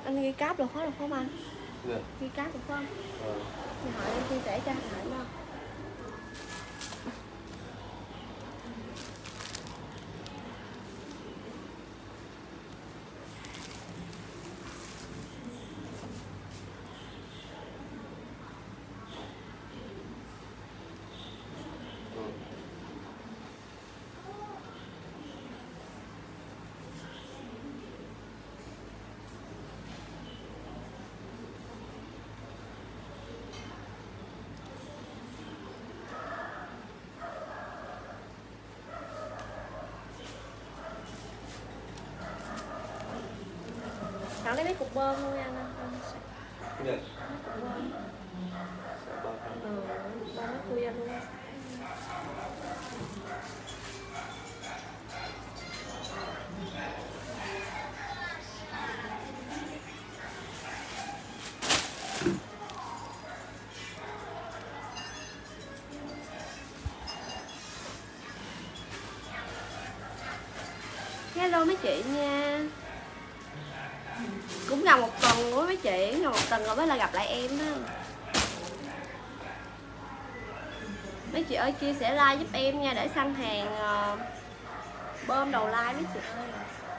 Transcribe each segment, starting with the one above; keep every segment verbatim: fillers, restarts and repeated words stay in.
Anh ghi cáp được hết rồi không anh? Dạ. Ghi cáp được không? Ừ. Thì hỏi em chia sẻ cho anh Hạnh đâu. Thằng lấy mấy cục bơm luôn nha anh. Dạ. Mấy cục bơm. Ừ, ba nó khui anh luôn. Hello mấy chị nha. Cũng gần một tuần của mấy chị, gần một tuần rồi mới là gặp lại em đó. Mấy chị ơi chia sẻ like giúp em nha để săn hàng uh, bơm đầu like mấy chị ơi.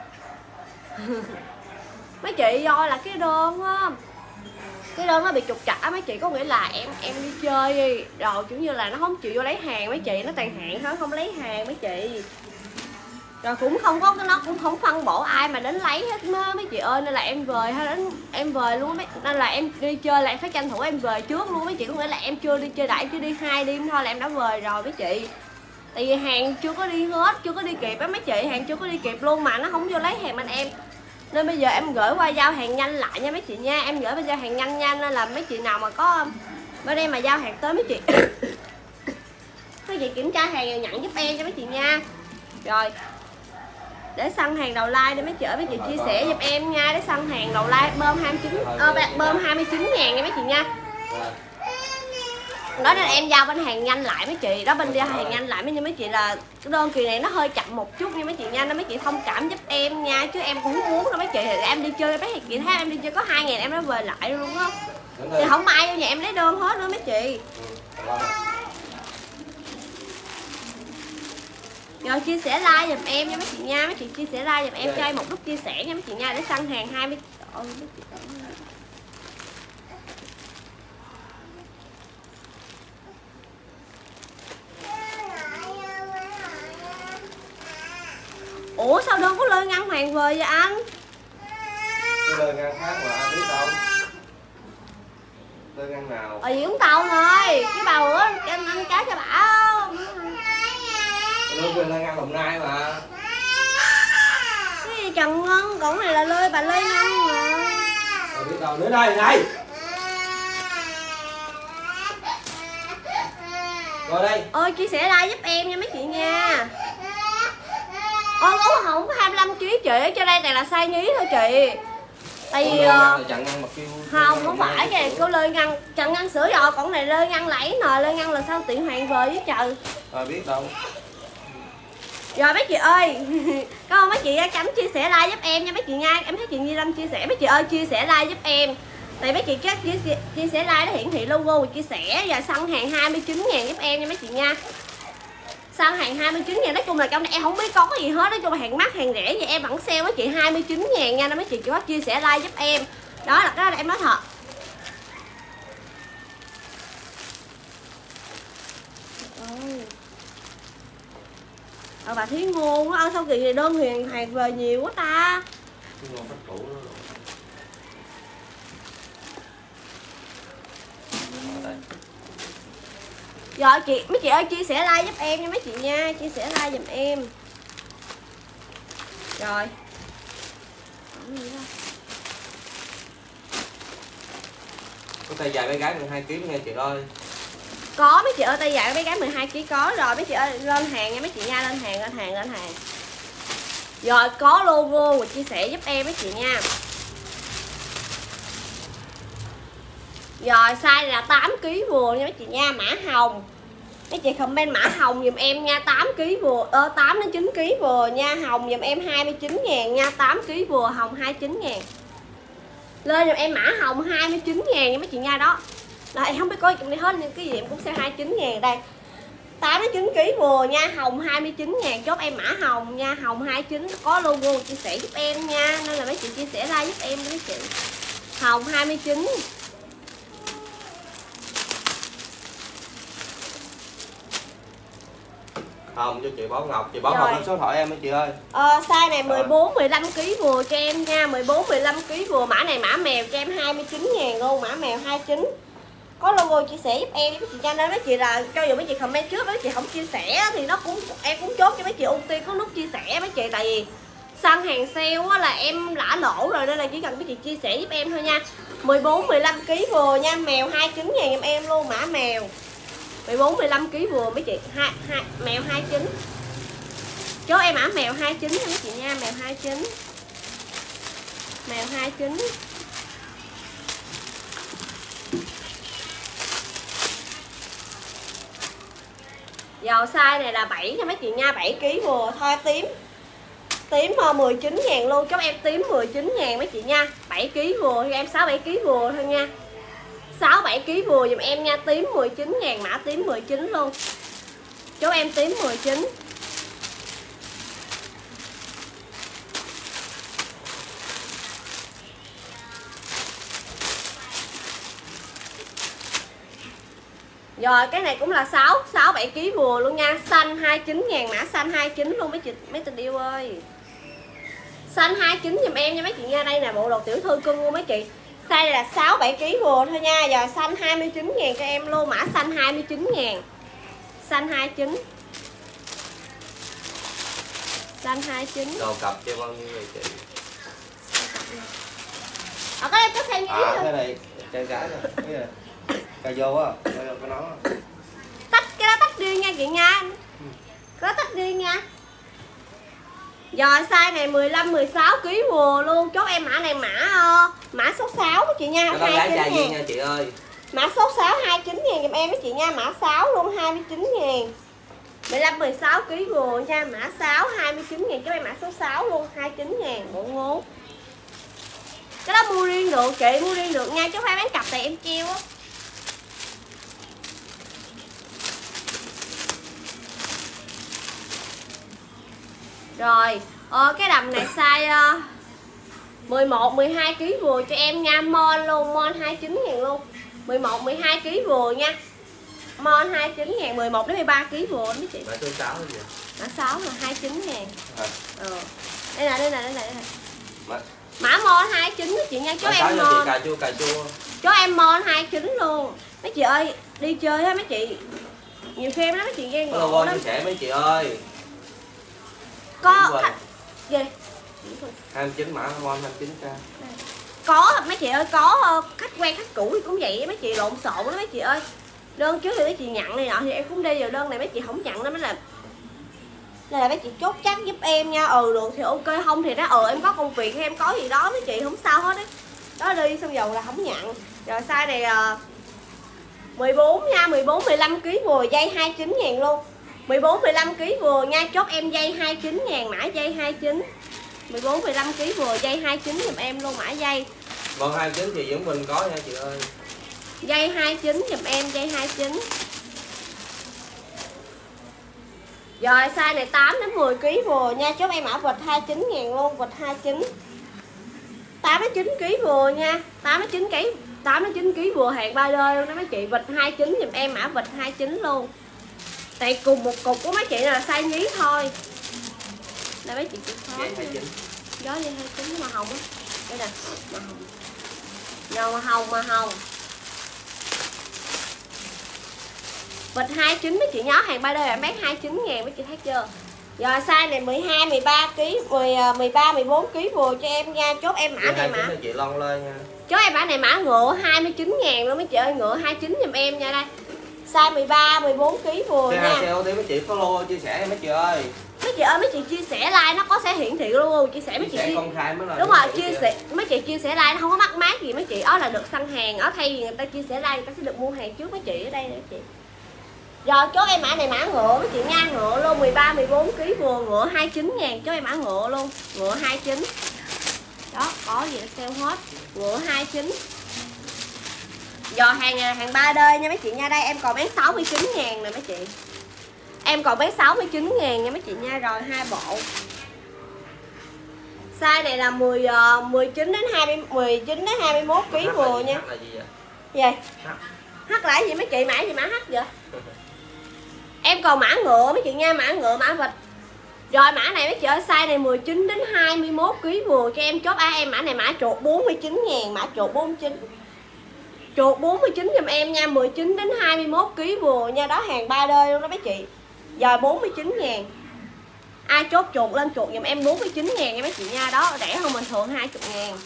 Mấy chị do là cái đơn á, cái đơn nó bị trục trặc mấy chị, có nghĩa là em em đi chơi đi rồi kiểu như là nó không chịu vô lấy hàng mấy chị, nó tàn hạn hết không lấy hàng mấy chị. Rồi cũng không có, nó cũng không phân bổ ai mà đến lấy hết á mấy chị ơi, nên là em về hay đến em về luôn mấy, nên là em đi chơi là em phải tranh thủ em về trước luôn mấy chị, có nghĩa là em chưa đi chơi đại chưa đi hai đêm thôi là em đã về rồi mấy chị. Tại vì hàng chưa có đi hết, chưa có đi kịp á mấy chị, hàng chưa có đi kịp luôn mà nó không vô lấy hàng bên em. Nên bây giờ em gửi qua giao hàng nhanh lại nha mấy chị nha, em gửi qua giao hàng nhanh nhanh nên là mấy chị nào mà có bên em mà giao hàng tới mấy chị mấy chị kiểm tra hàng rồi nhận giúp em cho mấy chị nha. Rồi để săn hàng đầu like đi mấy chị ơi, mấy chị chia sẻ giúp em nha để săn hàng đầu like bơm hai mươi chín uh, bơm hai mươi chín ngàn nha mấy chị nha. Đó nên em giao bên hàng nhanh lại mấy chị, đó bên giao hàng nhanh lại mấy mấy chị là cái đơn kỳ này nó hơi chậm một chút nha mấy chị nha, nên mấy chị thông cảm giúp em nha, chứ em cũng muốn đâu mấy chị, em đi chơi mấy chị thấy em đi chơi có hai ngày em đã về lại luôn á, thì không ai vô nhà em lấy đơn hết nữa mấy chị. Rồi chia sẻ like giùm em nha mấy chị nha, mấy chị chia sẻ like giùm em cho em một nút chia sẻ nha mấy chị nha để săn hàng hai mươi. Ôi, mấy chị ủa sao đơn có lơi ngăn hàng về vậy anh? Cái lơi ngăn khác mà anh biết đâu. Lơi ngăn nào? Ở Vũng Tàu rồi, cái bà bữa em ăn cá cho bà không? Lơi kia lơi ngăn Đồng Nai mà. Cái gì Trần Ngân, còn này là lơi bà Lê Ngân mà. Rồi biết đâu, đến đây này. Rồi đây. Ơi chia sẻ like giúp em nha mấy chị nha. Ôi gấu hồng có hai mươi lăm ki lô gam chị, cho đây này là size nhí thôi chị. Tại vì uh, không, không phải cái cô lơi ngăn, Trần Ngăn sửa rồi, còn này lơi ngăn lấy nè, lơi ngăn là sao tiện hoàng về với trời. Rồi biết đâu. Rồi mấy chị ơi, cảm ơn mấy chị cánh chia sẻ like giúp em nha mấy chị nha. Em thấy chị Nhi Lâm chia sẻ, mấy chị ơi chia sẻ like giúp em. Tại mấy chị chắc chia, chia sẻ like nó hiển thị logo chia sẻ và săn hàng hai mươi chín ngàn giúp em nha mấy chị nha. Săn hàng hai mươi chín ngàn, nói chung là trong này em không biết có cái gì hết, nói chung là hàng mắc hàng rẻ vậy em vẫn sale với chị hai mươi chín ngàn nha, nên mấy chị chỉ có chia sẻ like giúp em. Đó là cái đó em nói thật. Ờ, bà Thúy Ngôn á, sao kỳ này đơn huyền hàng về nhiều quá ta. Rồi chị, mấy chị ơi chia sẻ like giúp em nha mấy chị nha, chia sẻ like giùm em. Rồi. Có tay dài bé gái mười hai ki lô gam nghe chị ơi. Có mấy chị ơi, tay dài bé gái mười hai ki lô gam có rồi mấy chị ơi, lên hàng nha mấy chị nha, lên hàng lên hàng lên hàng. Rồi có logo và chia sẻ giúp em mấy chị nha. Rồi size là tám ki lô gam vừa nha mấy chị nha, mã hồng. Mấy chị comment mã hồng giùm em nha, tám ki lô gam vừa, ơ tám đến chín ki lô gam vừa nha, hồng giùm em hai mươi chín ngàn nha, tám ki lô gam vừa, hồng hai mươi chín ngàn. Lên giùm em mã hồng hai mươi chín ngàn nha mấy chị nha. Đó là em không biết có trong đây hết nhưng cái gì em cũng sẽ hai mươi chín ngàn đây. Tám đến chín ký vừa nha, hồng hai mươi chín ngàn, chốt em mã hồng nha, hồng hai mươi chín có logo chia sẻ giúp em nha, nên là mấy chị chia sẻ like giúp em mấy chị. Hồng hai mươi chín. Hồng cho chị Bảo Ngọc, chị Bảo Ngọc lên số thoại em mấy chị ơi. Ờ, size này mười bốn mười lăm ký vừa cho em nha, mười bốn mười lăm ký vừa, mã này mã mèo cho em hai mươi chín ngàn luôn, mã mèo hai mươi chín. Có logo chia sẻ giúp em mấy chị nha, nên mấy chị là cho dù mấy chị comment trước mấy chị không chia sẻ thì nó cũng em cũng chốt cho mấy chị ưu tiên có nút chia sẻ mấy chị, tại vì săn hàng sale á là em lã lỗ rồi nên là chỉ cần mấy chị chia sẻ giúp em thôi nha. mười bốn mười lăm ký vừa nha, mèo hai mươi chín ngàn em em luôn, mã mèo mười bốn mười lăm ký vừa mấy chị, hai, hai, mèo hai mươi chín. Chốt em mã mèo hai mươi chín nha mấy chị nha, mèo hai mươi chín. Mèo hai mươi chín. Dầu size này là bảy nha mấy chị nha, bảy ký vừa thôi tím. Tím mười chín ngàn luôn, chốt em tím mười chín ngàn mấy chị nha. bảy ký vừa cho em sáu bảy ký vừa thôi nha. sáu bảy ký vừa dùm em nha, tím mười chín ngàn, mã tím mười chín luôn. Chốt em tím mười chín. Rồi cái này cũng là sáu, sáu bảy ký vừa luôn nha, xanh hai mươi chín ngàn, mã xanh hai mươi chín luôn mấy chị mấy tình yêu ơi. Xanh hai mươi chín giùm em nha mấy chị nha, đây là bộ đồ tiểu thư cưng luôn mấy chị. Size này là sáu bảy ký vừa thôi nha, giờ xanh hai mươi chín ngàn cho em luôn, mã xanh hai mươi chín ngàn. Xanh hai mươi chín. Xanh hai mươi chín. Đồ cặp cho bao nhiêu vậy chị? Ở cái em có xem À cái này trai gái nè, cái này cà vô á, cà vô cái nón á. Tách cái đó tách riêng nha chị nha. Có tách riêng nha. Rồi size này mười lăm mười sáu ký vừa luôn, chốt em mã này mã mã số sáu của chị nha, cái đó gái trai riêng nha chị ơi. Mã số sáu hai mươi chín ngàn giùm em với chị nha, mã sáu luôn hai mươi chín ngàn. mười lăm mười sáu ký vừa nha, mã sáu hai mươi chín ngàn, chốt em mã số sáu luôn hai mươi chín ngàn, bộ ngố. Cái đó mua riêng được chị, mua riêng được nha, chứ không phải bán cặp tại em treo á. Rồi, ờ, cái đầm này size uh, mười một mười hai ký vừa cho em nha, mon luôn, mon hai mươi chín ngàn luôn. mười một mười hai ký vừa nha. Mon hai mươi chín ngàn, mười một đến mười ba ký vừa mấy chị. Mã số sáu gì? Mã sáu là hai mươi chín ngàn. À. Ừ. Đây nè, đây nè, đây nè, đây nè. Mã, Mã mon hai mươi chín mấy chị nha, cho em mon. mon. Cà chua cà chua. Cho em mon hai mươi chín luôn. Mấy chị ơi, đi chơi á mấy chị. Nhiều khi em nói mấy chị ghen ngộ lắm. Chia sẻ mấy chị ơi. Có khách gì? hai mươi chín mã mon hai mươi chín k. Có mấy chị ơi, có khách quen khách cũ thì cũng vậy mấy chị, lộn xộn đó mấy chị ơi. Đơn trước thì mấy chị nhận này nọ thì em cũng đi, vào đơn này mấy chị không nhận đó mới là nên là mấy chị chốt chắc giúp em nha. Ừ được thì ok, không thì đó ừ em có công việc hay em có gì đó mấy chị không sao hết á. Đó. đó đi xong dầu là không nhận. Rồi size này uh, mười bốn nha, mười bốn mười lăm ký vừa, dây hai mươi chín ngàn luôn. mười bốn mười lăm ký vừa nha, chốt em dây hai mươi chín ngàn, mã dây hai mươi chín. mười bốn mười lăm ký vừa, dây hai mươi chín giùm em luôn, mã dây. Bon hai mươi chín thì Dưỡng Bình có nha chị ơi. Dây hai mươi chín giùm em, dây hai mươi chín. Rồi size này tám đến mười ký vừa nha, chốt em mã vịt hai mươi chín ngàn luôn, vịt hai mươi chín. tám đến chín ký vừa nha, tám đến chín ký, tám đến chín ký vừa hàng ba đôi luôn đó mấy chị, vịt hai mươi chín giùm em, mã vịt hai mươi chín luôn. Tại cùng một cục của mấy chị là size nhí thôi. Đây mấy chị chịu khó. hai mươi chín. Gió dây hai mươi chín màu hồng á. Đây nè, màu hồng. Nhờ màu hồng, màu hồng. Vịt hai mươi chín mấy chị nhớ hàng ba đôi em bán hai mươi chín ngàn mấy chị thấy chưa. Rồi size này mười hai mười ba ký, mười mười ba mười bốn ký vừa cho em nha, chốt em mã này mã. Chị lon lên nha. Chốt em mã này mã ngựa hai mươi chín ngàn luôn mấy chị ơi, ngựa hai mươi chín giùm em nha đây. Size mười ba mười bốn ký vừa nha. Hai xe mấy chị follow chia sẻ mấy chị ơi. Mấy chị ơi mấy chị chia sẻ like nó có sẽ hiển thị luôn, chia sẻ mấy chia chị sẻ công khai mới là. Đúng rồi, chia sẻ mấy chị chia sẻ like nó không có mắc mát gì mấy chị, đó là được săn hàng, ở thay vì người ta chia sẻ like người ta sẽ được mua hàng trước mấy chị ở đây nè chị. Rồi chốt em mã này mã ngựa mấy chị nha, ngựa luôn, mười ba mười bốn ký vừa, ngựa hai mươi chín ngàn, chốt em mã ngựa luôn, ngựa hai mươi chín. Đó, có gì là sale hết. Ngựa hai mươi chín. Giò hàng này là hàng ba đê nha mấy chị nha. Đây em còn bán sáu mươi chín ngàn nè mấy chị. Em còn bán sáu mươi chín ngàn nha mấy chị nha. Rồi hai bộ. Size này là mười, mười chín đến hai mươi, mười chín đến hai mươi mốt ký vừa nha. Là gì vậy? Gì? H là gì mấy chị? Mã gì mã H vậy? Em còn mã ngựa mấy chị nha, mã ngựa, mã vịt. Rồi mã này mấy chị ơi, size này mười chín đến hai mươi mốt ký vừa cho em chốt a em. Mã này mã chuột bốn mươi chín ngàn, mã chuột bốn mươi chín. Chuột bốn mươi chín giùm em nha, mười chín đến hai mươi mốt ký vừa nha, đó hàng ba đê luôn đó mấy chị. Rồi bốn mươi chín ngàn. Ai chốt chuột lên chuột giùm em bốn mươi chín ngàn nha mấy chị nha, đó rẻ hơn bình thường hai mươi ngàn.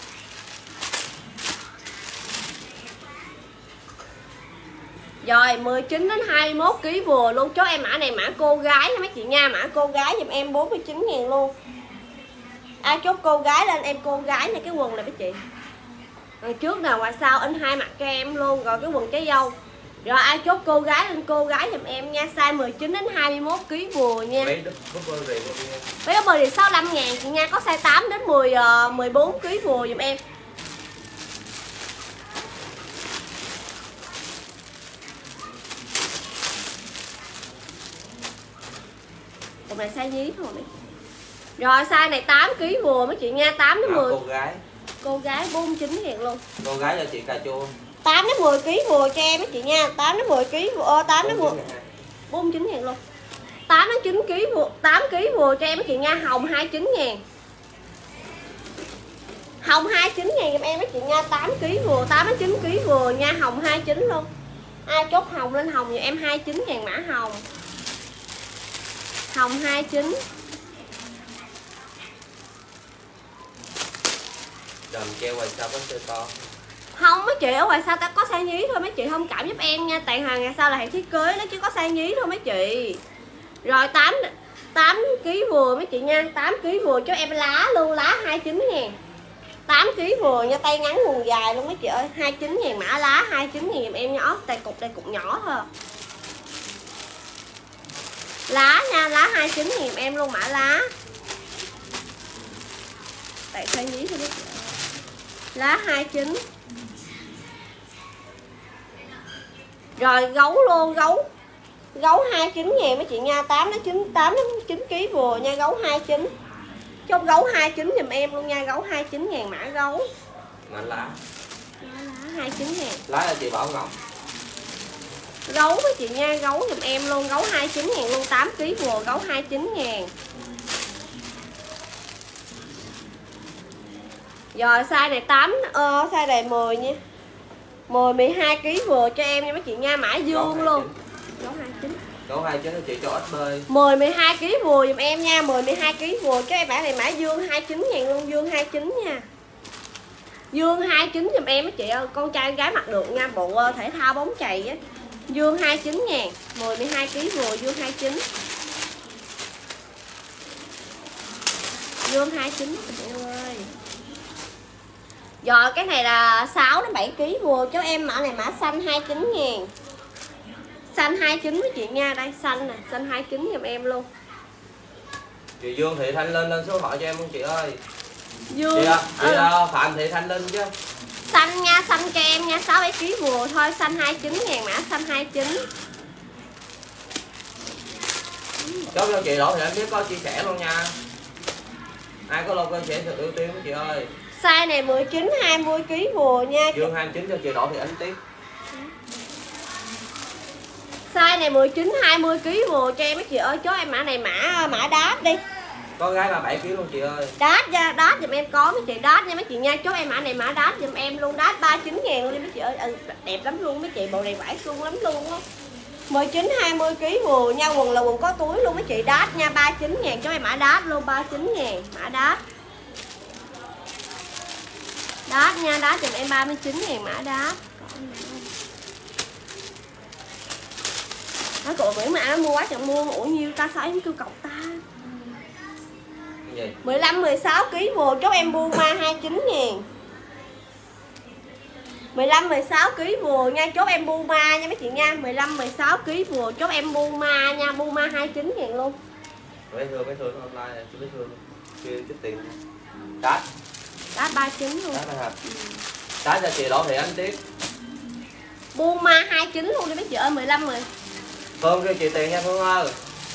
Rồi mười chín đến hai mươi mốt ký vừa luôn, chốt em mã này mã cô gái nha mấy chị nha, mã cô gái giùm em bốn mươi chín ngàn luôn. Ai chốt cô gái lên em cô gái nha, cái quần này mấy chị. Rồi trước nào ngoài sau in hai mặt cho em luôn, rồi cái quần trái dâu. Rồi ai chốt cô gái lên cô gái giùm em nha, size mười chín đến hai mươi mốt ký vừa nha. Váy áo bờ thì sáu mươi lăm ngàn chị nha, có size tám đến mười, mười bốn ký vừa giùm em. Còn này size nhí thôi mấy. Rồi size này tám ký vừa mấy chị nha, tám đến mười. Cô gái. Cô gái bốn mươi chín ngàn luôn. Cô gái cho chị cà chua. tám đến mười ký vừa cho em mấy chị nha, tám đến mười ký vừa, tám đến mười. bốn mươi chín ngàn luôn. tám đến chín ký vừa, tám ký vừa cho em mấy chị nha, hồng hai mươi chín ngàn. Hồng hai mươi chín ngàn giùm em mấy chị nha, tám ký vừa, tám đến chín ký vừa nha, hồng hai mươi chín luôn. Ai chốt hồng lên hồng giùm em hai mươi chín ngàn mã hồng. Hồng hai mươi chín. Đầm treo ngoài sao có size to. Không mấy chị, ở ngoài sao ta có size nhí thôi mấy chị, thông cảm giúp em nha, tại hàng ngày sau là hàng thiết kế nó chứ có size nhí thôi mấy chị. Rồi tám, tám ký vừa mấy chị nha, tám ký vừa cho em lá luôn, lá hai mươi chín ngàn. tám ký vừa nha, tay ngắn quần dài luôn mấy chị ơi, hai mươi chín ngàn mã lá, hai mươi chín ngàn giùm em nhỏ, tay cục đây cục nhỏ thôi. Lá nha, lá hai mươi chín ngàn giùm em luôn, mã lá. Tại size nhí thôi mấy chị. Lá hai mươi chín. Rồi gấu luôn, gấu. Gấu hai mươi chín ngàn mấy chị nha, tám đến chín, tám đến chín ký vừa nha, gấu hai mươi chín. Trong gấu hai mươi chín giùm em luôn nha, gấu hai mươi chín ngàn mã gấu. Mã lá. Lá hai mươi chín ngàn. Lá là chị Bảo Ngọc. Gấu mấy chị nha, gấu giùm em luôn, gấu hai mươi chín ngàn luôn, tám ký vừa, gấu hai mươi chín ngàn. Rồi size này tám, uh, size này mười nha. mười, mười hai ký vừa cho em nha mấy chị nha, mã dương luôn. Gấu hai mươi chín. Gấu hai mươi chín chị cho ít bơi. mười, mười hai ký vừa giùm em nha, mười, mười hai ký vừa cho em mã này mã dương hai mươi chín ngàn luôn, dương hai mươi chín nha. Dương hai mươi chín giùm em mấy chị ơi, con trai con gái mặc được nha, bộ thể thao bóng chày á. Dương hai mươi chín ngàn, mười, mười hai ký vừa, dương hai mươi chín. Dương hai mươi chín em ơi. Rồi cái này là sáu đến bảy ký vừa cho em, mã này mã xanh hai mươi chín ngàn. Xanh hai mươi chín với chị nha, đây xanh nè, xanh hai mươi chín giùm em luôn. Chị Dương Thị Thanh lên lên số thoại cho em không chị ơi. Dương Chị, à, chị ừ. à, Phạm Thị Thanh lên chứ. Xanh nha, xanh cho em nha, sáu bảy ký vừa thôi, xanh hai mươi chín ngàn, mã xanh hai mươi chín. Chốt cho chị Đỗ thì em biết có chia sẻ luôn nha. Ai có logo sẽ được ưu tiên với chị ơi. Size này mười chín, hai mươi ký vừa nha. Dương hai mươi chín cho chị Đỗ thì anh tiếp. Size này mười chín, hai mươi ký vừa cho em mấy chị ơi, chốt em mã này mã mã đát đi. Có gái ba mươi bảy ký luôn chị ơi. Đát nha, đát giùm em có mấy chị, đát nha mấy chị nha, chốt em mã này mã đát giùm em luôn, đát ba mươi chín ngàn luôn đi mấy chị ơi. Ừ, đẹp lắm luôn mấy chị, bộ này vải suông lắm luôn á. mười chín, hai mươi ký vừa nha, quần là quần có túi luôn mấy chị, đát nha, ba mươi chín ngàn cho em mã đát luôn, ba mươi chín ngàn mã đát. Đát nha, đát giùm em ba mươi chín ngàn mã đát. Nói cậu Nguyễn mà nó mua quá chẳng mua, ủa nhiêu ta, sao em kêu cọc ta. Gì? mười lăm, mười sáu ký vừa chốt em Puma hai mươi chín ngàn. mười lăm, mười sáu ký vừa nha, chốt em Puma nha mấy chị nha, mười lăm, mười sáu ký vừa chốt em Puma nha, Puma hai mươi chín ngàn luôn. Mấy thương, mấy thương online này, chứ mấy thương kia chút tiền. Đát. Đá ba mươi chín luôn. Đá này hả? Ừ. Đá cho chị Đỗ Thị Ánh tiếp. Puma hai mươi chín luôn đi mấy chị ơi, mười lăm mười. Phương kêu chị tiền nha Phương ơi.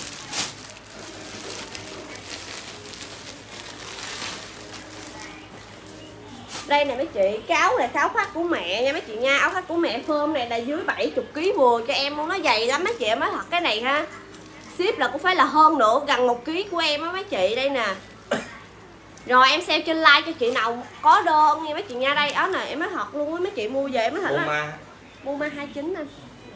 Đây nè mấy chị, cái áo này cái áo khoác của mẹ nha mấy chị nha. Áo khoác của mẹ phơm này là dưới bảy mươi ký vừa cho em luôn, nó dày lắm mấy chị. Em nói thật cái này ha, ship là cũng phải là hơn nữa, gần một ký của em á mấy chị. Đây nè. Rồi em sale trên like cho chị nào có đơn nha mấy chị nha. Đây áo này em nói thật luôn á mấy chị, mua về em nói thật Puma. Puma hai mươi chín anh.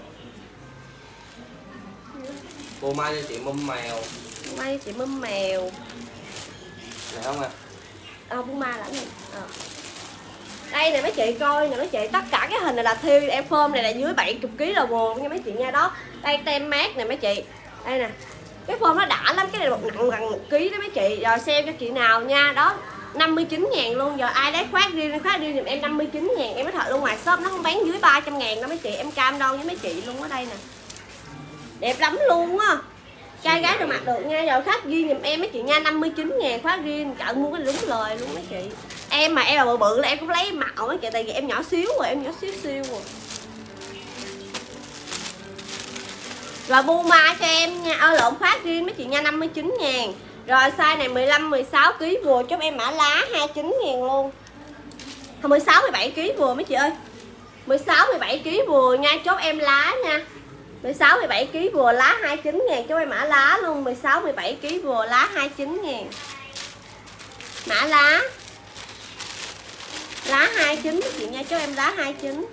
Puma cho chị mâm mèo. Puma cho chị mâm mèo. Này không à? Ờ Puma là cái này. Ờ. Đây nè mấy chị coi nè mấy chị, tất cả cái hình này là thiêu em phơm này là dưới bảy mươi ký là vừa nha mấy chị nha. Đó, đây tem mát nè mấy chị. Đây nè. Cái phơm nó đã lắm, cái này một nặng gần một ký đó mấy chị. Rồi sale cho chị nào nha. Đó, năm mươi chín ngàn luôn. Giờ ai lấy khoác riêng, khoác riêng giùm em năm mươi chín ngàn. Em nói thật luôn, ngoài shop nó không bán dưới ba trăm ngàn đâu mấy chị. Em cam đoan với mấy chị luôn ở đây nè. Đẹp lắm luôn á. Trai gái đều mặc được nha. Rồi khách riêng giùm em mấy chị nha, năm mươi chín ngàn khoác riêng. Cậu mua cái đúng lời luôn mấy chị. Em mà em là bự bự là em cũng lấy mạo mấy chị, tại vì em nhỏ xíu rồi, em nhỏ xíu xíu rồi. Rồi Puma cho em nha, ơ lộn khoác riêng mấy chị nha, năm mươi chín ngàn. Rồi size này mười lăm mười sáu ký vừa cho em mã lá hai mươi chín ngàn luôn. mười sáu mười bảy ký vừa mấy chị ơi. mười sáu mười bảy ký vừa nha, chốt em lá nha. mười sáu mười bảy ký vừa lá hai mươi chín ngàn cho em mã lá luôn. Mười sáu mười bảy ký vừa lá hai mươi chín ngàn. Mã lá lá hai mươi chín mấy chị nha, cho em lá hai mươi chín.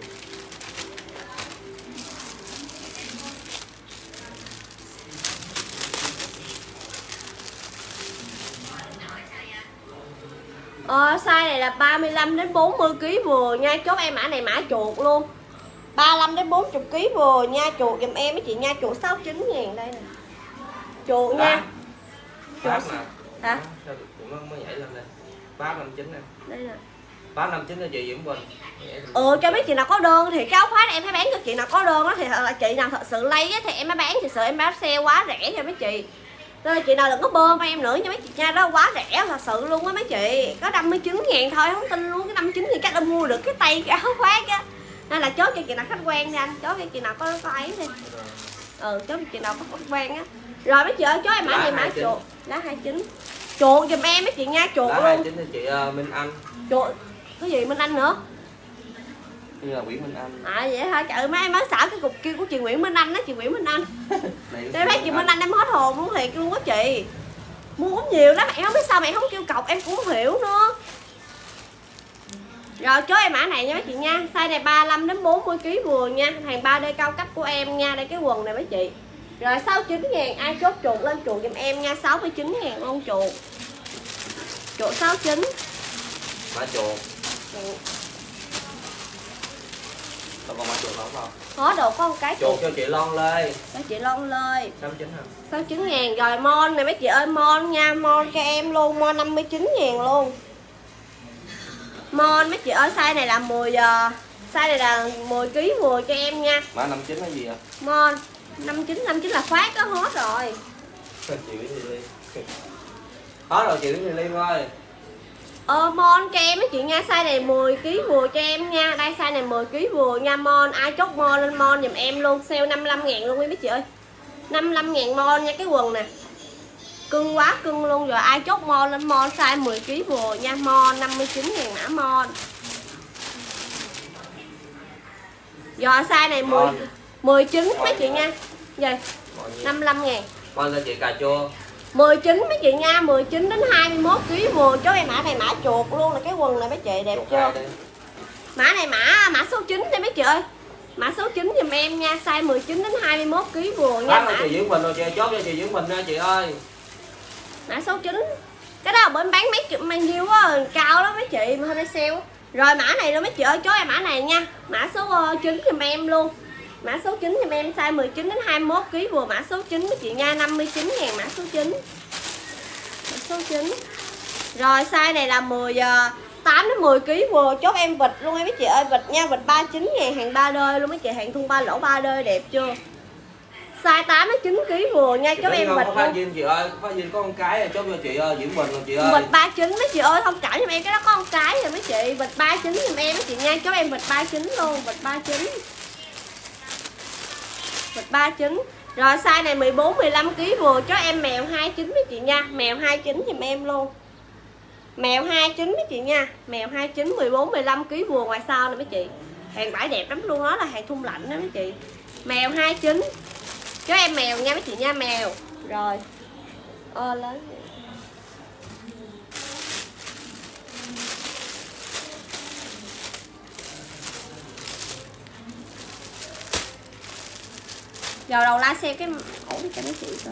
Ờ, size này là ba mươi lăm đến bốn mươi ký vừa nha, chốt em mã này mã chuột luôn. ba mươi lăm đến bốn mươi ký vừa nha, chuột giùm em mấy chị nha, chuột sáu mươi chín ngàn đây nè. Chuột nha. Chuột nè. Hả? Sao nó mới nhảy lên đây. ba năm mươi chín nè. Đây nè. ba năm mươi chín cho chị Diễm Quỳnh. Ừ, cho mấy chị nào có đơn thì cái áo khoác em phải bán cho chị nào có đơn đó, thì thật là chị nào thật sự lấy á, thì em mới bán, thì sợ em bán sale quá rẻ cho mấy chị. Nên chị nào đừng có bơm em nữa nha mấy chị nha, đó quá rẻ thật sự luôn á mấy chị. Có năm mươi chín ngàn thôi, không tin luôn, cái năm mươi chín thì chắc đã mua được cái tay cái áo khoác á. Nên là chốt cho chị nào khách quen nha anh, chốt cho chị nào có có ấy đi. Ừ, chốt cho chị nào có khách quen á. Rồi mấy chị ơi, chốt em mã này mã chuột, lá hai mươi chín. Chuột giùm em mấy chị nha, chuột luôn. Lá hai mươi chín cho chị uh, Minh Anh. Chuột. Cái gì Minh Anh nữa? Như là Nguyễn Minh Anh. À vậy hả? Trời ơi, mấy em mới xả cái cục kia của chị Nguyễn Minh Anh đó, chị Nguyễn Minh Anh. Đây mấy chị Minh Anh em hết hồn luôn thiệt luôn á chị. Mua cũng nhiều lắm, em không biết sao mẹ không kêu cọc, em cũng không hiểu nữa. Rồi chốt em mã này nha mấy chị nha. Size này ba mươi lăm đến bốn mươi ký vừa nha, hàng ba D cao cấp của em nha. Đây cái quần này mấy chị. Rồi sáu mươi chín ngàn, ai chốt chuột lên chuột giùm em nha, sáu mươi chín ngàn luôn chuột. Chuột sáu mươi chín. Mã chuột. Còn mã chuột không không? Hết đồ có một cái chuột. Chuột cho chị Lon Lê. Cho chị Lon Lê. sáu mươi chín hả? sáu mươi chín ngàn. Rồi mon này mấy chị ơi, mon nha, mon cho em luôn, mon năm mươi chín ngàn luôn. Mon mấy chị ơi, size này là mười giờ. Size này là mười ký vừa cho em nha. Mã năm mươi chín là gì ạ? Mon năm mươi chín, năm mươi chín là khoác đó, hết rồi. Chị Nguyễn Thị Liên. Hết rồi chị Nguyễn Thị Liên ơi. Ờ mon cho em mấy chị nha, size này mười ký vừa cho em nha. Đây size này mười ký vừa nha mon, ai chốt mon lên mon giùm em luôn, sale năm mươi lăm ngàn luôn mấy chị ơi. năm mươi lăm ngàn mon nha, cái quần nè. Cưng quá cưng luôn. Rồi ai chốt mon lên mon size mười ký vừa nha, mon năm mươi chín ngàn mã mon. Rồi size này mười, mười chín mấy chị nha. Gì? năm mươi lăm ngàn. Con cho chị cà chua. mười chín mấy chị nha, mười chín đến hai mươi mốt ký vừa cho em mã này mã chuột luôn, là cái quần này mấy chị đẹp chưa? Mã này mã mã số chín đây mấy chị ơi. Mã số chín giùm em nha, size mười chín đến hai mươi mốt ký vừa nha. Mã chị Diễm Quỳnh rồi chị chốt cho chị Diễm Quỳnh nha chị ơi. Mã số chín. Cái đó bên bán mấy chục bao nhiêu á, cao lắm mấy chị mà hôm nay sale. Rồi mã này rồi mấy chị ơi, chốt em mã này nha. Mã số chín giùm em luôn. Mã số chín giùm em, size mười chín đến hai mươi mốt ký vừa, mã số chín mấy chị nha, năm mươi chín ngàn mã số chín. Mã số chín. Rồi size này là mười giờ, tám đến mười ký vừa, chốt em vịt luôn em mấy chị ơi, vịt nha, vịt ba mươi chín ngàn, hàng ba đơi luôn mấy chị, hàng thun ba lỗ ba đơi đẹp chưa? Size tám đến chín ký vừa nha chốt em bịch Pha Duyên chị ơi, Pha Duyên có con cái rồi chốt cho chị ơi, Diễm Bình rồi chị ơi. Bịch ba mươi chín mấy chị ơi, thông cảm giùm em cái đó có con cái rồi mấy chị. Bịch ba mươi chín giùm em mấy chị nha, chốt em bịch ba mươi chín luôn, bịch ba mươi chín. Bịch ba mươi chín. Rồi size này mười bốn mười lăm ký vừa cho em mèo hai mươi chín mấy chị nha, mèo hai mươi chín giùm em luôn. Mèo hai mươi chín mấy chị nha, mèo hai mươi chín mười bốn mười lăm ký vừa ngoài sau nè mấy chị. Hàng bãi đẹp lắm luôn, đó là hàng thun lạnh đó mấy chị. Mèo hai mươi chín. Cho em mèo nha mấy chị nha, mèo. Rồi. Ơ lớn. Giờ đầu la xem cái ổ đi cho mấy chị coi.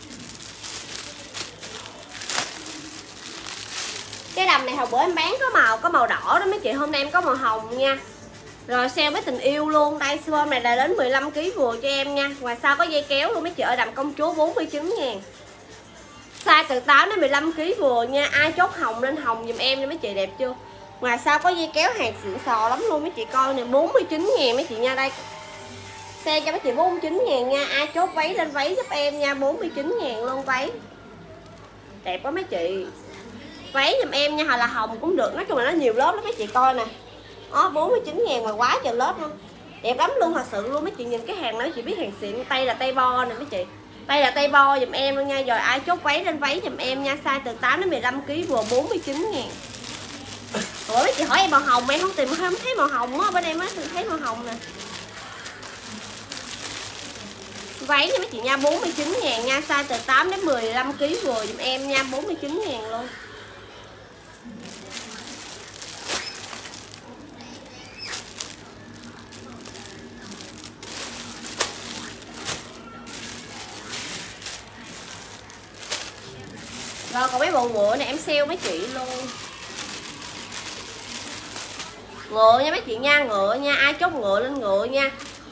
Cái đầm này hồi bữa em bán có màu có màu đỏ đó mấy chị, hôm nay em có màu hồng nha. Rồi sale với tình yêu luôn. Đây form này là đến mười lăm ký vừa cho em nha. Ngoài sau có dây kéo luôn mấy chị ơi, đầm công chúa bốn mươi chín ngàn. Size từ tám đến mười lăm ký vừa nha. Ai chốt hồng lên hồng giùm em nha mấy chị, đẹp chưa? Ngoài sau có dây kéo hàng xịn sò lắm luôn mấy chị coi nè, bốn mươi chín ngàn mấy chị nha. Đây xe cho mấy chị bốn mươi chín ngàn nha. Ai chốt váy lên váy giúp em nha, bốn mươi chín ngàn luôn váy. Đẹp quá mấy chị. Váy giùm em nha, hoặc là hồng cũng được, nói chung là nó nhiều lớp lắm mấy chị coi nè. Đó, bốn mươi chín ngàn mà quá trời lớp luôn. Đẹp lắm luôn thật sự luôn mấy chị, nhìn cái hàng đó chị biết hàng xịn. Tay là tay bo nè mấy chị. Tay là tay bo giùm em luôn nha. Rồi ai chốt váy lên váy giùm em nha, size từ tám đến mười lăm ký vừa bốn mươi chín ngàn. Ủa mấy chị hỏi em màu hồng em không tìm không thấy màu hồng á, bên em á từng thấy màu hồng nè. Váy nha mấy chị nha, bốn mươi chín ngàn nha, size từ tám đến mười lăm ký vừa giùm em nha, bốn mươi chín ngàn luôn. Rồi còn mấy bộ ngựa này em sale mấy chị luôn. Ngựa nha mấy chị nha, ngựa nha, ai chốt ngựa lên ngựa nha.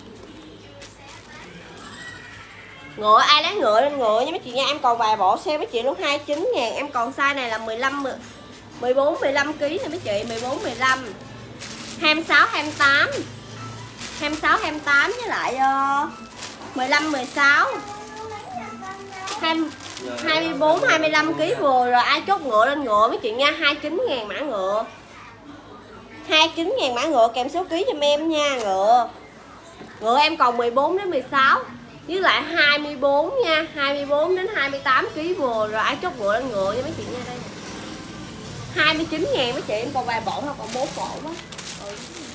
Ngựa ai lấy ngựa lên ngựa nha mấy chị nha. Em còn vài bộ sale mấy chị luôn, hai mươi chín ngàn. Em còn size này là mười lăm mười bốn mười lăm ký nè mấy chị, mười bốn mười lăm, hai mươi sáu hai mươi tám, hai mươi sáu hai mươi tám với lại uh, mười lăm mười sáu, hai mươi bốn hai mươi lăm ký vừa. Rồi ai chốt ngựa lên ngựa mấy chị nha, hai mươi chín ngàn mã ngựa, hai mươi chín ngàn mã ngựa kèm số ký giùm em nha. Ngựa ngựa em còn mười bốn đến mười sáu với lại hai mươi bốn nha, hai mươi bốn đến hai mươi tám ký vừa. Rồi ai chốt ngựa lên ngựa nha mấy chị nha. Đây hai mươi chín ngàn mấy chị, em còn vài bộ thôi, còn bốn bộ đó. Ừ.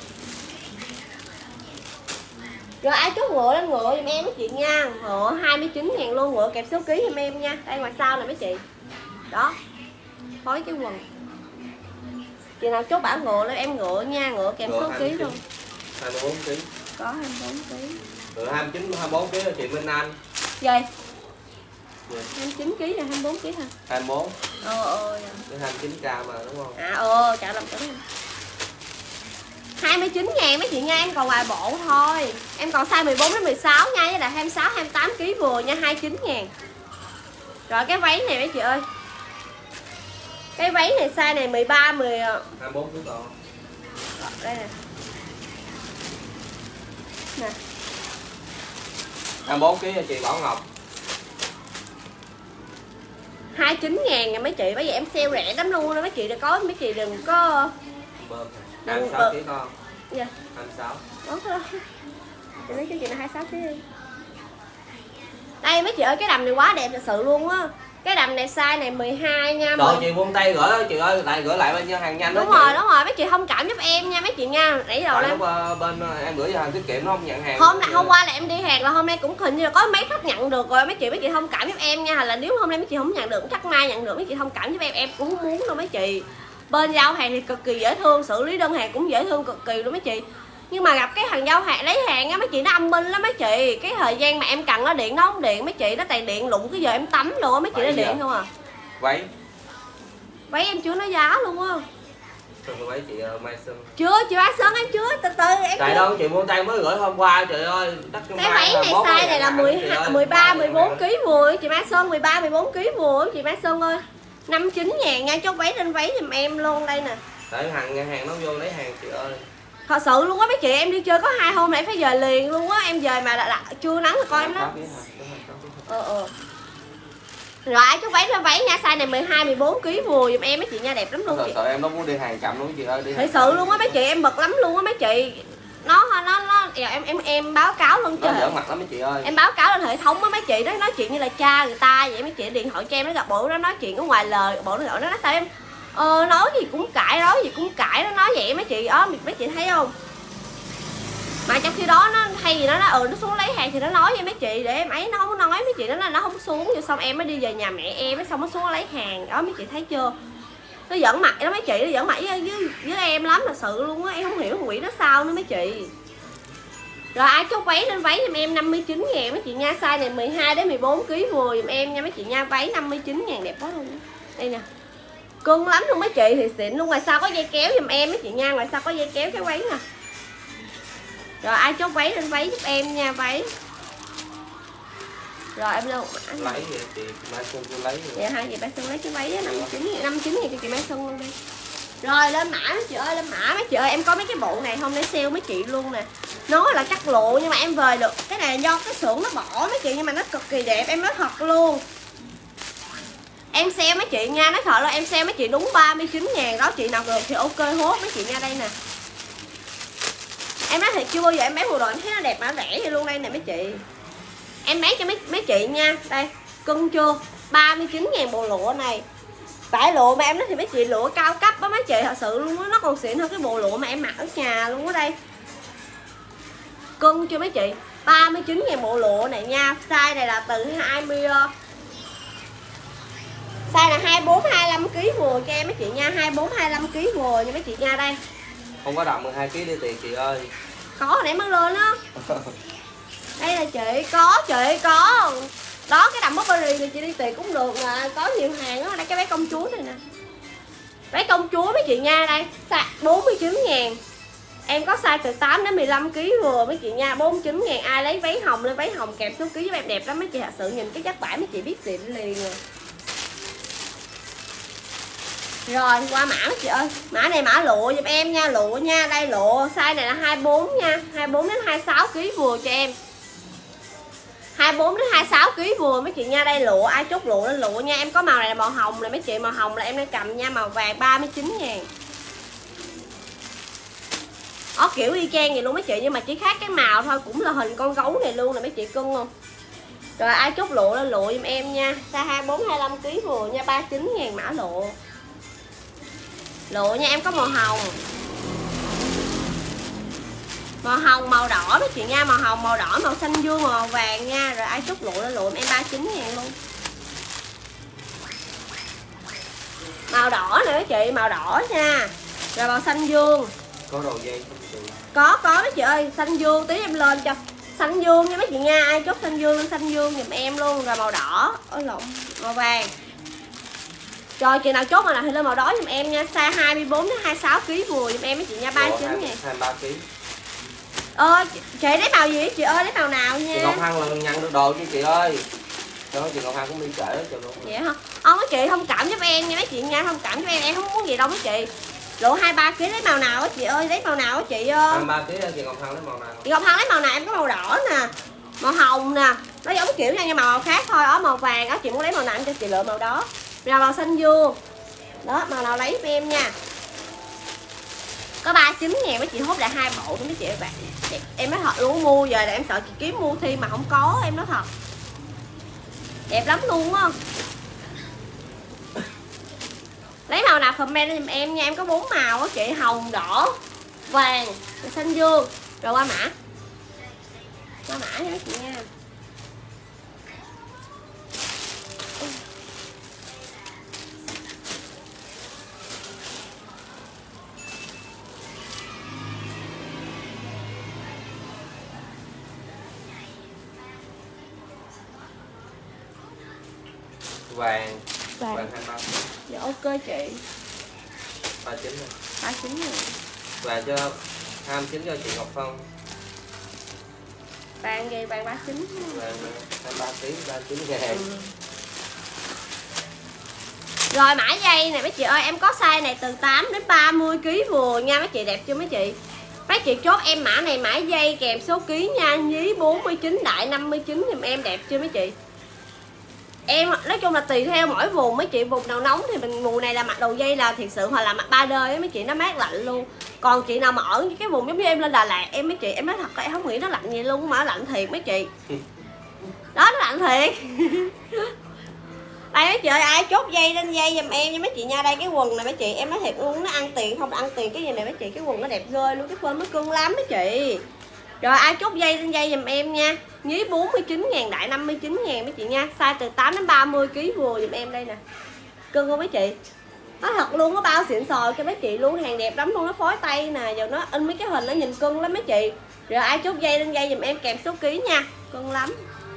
Rồi ai chốt ngựa lên ngựa giùm em mấy chị nha. Ngựa hai mươi chín ngàn luôn, ngựa kẹp số ký giùm em nha. Đây ngoài sau này mấy chị. Đó. Phối cái quần. Chị nào chốt bảo ngựa lên em ngựa nha, ngựa kèm số ký luôn. hai mươi bốn ký. Có hai mươi bốn ký. Rồi hai mươi chín hai mươi bốn ký là chị Minh Anh. Rồi. Dạ. hai mươi chín ký là hai mươi bốn ký hả? hai mươi bốn. Ờ ờ dạ. Cái hai mươi chín k mà đúng không? À ờ, trả lầm tưởng em. hai mươi chín ngàn mấy chị nha, em còn vài bộ thôi. Em còn size mười bốn đến mười sáu nha, với lại hai mươi sáu hai mươi tám ký vừa nha, hai mươi chín ngàn. Rồi cái váy này mấy chị ơi. Cái váy này size này mười ba mười hai mươi bốn ký còn. Đây nè. Nè. hai mươi bốn ký cho chị Bảo Ngọc. hai mươi chín ngàn nha mấy chị, bây giờ em sale rẻ lắm luôn đó mấy chị, đừng có mấy chị đừng có Bơm. hai mươi sáu ký con. Dạ. hai mươi sáu. Đó thôi. Chị lấy cho chị là hai mươi sáu ký đi. Đây mấy chị ơi, cái đầm này quá đẹp thật sự luôn á. Cái đầm này size này mười hai nha. Rồi chị buông tay gửi chị ơi, lại gửi lại bên hàng nhanh đó. Đúng rồi, đúng rồi, mấy chị thông cảm giúp em nha mấy chị nha. Nãy giờ em bên em gửi cho hàng tiết kiệm nó không nhận hàng. Hôm nay hôm qua là em đi hàng là hôm nay cũng hình như là có mấy khách nhận được rồi mấy chị, mấy chị thông cảm giúp em nha. Hay là nếu hôm nay mấy chị không nhận được chắc mai nhận được, mấy chị thông cảm giúp em, em cũng không muốn đâu mấy chị. Bên giao hàng thì cực kỳ dễ thương, xử lý đơn hàng cũng dễ thương cực kỳ luôn mấy chị. Nhưng mà gặp cái thằng giao hàng lấy hàng á mấy chị, nó âm minh lắm mấy chị. Cái thời gian mà em cần nó điện nó không điện mấy chị, nó toàn điện lụng cái giờ em tắm luôn á mấy chị, nó điện không à. Váy váy em chưa nói giá luôn á. Váy chị Mai Xuân chưa, chị Mai Xuân em chưa, từ từ em tại đâu chị mua tay mới gửi hôm qua trời ơi. Cái váy này size này là mười ba mười bốn ký vừa chị Mai Xuân, mười ba mười bốn ký vừa chị Mai Xuân ơi, năm mươi chín ngàn nha, chốt váy lên váy giùm em luôn. Đây nè, tại hàng hàng nó vô lấy hàng chị ơi. Thật sự luôn á mấy chị, em đi chơi có hai hôm này phải về liền luôn á. Em về mà đã, đã, chưa nắng là coi em đó. Ờ ờ. Rồi ai chút váy ra váy nha, size này mười hai mười bốn ký vừa giùm em mấy chị nha, đẹp lắm luôn. Thật sự em nó muốn đi hàng chậm luôn chị ơi, đi. Thật sự luôn á mấy chị, em bực lắm luôn á mấy chị. Nó nó nó giờ em em em báo cáo luôn chứ. Nó giỡn mặt lắm mấy chị ơi. Em báo cáo lên hệ thống á mấy chị, đó nói chuyện như là cha người ta vậy mấy chị. Điện thoại cho em nó gặp bộ nó nói chuyện ở ngoài lời, bộ nó gọi nó nói sao em ờ, nói gì cũng cãi, nói gì cũng cãi, nó nói vậy mấy chị. Đó mấy chị thấy không? Mà trong khi đó nó hay gì nó nói ừ nó xuống lấy hàng thì nó nói với mấy chị để em ấy, nó không có nói mấy chị, nó là nó không xuống, rồi xong em mới đi về nhà mẹ em, xong nó xuống lấy hàng. Đó mấy chị thấy chưa, nó giỡn mặt đó mấy chị, nó giỡn mặt với, với, với em lắm thật sự luôn á. Em không hiểu quỷ nó sao nữa mấy chị. Rồi ai chốt váy lên váy giùm em năm mươi chín ngàn mấy chị nha, size này mười hai đến mười bốn ký vừa giùm em nha mấy chị nha. Váy năm mươi chín ngàn đẹp quá luôn. Đây nè, cưng lắm luôn mấy chị, thì xịn luôn. Ngoài sau có dây kéo giùm em mấy chị nha, ngoài sau có dây kéo cái váy nè. Rồi ai chốt váy lên váy giúp em nha, váy. Rồi em lên một mã. Lấy vậy chị Mai Xuân tôi lấy rồi. Dạ hai chị Mai Xuân lấy cái váy á, năm mươi chín năm mươi chín ngàn cho chị Mai Xuân luôn đi. Rồi lên mã mấy chị ơi, lên mã mấy chị ơi, em có mấy cái bộ này không để sale mấy chị luôn nè. Nó là cắt lụa nhưng mà em về được. Cái này do cái xưởng nó bỏ mấy chị, nhưng mà nó cực kỳ đẹp, em nói thật luôn. Em sale mấy chị nha, nói thật là em sale mấy chị đúng ba mươi chín ngàn đó. Chị nào được thì ok hốt mấy chị nha. Đây nè, em nói thiệt chưa bao giờ em bán bộ đồ em thấy nó đẹp mà nó rẻ vậy luôn. Đây nè mấy chị, em bán cho mấy mấy chị nha. Đây, cưng chưa, ba mươi chín ngàn bộ lụa này. Vải lụa mà em nói thì mấy chị lụa cao cấp á mấy chị, thật sự luôn á, nó còn xịn hơn cái bộ lụa mà em mặc ở nhà luôn á. Đây, cưng chưa mấy chị, ba mươi chín ngàn bộ lụa này nha. Size này là từ hai mươi, size là hai mươi bốn hai mươi lăm ký vừa cho em mấy chị nha, hai mươi bốn hai mươi lăm ký vừa nha mấy chị nha. Đây Không có đậm mười hai ký đi tiền chị ơi. Có để mới lên á. Đây là chị, có chị, có. Đó cái đầm Burberry này chị đi tiền cũng được nè, có nhiều hàng á. Đây cái váy công chúa này nè, váy công chúa mấy chị nha. Đây bốn mươi chín ngàn, em có size từ tám đến mười lăm ký vừa mấy chị nha, bốn mươi chín ngàn. Ai lấy váy hồng lên váy hồng kẹp số ký giúp em đẹp lắm mấy chị, thật sự nhìn cái chất vải mấy chị biết xịn liền rồi. Rồi qua mã mấy chị ơi, mã này mã lụa giùm em nha, lụa nha. Đây lụa size này là hai mươi bốn nha, hai mươi bốn đến hai mươi sáu ký vừa cho em, hai mươi bốn đến hai mươi sáu ký vừa mấy chị nha. Đây lụa, ai chốt lụa lên lụa nha. Em có màu này là màu hồng này mấy chị, màu hồng là em đang cầm nha, màu vàng ba mươi chín ngàn. Ó kiểu y chang vậy luôn mấy chị, nhưng mà chỉ khác cái màu thôi, cũng là hình con gấu này luôn nè mấy chị, cưng không. Rồi ai chốt lụa lên lụa giùm em nha, size hai mươi bốn hai mươi lăm ký vừa nha, ba mươi chín ngàn mã lụa. Lụa nha, em có màu hồng, màu hồng, màu đỏ mấy chị nha, màu hồng, màu đỏ, màu xanh dương, màu vàng nha. Rồi ai chốt lụa lên lụa em ba mươi chín ngàn luôn. Màu đỏ nè mấy chị, màu đỏ nha. Rồi màu xanh dương. Có đầu dây không chị? Có, có mấy chị ơi, xanh dương, tí em lên cho. Xanh dương nha mấy chị nha, ai chốt xanh dương lên xanh dương giùm em luôn. Rồi màu đỏ, ôi lộn, màu vàng. Rồi chị nào chốt màu nào thì lên màu đó giùm em nha, size hai mươi bốn đến hai mươi sáu ký vừa giùm em mấy chị nha, ba mươi chín ngàn. hai mươi ba ký. Ờ, chị, chị lấy màu gì chị ơi, lấy màu nào nha. Chị Ngọc Hân là nhận được đồ chứ chị ơi. Cho chị Ngọc Hân cũng đi trễ đó trời luôn. Vậy hả? Ông mấy chị thông cảm giúp em nha mấy chị nha, thông cảm giúp em, em không muốn gì đâu mấy chị. Lụa hai mươi ba ký lấy màu nào á chị ơi, lấy màu nào á chị ơi. hai mươi ba ký chị Ngọc Hân lấy màu nào? Chị Ngọc Hân lấy màu nào, em có màu đỏ nè, màu hồng nè, nó giống kiểu nha nhưng màu khác thôi. Ở màu vàng á, chị muốn lấy màu nào em cho chị lựa màu đó. Rồi màu xanh dương. Đó, màu nào lấy với em nha. Có ba mươi chín ngàn mấy chị hốt lại hai bộ mấy chị bạn. Em nói thật luôn, mua giờ là em sợ chị kiếm mua thi mà không có, em nói thật. Đẹp lắm luôn á. Lấy màu nào comment giùm em nha, em có bốn màu á chị, hồng, đỏ, vàng, xanh dương. Rồi qua mã. Qua mã nha chị nha. Vàng. Vàng. Vàng hai mươi ba. Dạ ok chị. ba mươi chín rồi. ba mươi chín rồi. Vàng cho hai mươi chín cho chị Ngọc Hân. Vàng gì, vàng ba mươi chín. Vàng hai mươi ba ký ba mươi chín ngàn. Ừ. Rồi mã dây này mấy chị ơi, em có size này từ tám đến ba mươi ký vừa nha mấy chị, đẹp chưa mấy chị? Mấy chị chốt em mã này mã dây kèm số ký nha, nhí bốn mươi chín đại năm mươi chín giùm em, đẹp chưa mấy chị? Em nói chung là tùy theo mỗi vùng, mấy chị vùng nào nóng thì mình mùa này là mặc đầu dây là thiệt sự, hoặc là mặc ba đơi mấy chị, nó mát lạnh luôn. Còn chị nào mà ở cái vùng giống như em lên Đà Lạt, em mấy chị em nói thật là em không nghĩ nó lạnh vậy luôn, mà nó lạnh thiệt mấy chị. Đó, nó lạnh thiệt. Đây mấy chị ơi, ai chốt dây lên dây giùm em nha mấy chị nha. Đây cái quần này mấy chị, em nói thiệt luôn, nó ăn tiền không ăn tiền cái gì này mấy chị, cái quần nó đẹp ghê luôn, cái phên nó cưng lắm mấy chị. Rồi ai chốt dây lên dây giùm em nha. Nhí bốn mươi chín ngàn đại năm mươi chín ngàn mấy chị nha. Size từ tám đến ba mươi ký vừa giùm em đây nè. Cưng không mấy chị? Nó thật luôn, nó bao xịn sò cho mấy chị luôn, hàng đẹp lắm luôn, nó phối tay nè, giờ nó in mấy cái hình nó nhìn cưng lắm mấy chị. Rồi ai chốt dây lên dây giùm em kèm số ký nha, cưng lắm.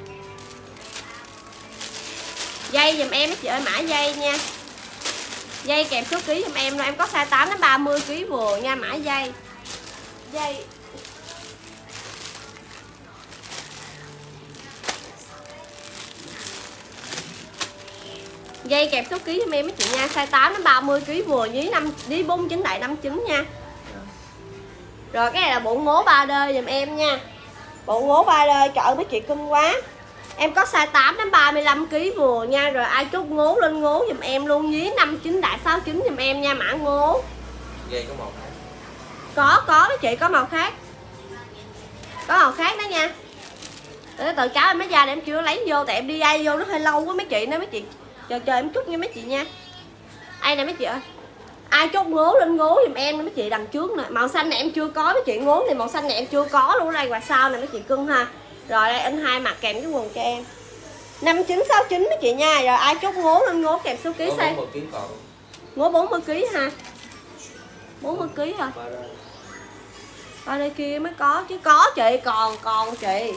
Dây giùm em mấy chị ơi, mã dây nha. Dây kèm số ký giùm em, rồi em có size tám đến ba mươi ký vừa nha, mã dây. Dây Dây kèm số ký giùm em mấy chị nha, size tám đến ba mươi ký vừa, nhí năm nhí bốn mươi chín đại năm mươi chín nha. Rồi cái này là bộ ngố ba đê giùm em nha. Bộ ngố ba đê trời ơi mấy chị cưng quá. Em có size tám đến ba mươi lăm ký vừa nha. Rồi ai chốt ngố lên ngố giùm em luôn, nhí năm mươi chín đại sáu mươi chín giùm em nha, mã ngố. Dây có màu khác. Có có mấy chị, có màu khác. Có màu khác đó nha. Để từ cáo em mới ra để em chưa lấy vô, tại em đi ai vô nó hơi lâu quá mấy chị, nên mấy chị chờ chờ em chút nha mấy chị nha. Ai nè mấy chị ơi, ai chốt ngố lên ngố giùm em mấy chị, đằng trước nè, màu xanh này em chưa có mấy chị, ngố này màu xanh này em chưa có luôn, đây và sau này mấy chị cưng ha. Rồi đây in hai mặt kèm cái quần cho em năm chín sáu chín mấy chị nha. Rồi ai chốt ngố lên ngố kèm số ký size ngố bốn mươi ký ha, bốn mươi ký hả? Ở đây kia mới có chứ, có chị, còn còn chị,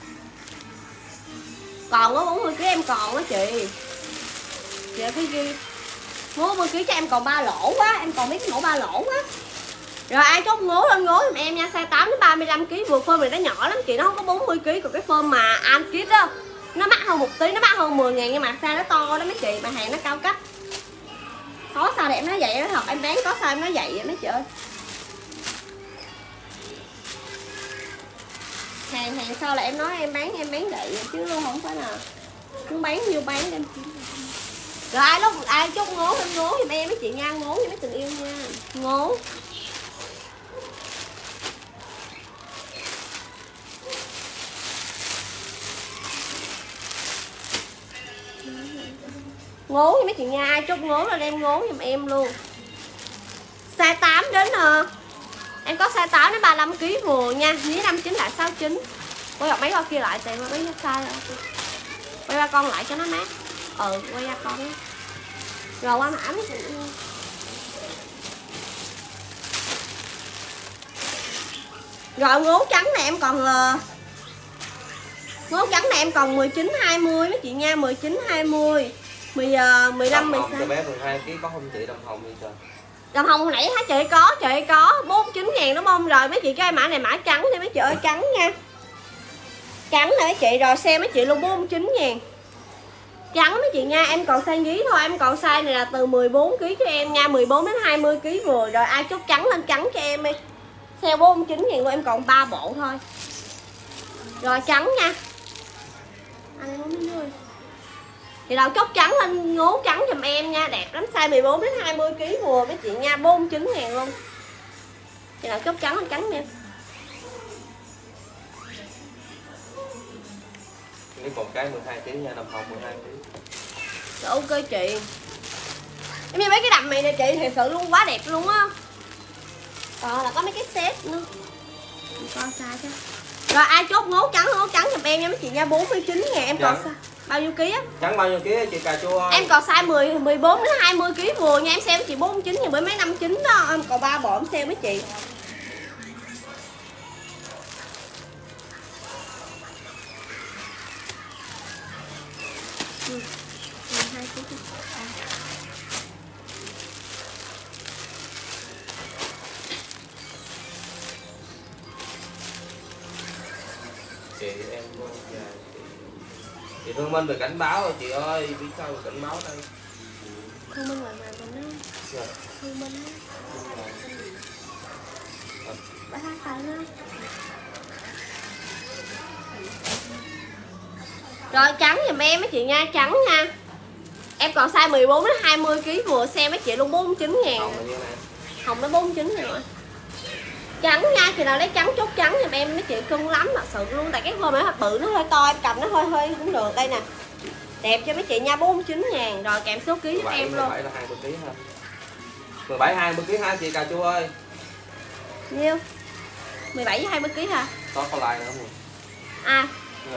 còn có bốn mươi ký em còn đó chị. Dạ cái gì ngố bốn mươi ký cho em còn ba lỗ quá, em còn mấy cái mẫu ba lỗ quá. Rồi ai chốt ngố lên ngố giùm em nha, size tám đến ba mươi lăm ký vừa, phơm này nó nhỏ lắm chị, nó không có bốn mươi ký. Còn cái phơm mà An Kit đó nó mắc hơn một tí, nó mắc hơn mười ngàn, nhưng mà size nó to đó mấy chị, mà hàng nó cao cấp. Có sao để em nói vậy đó, thật em bán có sao em nói vậy vậy mấy chị ơi. Hàng hàng sau là em nói em bán em bán vậy chứ luôn, không phải là muốn bán nhiêu bán em. Rồi ai lúc ai chốt ngố lên ngố giùm em mấy chị nha, ngố với mấy tình yêu nha, ngố. Ngố với mấy chị nha, ai chốt ngố là đem ngố giùm em luôn. Size tám đến uh, em có size tám đến ba mươi lăm ký vừa nha, nhí năm mươi chín lại sáu mươi chín. Quay gặp mấy con kia lại tìm mấy size rồi. Quay ba con lại cho nó mát. Ừ, quay ba con đó. Rồi qua mã mấy chị. Rồi ngố trắng này em còn uh, ngố trắng này em còn mười chín hai mươi mấy chị nha, mười chín hai mươi, mười uh, mười lăm mười sáu. Cho bé mười hai ký có không chị, đầm hồng đi trời. Đầm hồng hồi nãy hả chị, có chị, có bốn mươi chín ngàn đúng không? Rồi mấy chị cái mã này mã trắng đi mấy chị ơi, trắng nha. Trắng nè mấy chị, rồi xem mấy chị luôn bốn mươi chín ngàn. Trắng mấy chị nha, em còn size nhí thôi, em còn size này là từ mười bốn ký cho em nha, mười bốn đến hai mươi ký vừa. Rồi ai chốt trắng lên trắng cho em đi. Theo bốn mươi chín ngàn luôn, em còn ba bộ thôi. Rồi trắng nha. Anh nói mấy người. Thì đầu chốt trắng lên ngố trắng giùm em nha, đẹp lắm, size mười bốn đến hai mươi ký vừa mấy chị nha, bốn mươi chín ngàn luôn. Thì đầu chốt trắng lên trắng nha. Cái một cái mười hai ký nha, đầm hồng mười hai ký. Rồi ok chị. Em như mấy cái đầm này nè chị, thật sự luôn quá đẹp luôn á. Còn là có mấy cái set nữa. Mình coi sai chứ. Rồi ai chốt ngố trắng ngố trắng giùm em nha mấy chị nha, bốn mươi chín ngàn em còn size bao nhiêu ký á? Trắng bao nhiêu ký chị cà chua ơi? Em còn size mười, mười bốn đến hai mươi ký vừa nha, em xem mấy chị bốn mươi chín nhưng với mấy năm mươi chín đó, em còn ba bộ em xem mấy chị. Ừ. hai ký. Chị em cô già chị. Chị Thương Minh được cảnh báo rồi chị ơi, biết sao được cảnh báo đây. Thương Minh ngoài ngoài mình á. Thương Minh á. Bà thay xài nó. Rồi trắng giùm em mấy chị nha, trắng nha. Em còn size mười bốn đến hai mươi ki lô gam vừa xem mấy chị luôn, bốn mươi chín ngàn. Hồng nó bốn mươi chín ngàn rồi. Trắng nha, chị nào lấy trắng chốt trắng giùm em mấy chị, cưng lắm thật sự luôn. Tại cái phơm này hơi bự, nó hơi to, em cầm nó hơi hơi cũng được. Đây nè. Đẹp cho mấy chị nha, bốn mươi chín ngàn. Rồi kèm số ký giúp em luôn. mười bảy là hai mươi ký ha. mười bảy hai mươi ký ha chị cà chua ơi. Nhiêu? mười bảy với hai mươi ký hả? Có con like nữa không? À.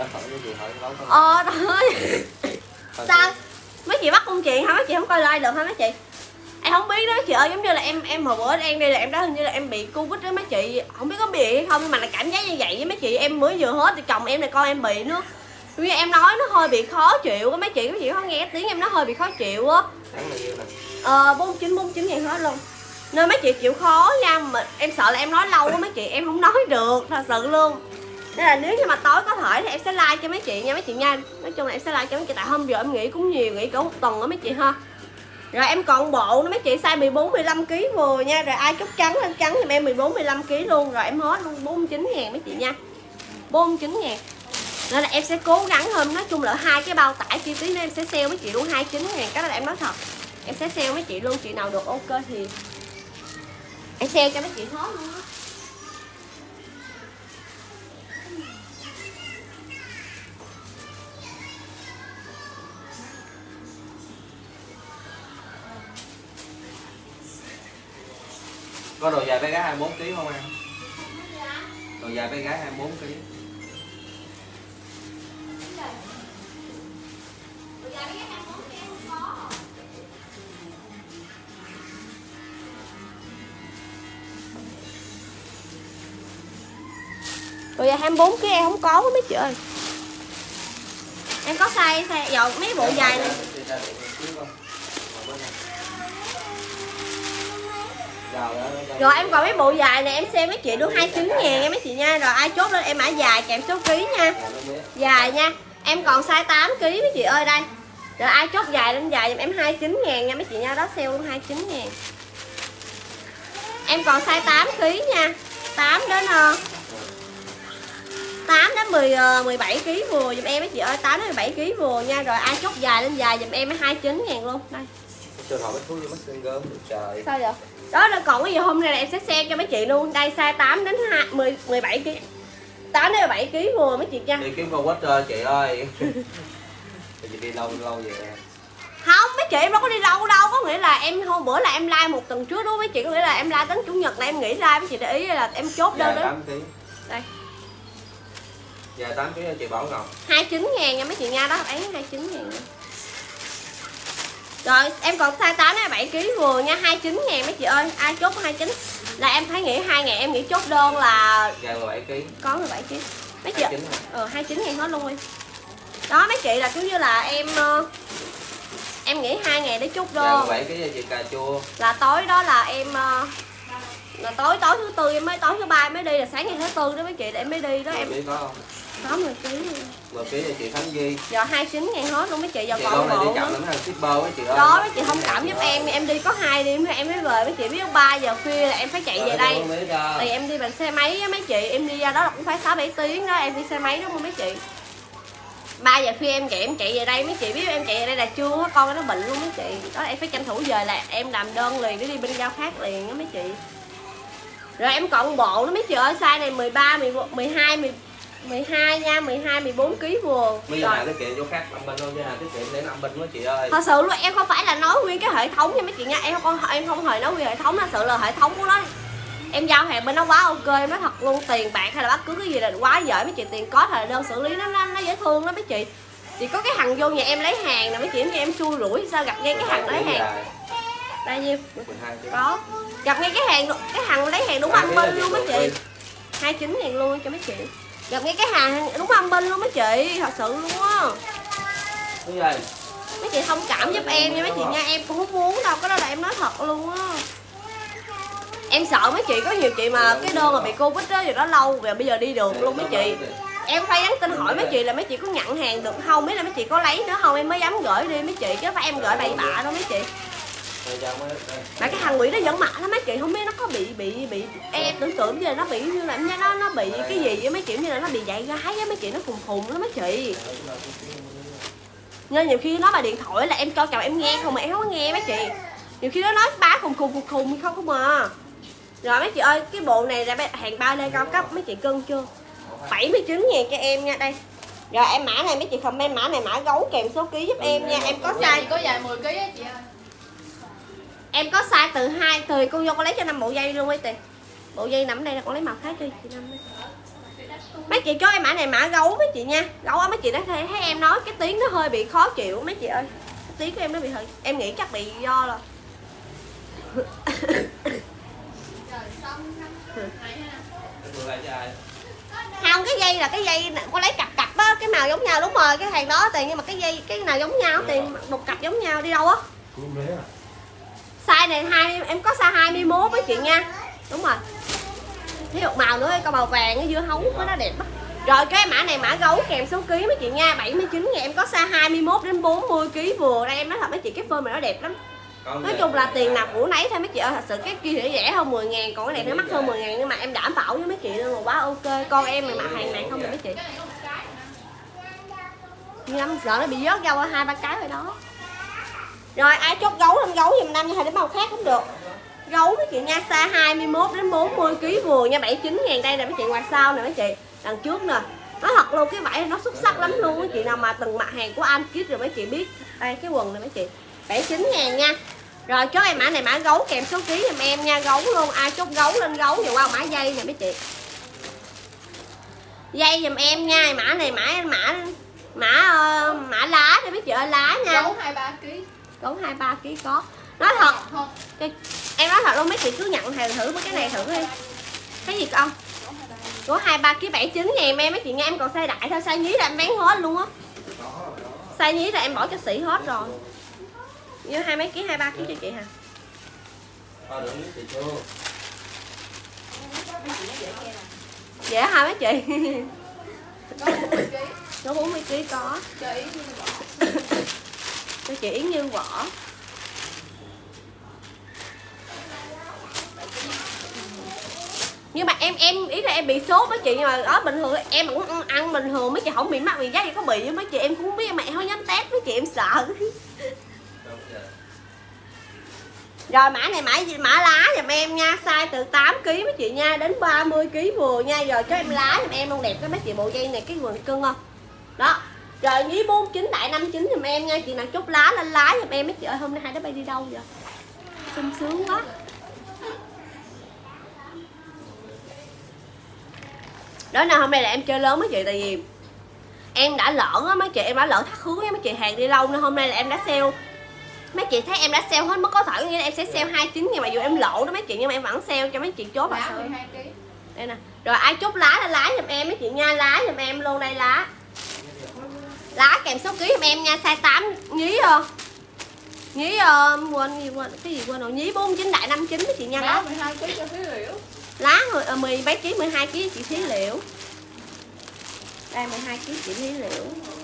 Ờ đó. Sao? Mấy chị bắt công chuyện hả? Mấy chị không coi like được hả mấy chị? Em không biết đó chị ơi, giống như là em em hồi bữa em đi là em đã hình như là em bị Covid đó mấy chị, không biết có bị hay không nhưng mà là cảm giác như vậy với mấy chị. Em mới vừa hết thì chồng em này con em bị nữa, vì em nói nó hơi bị khó chịu á mấy chị, mấy chị có nghe tiếng em nó hơi bị khó chịu á. Ờ bốn mươi chín bốn mươi chín ngàn hết luôn, nên mấy chị chịu khó nha, mà em sợ là em nói lâu quá mấy chị em không nói được thật sự luôn. Nên là nếu như mà tối có thể thì em sẽ like cho mấy chị nha mấy chị nha. Nói chung là em sẽ like cho mấy chị, tại hôm giờ em nghĩ cũng nhiều, nghĩ cỡ một tuần đó mấy chị ha. Rồi em còn bộ nữa mấy chị, size mười bốn mười lăm ki lô gam vừa nha. Rồi ai chốt trắng lên trắng thì em mười bốn mười lăm ki lô gam luôn. Rồi em hết luôn bốn mươi chín ngàn mấy chị nha, bốn mươi chín ngàn. Nên là em sẽ cố gắng hơn. Nói chung là hai cái bao tải chi phí nên em sẽ sale mấy chị luôn hai mươi chín ngàn. Cái đó là em nói thật, em sẽ sale mấy chị luôn. Chị nào được ok thì em sale cho mấy chị hết luôn á. Có đồ dài bé gái hai mươi bốn ký không em? Đồ dài bé gái hai mươi bốn ký. Đồ dài hai mươi bốn ký em không có mấy chị ơi. Em có size size dọn mấy bộ dài này. Rồi em còn mấy bộ dài này em xem mấy chị được hai mươi chín ngàn em mấy chị nha. Rồi ai chốt lên em mã dài kèm số ký nha. Dài nha. Em còn size tám ký mấy chị ơi đây. Rồi ai chốt dài lên dài giùm em hai mươi chín ngàn nha mấy chị nha. Đó sale luôn hai mươi chín ngàn. Em còn size tám ký nha. tám đến uh, tám đến mười, mười bảy ký vừa giùm em mấy chị ơi, tám đến mười bảy ký vừa nha. Rồi ai chốt dài lên dài giùm em hai mươi chín ngàn luôn. Đây. Trường hợp thú với Messenger trời. Sao vậy? Đó là còn cái gì hôm nay là em sẽ xem cho mấy chị luôn. Đây size tám đến mười, mười bảy ký. tám đến mười bảy ký vừa mấy chị nha. Đi kiếm con quất chơi chị ơi. Chị đi lâu lâu vậy. Không mấy chị em đâu có đi lâu đâu, có nghĩa là em hôm bữa là em like một tuần trước đó mấy chị, có nghĩa là em like đến chủ nhật này em nghỉ like mấy chị để ý là em chốt đơn đó. tám ký. Đây. Dài tám ký chị Bảo Ngọc. hai mươi chín ngàn nha mấy chị nha, đó ấy hai mươi chín ngàn. Rồi em còn size tám đến bảy ký vừa nha, hai mươi chín ngàn mấy chị ơi. Ai chốt hai mươi chín là em thấy nghĩ hai ngàn em nghĩ chốt đơn là dài mười bảy ký. Có mười bảy ký. Mấy chị ờ hai mươi chín ngàn hết luôn đi. Đó mấy chị là cứ như là em em nghĩ hai ngàn để chốt đơn. Dài mười bảy ký cho chị cà chua. Là tối đó là em là tối tối thứ tư em mới, tối thứ ba mới đi, là sáng ngày thứ tư đó mấy chị để em mới đi đó. Em có không? Có mười ký. mười ký cho chị Khánh Duy. Giờ hai mươi chín ngàn hết luôn mấy chị, giờ chị còn bộ đi chậm lắm thằng shipper mấy chị ơi. Đó mấy chị thông cảm giúp em, em đi có hai đêm em mới về mấy chị, biết ba giờ khuya là em phải chạy về đây. Thì em đi bằng xe máy á mấy chị, em đi ra đó là cũng phải sáu bảy tiếng đó, em đi xe máy đúng không mấy chị. ba giờ khuya em chạy em chạy về đây mấy chị biết, em chạy về đây là trưa con nó bệnh luôn mấy chị. Đó em phải tranh thủ về là em làm đơn liền để đi bên giao khác liền đó mấy chị. Rồi em còn bộ đó mấy chị ơi, size này mười ba, mười hai, mười hai nha, mười hai, mười bốn ký vừa. Bây giờ hàng tiết kiệm vô khác năm bên luôn, chứ hàng tiết kiệm để năm bên mấy chị ơi. Thật sự luôn em không phải là nói nguyên cái hệ thống nha mấy chị nha, em không em không hề nói nguyên hệ thống, thật sự là hệ thống của nó em giao hàng bên nó quá ok, em nói thật luôn, tiền bạc hay là bất cứ cái gì là quá dễ mấy chị, tiền có thời đơn xử lý nó nó, nó dễ thương lắm mấy chị. Chỉ có cái hàng vô nhà em lấy hàng nè mấy chị, em xui rủi sao gặp ngay cái hàng lấy hàng. Đây nhiêu? Có. Gặp ngay cái hàng cái hàng lấy hàng đúng âm bên luôn mấy chị. hai mươi chín ngàn luôn cho mấy chị. Gặp ngay cái hàng đúng âm bên luôn mấy chị, thật sự luôn á. Mấy chị thông cảm giúp em nha mấy chị nha, em cũng không muốn đâu, cái đó là em nói thật luôn á. Em sợ mấy chị có nhiều chị mà cái đơn mà bị Covid đó rồi đó lâu rồi bây giờ đi được luôn mấy chị. Em phải nhắn tin hỏi mấy chị là mấy chị có nhận hàng được không, biết là mấy chị có lấy nữa không em mới dám gửi đi mấy chị, chứ phải em gửi bậy bạ đâu mấy chị. Mà cái thằng quỷ nó vẫn mạ lắm mấy chị, không biết nó có bị bị bị em tưởng tượng như là nó bị như là nó nó bị cái gì với mấy chị, như là nó bị dạy gái á mấy chị, nó khùng khùng lắm mấy chị. Nên nhiều khi nó mà điện thoại là em cho chồng em nghe không mà em không có nghe mấy chị. Nhiều khi nó nói bá khùng khùng khùng khùng không không à. Rồi mấy chị ơi, cái bộ này là hàng ba lê cao cấp mấy chị cân chưa? bảy mươi chín ngàn cho em nha đây. Rồi em mã này mấy chị comment mã này mã gấu kèm số ký giúp em nha. Em có size có dài mười ký á chị ơi. Em có size từ hai từ con vô con lấy cho năm bộ dây luôn mấy chị. Bộ dây nằm đây là con lấy màu khác cho chị Năm đây. Mấy chị cho em mã này mã gấu mấy chị nha. Gấu á mấy chị đã thấy em nói cái tiếng nó hơi bị khó chịu mấy chị ơi. Cái tiếng của em nó bị hơi, em nghĩ chắc bị do là không, cái dây là cái dây con lấy cặp cặp á, cái màu giống nhau đúng rồi, cái hàng đó tiền, nhưng mà cái dây cái nào giống nhau tiền một cặp giống nhau đi đâu á. Size này hai em có size hai mươi mốt với chị nha. Đúng rồi. Thấy một màu nữa con màu vàng cái dưa hấu của nó đẹp á. Rồi cái mã này mã gấu kèm số ký mấy chị nha, bảy mươi chín ngàn em có size hai mươi mốt đến bốn mươi ký vừa. Đây em nói thật mấy chị cái phơm này nó đẹp lắm. Nói chung là tiền nào của nấy thôi mấy chị ơi, thật sự cái kia thì rẻ hơn mười ngàn, còn cái này nó mắc hơn mười ngàn, nhưng mà em đảm bảo với mấy chị luôn là quá ok. Con em mà mặc hàng này không được mấy chị. Năm sợ nó bị vớt rau ở hai ba cái rồi đó. Rồi ai chốt gấu lên gấu giùm Năm, hay đến màu khác cũng được. Gấu mấy chị nha, size hai mươi mốt đến bốn mươi ký vừa nha, bảy mươi chín ngàn đây nè mấy chị, ngoài sau nè mấy chị. Đằng trước nè. Nói thật luôn cái vải nó xuất sắc lắm luôn mấy chị, nào mà từng mặt hàng của Anh Kids rồi mấy chị biết. Đây cái quần này mấy chị, bảy mươi chín ngàn nha. Rồi chốt em mã này mã gấu kèm số ký giùm em nha, gấu luôn, ai chốt gấu lên gấu thì qua mã dây nè mấy chị. Dây giùm em nha, mã này mã mã mã uh, mã lá để mấy chị ơi, lá nha. Gấu hai ba ký. Gấu hai ba ký có. Nói thật. Cái, em nói thật luôn mấy chị cứ nhận hàng thử mấy cái này thử đi. Cái gì con? Gấu hai ba ký bảy mươi chín ngàn em mấy chị nghe, em còn size đại thôi, size nhí là em bán hết luôn á. Size nhí là em bỏ cho sĩ hết rồi. Như hai mấy ký, hai ba ký cho chị hả? Dễ hả mấy chị? Có bốn mươi ký có. Cho chị Yến Như vỏ. Nhưng mà em em ý là em bị sốt mấy chị, nhưng mà đó bình thường em cũng ăn bình thường mấy chị, không bị mắc bị giá gì có bị mấy chị, em cũng không biết, mẹ không dám test mấy chị, em sợ. Rồi mã này mã mã lá giùm em nha, size từ tám ký mấy chị nha đến ba mươi ký vừa nha. Rồi cho em lá giùm em luôn, đẹp cái mấy chị, bộ dây này cái quần cưng không? Đó. Rồi nhí bốn mươi chín đại năm mươi chín giùm em nha, chị nào chốt lá lên lá giùm em mấy chị ơi. Hôm nay hai đứa bay đi đâu vậy? Sung sướng quá. Đó nào hôm nay là em chơi lớn mấy chị, tại vì em đã lỡ á mấy chị, em đã lỡ thắt hướng với mấy chị, hàng đi lâu nên hôm nay là em đã sale. Mấy chị thấy em đã sale hết mức có thể, nghĩa là em sẽ sale hai mươi chín nhưng mà dù em lỗ đó mấy chị, nhưng mà em vẫn sale cho mấy chị chốt là sao. Đây nè. Rồi ai chốt lá là lá giùm em mấy chị nha, lá giùm em luôn, đây lá. Lá kèm số ký giùm em nha, size tám nhí không? Nhí uh, quên gì quên cái gì quên rồi, nhí bốn mươi chín đại năm mươi chín mấy chị nha. Lá mười hai ký cho phí liệu. Lá uh, mười mấy ký, mười hai ký chị Thí Liễu. Đây mười hai ký chị Thí Liễu.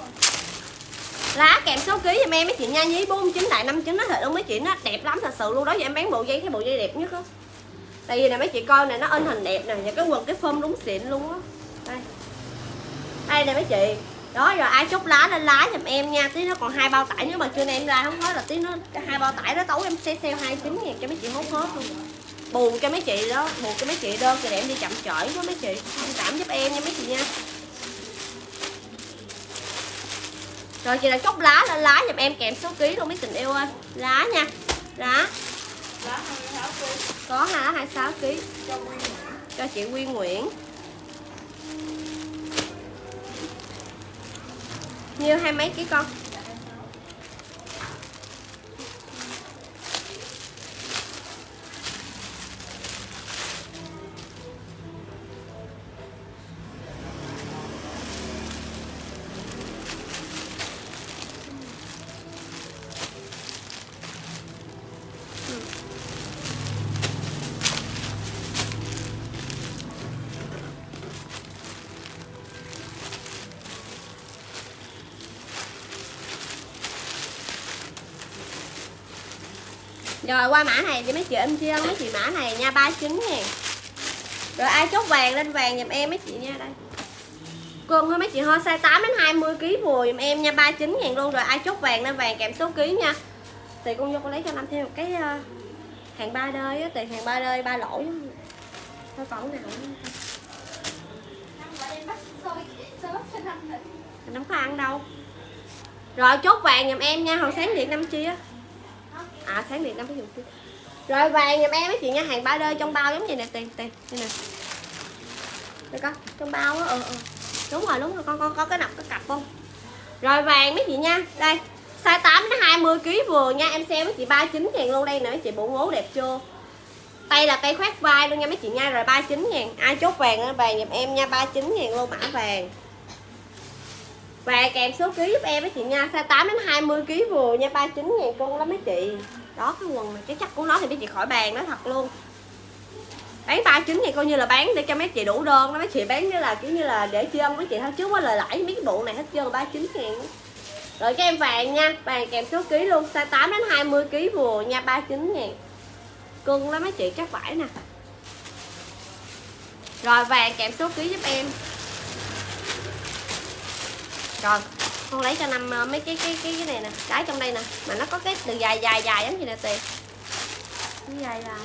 Lá kèm số ký giùm em mấy chị nha, nhí bốn mươi chín đại năm mươi chín nó thật luôn mấy chị, nó đẹp lắm thật sự luôn đó. Giờ em bán bộ dây, cái bộ dây đẹp nhất á. Tại vì nè mấy chị coi nè, nó in hình đẹp nè, và cái quần cái phơm đúng xịn luôn á. Đây. Đây nè mấy chị. Đó rồi ai chốt lá lên lá giùm em nha. Tí nó còn hai bao tải, nếu mà chưa nay em ra không hết là tí nó hai bao tải đó tối em sẽ sale hai mươi chín ngàn cho mấy chị hốt hết luôn. Buồn cho mấy chị đó, buồn cho mấy chị đơn thì để em đi chậm chởi quá mấy chị. Thông cảm giúp em nha mấy chị nha. Rồi chị là chốt lá lên lá giùm em kèm số ký luôn mấy tình yêu ơi. Lá nha. Lá. Lá hai mươi sáu ký. Có hả? hai mươi sáu ký. Cho Nguyên Nguyễn. Cho chị Nguyên Nguyễn. Nhiêu hai mấy ký con? Rồi qua mã này cho mấy chị in chiên, mấy chị mã này nha, ba mươi chín ngàn. Rồi ai chốt vàng lên vàng giùm em mấy chị nha, đây. Cưng thôi mấy chị thôi, size tám đến hai mươi ký vừa giùm em nha, ba mươi chín ngàn luôn. Rồi ai chốt vàng lên vàng kèm số ký nha. Thì con vô con lấy cho năm thêm một cái uh, hàng ba đơi á, tiền hàng ba đơi ba lỗ. Thôi còn nào anh không có ăn đâu. Rồi chốt vàng giùm em nha, hồi sáng điện năm chia. À sáng điện năm cái dụng. Rồi vàng giùm em mấy chị nha, hàng ba đơi trong bao giống vậy nè, tiền tiền đây nè. Đây con, trong bao á, ừ ừ. Đúng rồi, đúng rồi, con con có cái nọc cái cặp không? Rồi vàng mấy chị nha, đây. Size tám đến hai mươi ký vừa nha, em xem mấy chị ba mươi chín ngàn luôn đây nè mấy chị, bộ ngố đẹp chưa? Tay là tay khoét vai luôn nha mấy chị nha, rồi ba mươi chín ngàn. Ai chốt vàng lên vàng giùm em nha, ba mươi chín ngàn luôn mã vàng. Và kèm số ký giúp em mấy chị nha, size tám đến hai mươi ký vừa nha, ba mươi chín ngàn cân lắm mấy chị. Đó cái quần này, cái chắc của nó thì mấy chị khỏi bàn nó thật luôn. Bán ba mươi chín ngàn coi như là bán để cho mấy chị đủ đơn đó, mấy chị bán như là kiểu như là để chi ân mấy chị thôi, chứ có lời lãi mấy cái bộ này hết trơn, ba mươi chín ngàn. Rồi cho em vàng nha, vàng kèm số ký luôn, size tám đến hai mươi ký vừa nha, ba mươi chín ngàn. Cưng lắm mấy chị, các vải nè. Rồi vàng kèm số ký giúp em. Rồi, con lấy cho năm mấy cái cái cái cái này nè, cái trong đây nè, mà nó có cái đường dài dài dài giống như nè tiền. Nó dài dài.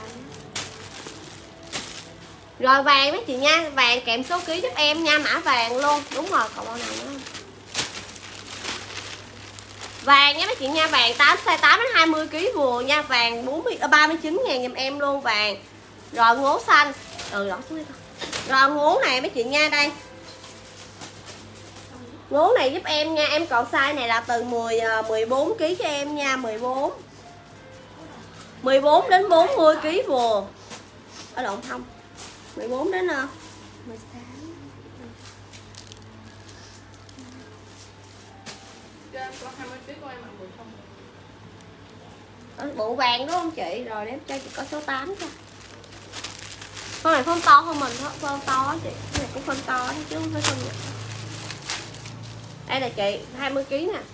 Rồi vàng mấy chị nha, vàng kèm số ký giúp em nha, mã vàng luôn. Đúng rồi, còn bao nào nữa không? Vàng nha mấy chị nha, vàng tám size tám đến hai mươi ký vừa nha, vàng bốn mươi ba mươi chín ngàn giùm em luôn vàng. Rồi ngố xanh. Ừ đổ xuống đây thôi. Rồi ngố này mấy chị nha, đây. Ngố này giúp em nha, em còn size này là từ mười mười bốn ký cho em nha, mười bốn. mười bốn đến bốn mươi ký vừa. Ở lộn không. mười bốn đến mười sáu. Cho em có hai mươi ký của em mặc được không? Ở bộ vàng đúng không chị? Rồi để em cho chị có số tám cho. Con này phông to hơn mình, phông to á chị. Cái này cũng phông to đó chứ không phải phông nhỏ. Đây là chị, hai mươi ký nè.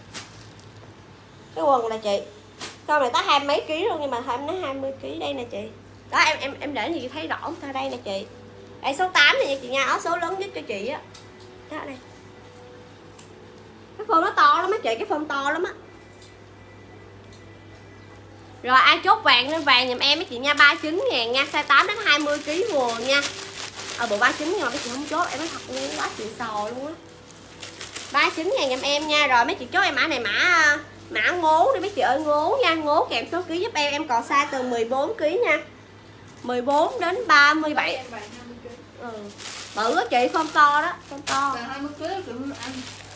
Cái quần là chị. Con này tới hai mấy ký luôn nhưng mà thêm nó hai mươi ký đây nè chị. Đó em em em để gì thấy rõ không ta, đây nè chị. Đây số tám này nha chị nha, áo số lớn nhất cho chị á. Đó đây. Cái phông nó to lắm á chị, cái phông to lắm á. Rồi ai chốt vàng lên vàng giùm em mấy chị nha, ba mươi chín ngàn nha, size tám đến hai mươi ký vừa nha. Ờ bộ ba mươi chín nhưng mà mấy chị không chốt em nói thật luôn, quá chuyện sò luôn á. ba mươi chín ngàn giùm em nha. Rồi mấy chị chốt em mã này mã mã ngố đi mấy chị ơi, ngố nha, ngố kèm số ký giúp em, em còn size từ mười bốn ký nha. mười bốn đến ba mươi bảy. Ừ. Bự á chị, phông to đó, phông to. Là hai mươi ký chị Minh ăn.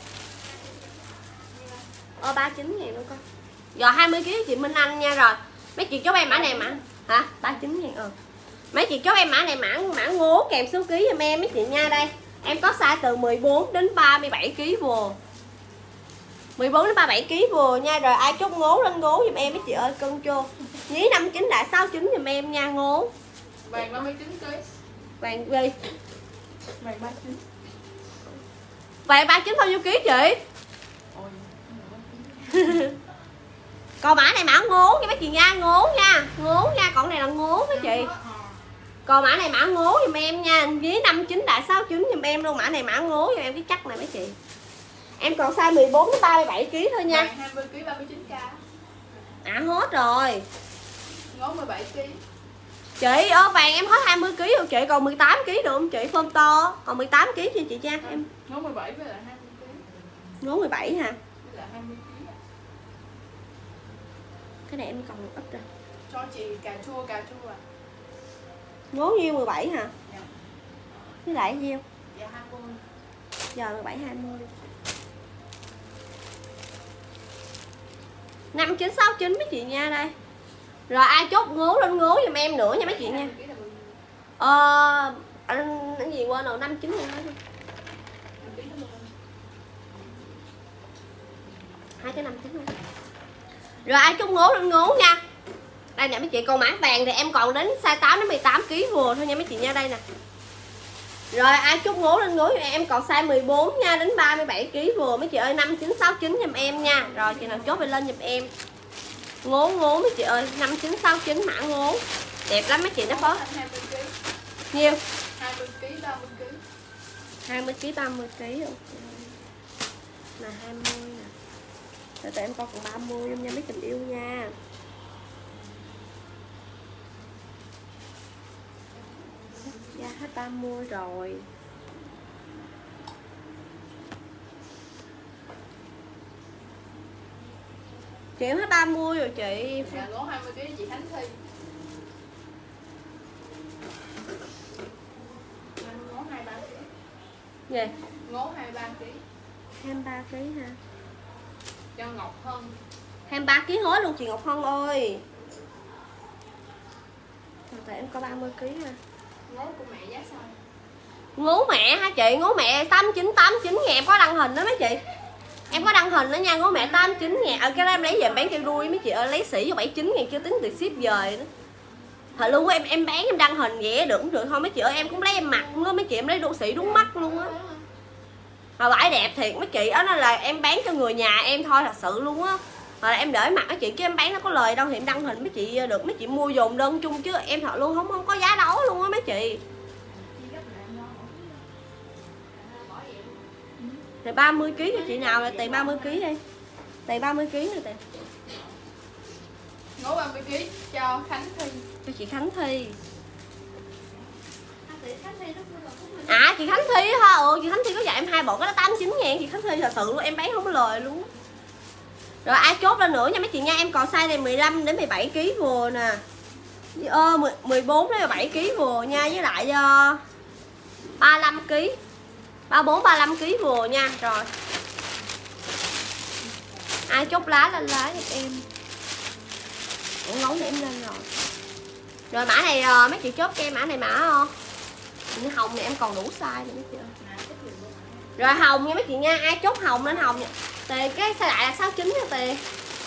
Ờ ba mươi chín ngàn luôn con. Rồi hai mươi ký chị Minh Anh nha. Rồi mấy chị chốt em mã này mã hả? ba mươi chín ngàn. Ừ. Mấy chị chốt em mã này mã mã ngố kèm số ký giùm em mấy chị nha, đây. Em có size từ mười bốn đến ba mươi bảy ký vừa. mười bốn đến ba mươi bảy ký vừa nha. Rồi ai chốt ngố lên ngố giùm em mấy chị ơi, cân chô. Nhí năm mươi chín lại sáu mươi chín giùm em nha, ngố. Vàng ba mươi chín ký. Vàng gì? Vàng ba mươi chín. Vàng ba mươi chín bao nhiêu ký chị? Còn mã này mã ngố nha mấy chị nha, ngố nha, ngố nha, còn này là ngố mấy chị. Còn mã này mã ngố giùm em nha, dưới năm mươi chín đại sáu mươi chín giùm em luôn, mã này mã ngố giùm em cái chắc này mấy chị. Em còn size mười bốn đến ba mươi bảy ký thôi nha. Vàng hai mươi ký ba mươi chín k. À hết rồi. Ngố mười bảy ký. Chị ơ vàng em hết hai mươi ký rồi chị, còn mười tám ký được không chị, phơm to. Còn mười tám ký cho chị nha em. Ngố mười bảy với lại hai mươi ký. Ngố mười bảy hả? Với lại hai mươi ký. Cái này em còn ít rồi. Cho chị cà chua cà chua à. Ngố nhiêu mười bảy hả? Dạ. Với lại nhiêu? Dạ hai mươi. Giờ mười bảy hai mươi. năm chín sáu chín mấy chị nha đây. Rồi ai chốt ngố lên ngố giùm em nữa nha mấy chị nha. Ờ anh cái gì quên rồi, năm chín luôn thôi. Hai cái năm chín luôn. Rồi ai chốt ngố lên ngố nha. Đây nè mấy chị, còn mã vàng thì em còn đến size tám đến mười tám ký vừa thôi nha mấy chị nha, đây nè. Rồi ai chốt ngố lên ngố em còn size mười bốn nha đến ba mươi bảy ký vừa mấy chị ơi, năm chín sáu chín giùm em nha. Rồi chị nào chốt về lên giùm em. Ngố ngố mấy chị ơi, năm chín sáu chín mã ngố. Đẹp lắm mấy chị nó có. hai mươi ký. Nhiêu? hai mươi ký, ba mươi ký. hai mươi ký, ba mươi ký. Ok. Là hai mươi nè. Để tụi em coi còn ba mươi luôn nha mấy tình yêu nha. Dạ hết ba mươi rồi. Chị em hết ba mươi rồi chị. Dạ ngố hai mươi ký chị Khánh Thi. Ngố hai mươi ba ký. Gì? Ngố hai mươi ba ký. hai mươi ba ký ha. Cho Ngọc Hân. hai mươi ba ký hết luôn chị Ngọc Hân ơi. Rồi tại em có ba mươi ký ha. Ngố của mẹ giá sao? Ngố mẹ hả chị? Ngố mẹ tám chín tám chín ngàn, em có đăng hình đó mấy chị. Em có đăng hình đó nha, ngố mẹ tám chín ngàn. Ở cái đó em lấy về em bán kêu đuôi mấy chị ơi, lấy sỉ cho bảy chín ngàn chưa tính tiền ship về nữa. Thật luôn em em bán em đăng hình vậy được cũng được thôi mấy chị ơi, em cũng lấy em mặc luôn á mấy chị, em lấy đô sĩ đúng mắt luôn á. Mà vải đẹp thiệt mấy chị, đó là em bán cho người nhà em thôi thật sự luôn á. Rồi là em để mặt á chị, chứ em bán nó có lời đâu thì em đăng hình mấy chị được mấy chị mua dồn đơn chung, chứ em thật luôn không không có giá đấu luôn á mấy chị. Thì ba mươi ký cho chị nào là tiền ba mươi ký đi. Tiền ba mươi ký rồi tiền. Ngố ba mươi ký cho Khánh Thi. Cho chị Khánh Thi. À chị Khánh Thi ha, ừ chị Khánh Thi có dạy em hai bộ cái đó tám chín ngàn chị Khánh Thi thật sự luôn, em bán không có lời luôn. Rồi ai chốt lên nữa nha mấy chị nha, em còn size này mười lăm đến mười bảy ký vừa nè. Ờ mười bốn đến mười bảy ký vừa nha, với lại uh, ba mươi lăm ký. ba mươi bốn ba mươi lăm ký vừa nha. Rồi. Ai chốt lá lên lá giúp em. Ủa ngấu này em lên rồi. Rồi mã này uh, mấy chị chốt cho em mã này mã không? Hồng này em còn đủ size nữa mấy chị ơi. Rồi hồng nha mấy chị nha, ai chốt hồng lên hồng nha. Tề cái size đại là sáu chín nha Tề.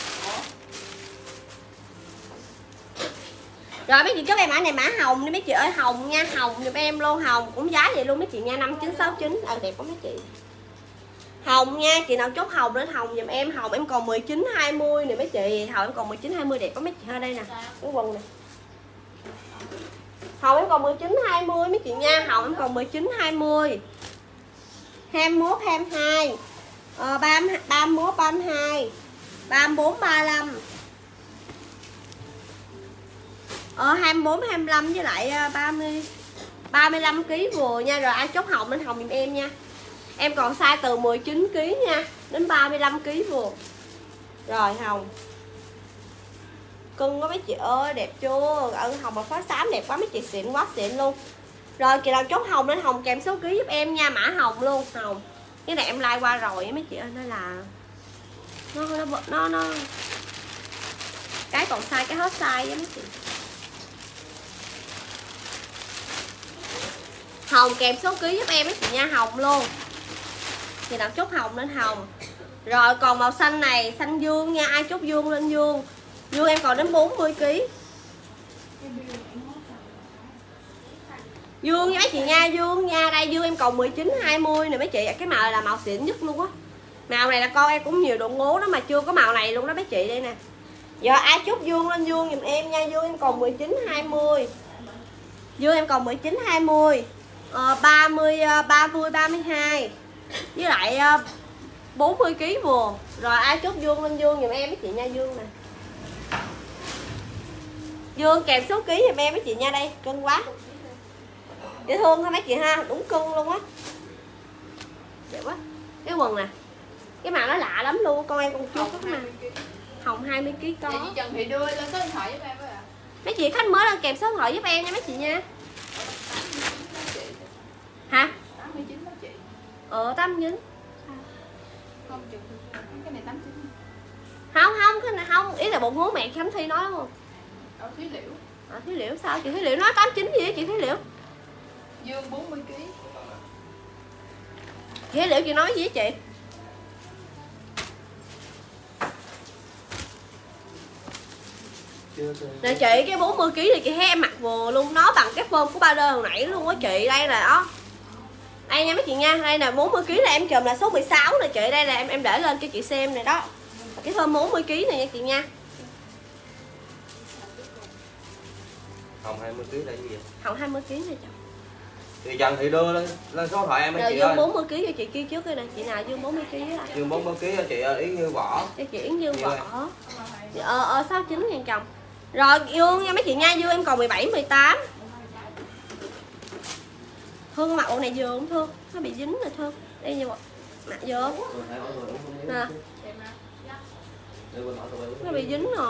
Rồi mấy chị chốt em mã này mã hồng đi mấy chị ơi, hồng nha, hồng giùm em luôn, hồng cũng giá vậy luôn mấy chị nha, năm chín sáu chín. À đẹp quá mấy chị. Hồng nha, chị nào chốt hồng lên hồng giùm em, hồng em còn mười chín hai mươi nè mấy chị, hồng em còn mười chín hai mươi đẹp quá mấy chị ha, đây nè. Cái quần này. Hồng em còn mười chín hai mươi mấy chị nha, hồng em còn mười chín hai mươi. hai mươi mốt hai mươi hai. Ờ ba ba mươi mốt ba mươi hai. ba mươi bốn ba mươi lăm. Ờ hai mươi bốn hai mươi lăm với lại ba mươi ba mươi lăm ký vừa nha. Rồi ai chốt hồng lên hồng giùm em nha. Em còn size từ mười chín ký nha đến ba mươi lăm ký vừa. Rồi hồng. Cưng quá mấy chị ơi, đẹp chưa? Ở hồng mà phá xám đẹp quá mấy chị, xịn quá xịn luôn. Rồi chị nào chốt hồng lên hồng kèm số ký giúp em nha, mã hồng luôn, hồng. Cái này em like qua rồi mấy chị ơi, nó là nó nó nó, nó... cái còn size cái hết size á mấy chị. Hồng kèm số ký giúp em mấy chị nha, hồng luôn. Chị nào chốt hồng lên hồng. Rồi còn màu xanh này, xanh dương nha, ai chốt dương lên dương. Dương em còn đến bốn mươi ký. Dương nha mấy chị nha, dương nha, đây dương em còn mười chín hai mươi nè mấy chị, cái màu này là màu xịn nhất luôn á. Màu này là con em cũng nhiều độ ngố đó mà chưa có màu này luôn đó mấy chị, đây nè. Giờ ai chốt dương lên dương giùm em nha, dương em còn mười chín hai mươi. Dương em còn mười chín hai mươi. Ờ, ba mươi ba mươi ba mươi hai. Với lại bốn mươi ký vừa. Rồi ai chốt dương lên dương giùm em mấy chị nha, dương nè. Dương kèm số ký giùm em mấy chị nha, đây cưng quá. Dễ thương thôi mấy chị ha, đúng cưng luôn á. Đẹp quá. Cái quần nè. Cái màu nó lạ lắm luôn, con em còn chưa có cái màu. Hồng hai mươi ký có. Chị Trần Thị đưa lên số điện thoại giúp em với ạ. Mấy chị khách mới lên kèm số điện thoại giúp em nha mấy chị nha. Hả? tám mươi chín đó chị. Ờ tám mươi chín. Không chừng cái này tám mươi chín. Không không, cái này không, ý là bộ ngố mẹ Khánh Thi nói đúng không? Ở Thúy Liễu. À, Thúy Liễu sao? Chị Thúy Liễu nói tám mươi chín gì á chị Thúy Liễu? Dương bốn mươi ký. Chị Thúy Liễu chị nói gì á chị? Nè chị, cái bốn mươi ký này chị thấy em mặc vừa luôn, nó bằng cái form của ba đơ hồi nãy luôn á chị, đây là đó. Đây nha mấy chị nha, đây là bốn mươi ký là em chùm là số mười sáu nè chị, đây là em em để lên cho chị xem này đó. Cái form bốn mươi ký này nha chị nha. Hồng hai mươi ký là cái gì vậy? Hồng hai mươi ký này chồng. Thì Trần Thị đưa lên, lên số thoại em Rồi mấy chị Dương ơi. bốn mươi ký cho chị kia trước đây nè, chị nào Dương bốn mươi ký với lại. Dương bốn mươi ký cho chị Yến Như Võ. Cho chị Yến Dương Nhiều Võ. Ờ ờ sáu mươi chín ngàn chồng. Rồi Dương nha mấy chị nha, Dương em còn mười bảy mười tám. Thương mặt bộ này vừa không Thương? Nó bị dính rồi Thương. Đây như vậy. Mặt vừa. Nè. Nó bị dính rồi.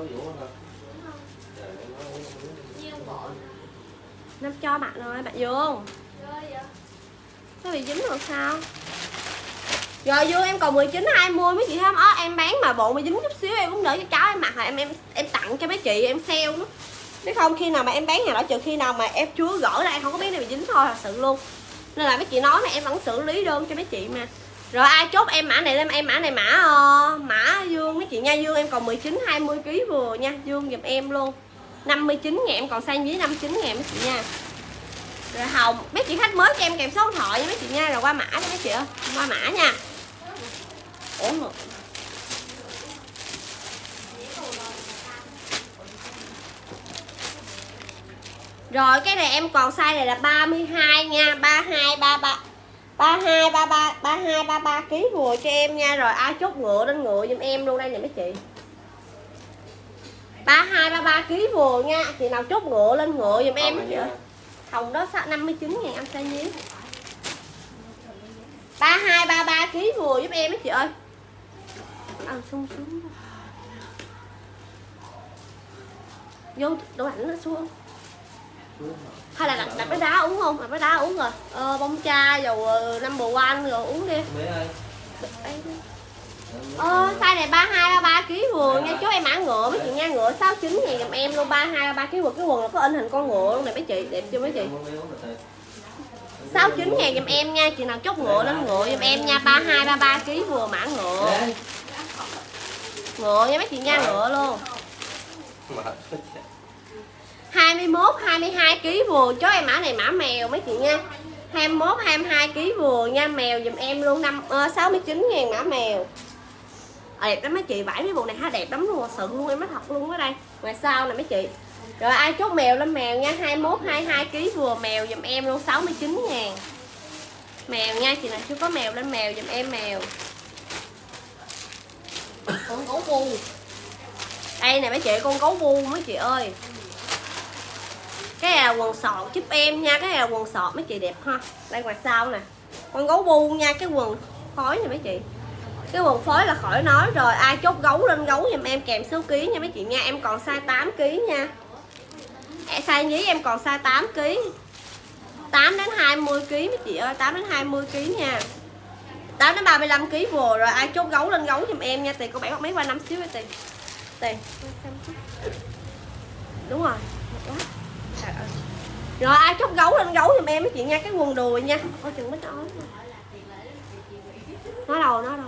Nó cho mặt rồi bạn Dương. Nó bị dính rồi sao? Rồi Dương em còn mười chín hai mươi mấy chị thấy không? Ó em bán mà bộ mà dính chút xíu em cũng đỡ cho cháu em mặc, em em em tặng cho mấy chị em sale nó. Nếu không khi nào mà em bán nhà đó, trừ khi nào mà em chưa gỡ ra em không có biết này bị dính thôi, thật sự luôn. Nên là mấy chị nói này em vẫn xử lý đơn cho mấy chị mà. Rồi ai chốt em mã này lên, em mã này mã uh, mã Dương mấy chị nha. Dương em còn mười chín hai mươi ký vừa nha, Dương giùm em luôn. năm mươi chín ngàn, em còn size dưới năm mươi chín ngàn mấy chị nha. Rồi Hồng, mấy chị khách mới cho em kèm số điện thoại nha mấy chị nha, rồi qua mã cho mấy chị ơi, qua mã nha. Ủa ngược. Rồi cái này em còn size này là ba mươi hai nha, ba mươi hai ba mươi ba ba mươi hai ba mươi ba ba mươi hai ba mươi ba ký vừa cho em nha. Rồi ai chốt ngựa lên ngựa giùm em luôn đây nè mấy chị. ba mươi hai ba mươi ba ký vừa nha. Chị nào chốt ngựa lên ngựa giùm em mấy chị ơi. Hồng đó năm mươi chín ngàn em size nhí. ba mươi hai ba mươi ba ký vừa giúp em mấy chị ơi. À, xuống xuống. Vô đồ ảnh nó xuống. Hay là đặt đặt cái đá uống không? Đặt cái đá uống rồi. Ờ, bông cha dầu number one rồi uống đi. Ờ, size này ba mươi hai ba mươi ba ký vừa nha, chú em mã ngựa mấy chị nha, ngựa sáu mươi chín ngàn giùm em luôn, ba mươi hai ba mươi ba ký vừa, cái quần là có in hình con ngựa luôn này mấy chị, đẹp chưa mấy chị? sáu mươi chín ngàn giùm em nha, chị nào chốt ngựa lên ngựa giùm em nha, ba mươi hai ba mươi ba ký vừa mã ngựa. Ngựa nha mấy chị nha, ngựa luôn. hai mươi mốt hai mươi hai ký vừa, chốt em mã này mã mèo mấy chị nha. hai mươi mốt hai mươi hai ký vừa nha, mèo giùm em luôn, năm uh, sáu mươi chín ngàn mã mèo. À, đẹp lắm mấy chị, vải mấy bộ này ha, đẹp lắm luôn, thật sự luôn, em nói thật luôn ở đây. Ngoài sau nè mấy chị. Rồi ai chốt mèo lên mèo nha, hai mươi mốt hai mươi hai ký vừa mèo giùm em luôn, sáu mươi chín ngàn. Mèo nha, chị nào chưa có mèo lên mèo giùm em mèo. Con gấu bu. Đây nè mấy chị, con gấu bu mấy chị ơi. Cái này là quần sọt giúp em nha, cái này là quần sọt mấy chị đẹp ha. Đây ngoài sau nè. Con gấu bu nha, cái quần phối nè mấy chị. Cái quần phối là khỏi nói rồi, ai chốt gấu lên gấu giùm em kèm số ký nha mấy chị nha, em còn size tám ký nha. Size nhí em còn size tám ký. tám đến hai mươi ký mấy chị ơi, tám đến hai mươi ký nha. tám đến ba mươi lăm ký vừa, rồi ai chốt gấu lên gấu giùm em nha. Tiền cô bảy hoặc mấy qua năm xíu đi tiền. Tiền. Đúng rồi. Rồi ai chốt gấu lên gấu giùm em mấy chị nha, cái quần đùi nha. Ôi chừng mít nói. Nói đâu, nói đâu.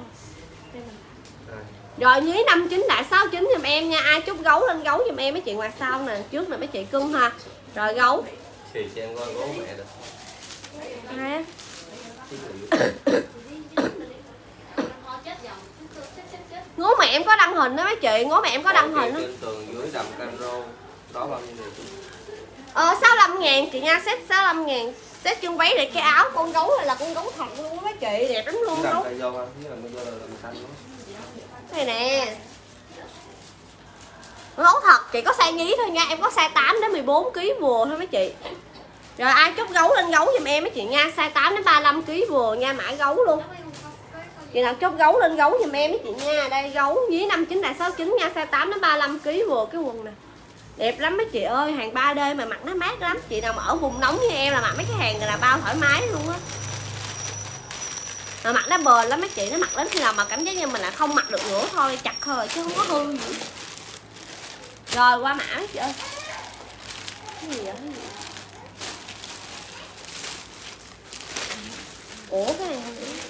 Rồi nhí năm mươi chín đại sáu mươi chín giùm em nha, ai chốt gấu lên gấu giùm em mấy chị ngoài sau nè, trước nè mấy chị cưng ha. Rồi gấu. Thì xem coi gấu mẹ được. Hai. Ngố mẹ em có đăng hình đó mấy chị, ngố mẹ em có đăng hình đó. Trên tường dưới đầm caro đó bao nhiêu tiền? Ờ sáu mươi lăm ngàn chị nha, set sáu mươi lăm ngàn. Set chân váy để cái áo con gấu này là con gấu thật luôn mấy chị, đẹp lắm luôn gấu. Đây nè. Gấu thật, chị có size nhí thôi nha, em có size tám đến mười bốn ký vừa thôi mấy chị. Rồi ai chốt gấu lên gấu giùm em mấy chị nha, size tám đến ba mươi lăm ký vừa nha, mã gấu luôn. Chị nào chốt gấu lên gấu giùm em mấy chị nha, đây gấu dưới năm mươi chín đại sáu mươi chín nha, size tám đến ba mươi lăm ký vừa cái quần nè. Đẹp lắm mấy chị ơi, hàng ba D mà mặc nó mát lắm. Chị nào mà ở vùng nóng như em là mặc mấy cái hàng này là bao thoải mái luôn á. Mà mặc nó bền lắm mấy chị, nó mặc đến khi nào mà cảm giác như mình là không mặc được nữa thôi, chặt thôi chứ không có hư gì. Rồi qua mã mấy chị ơi. Cái gì vậy? Cái gì vậy? Ủa cái này không vậy?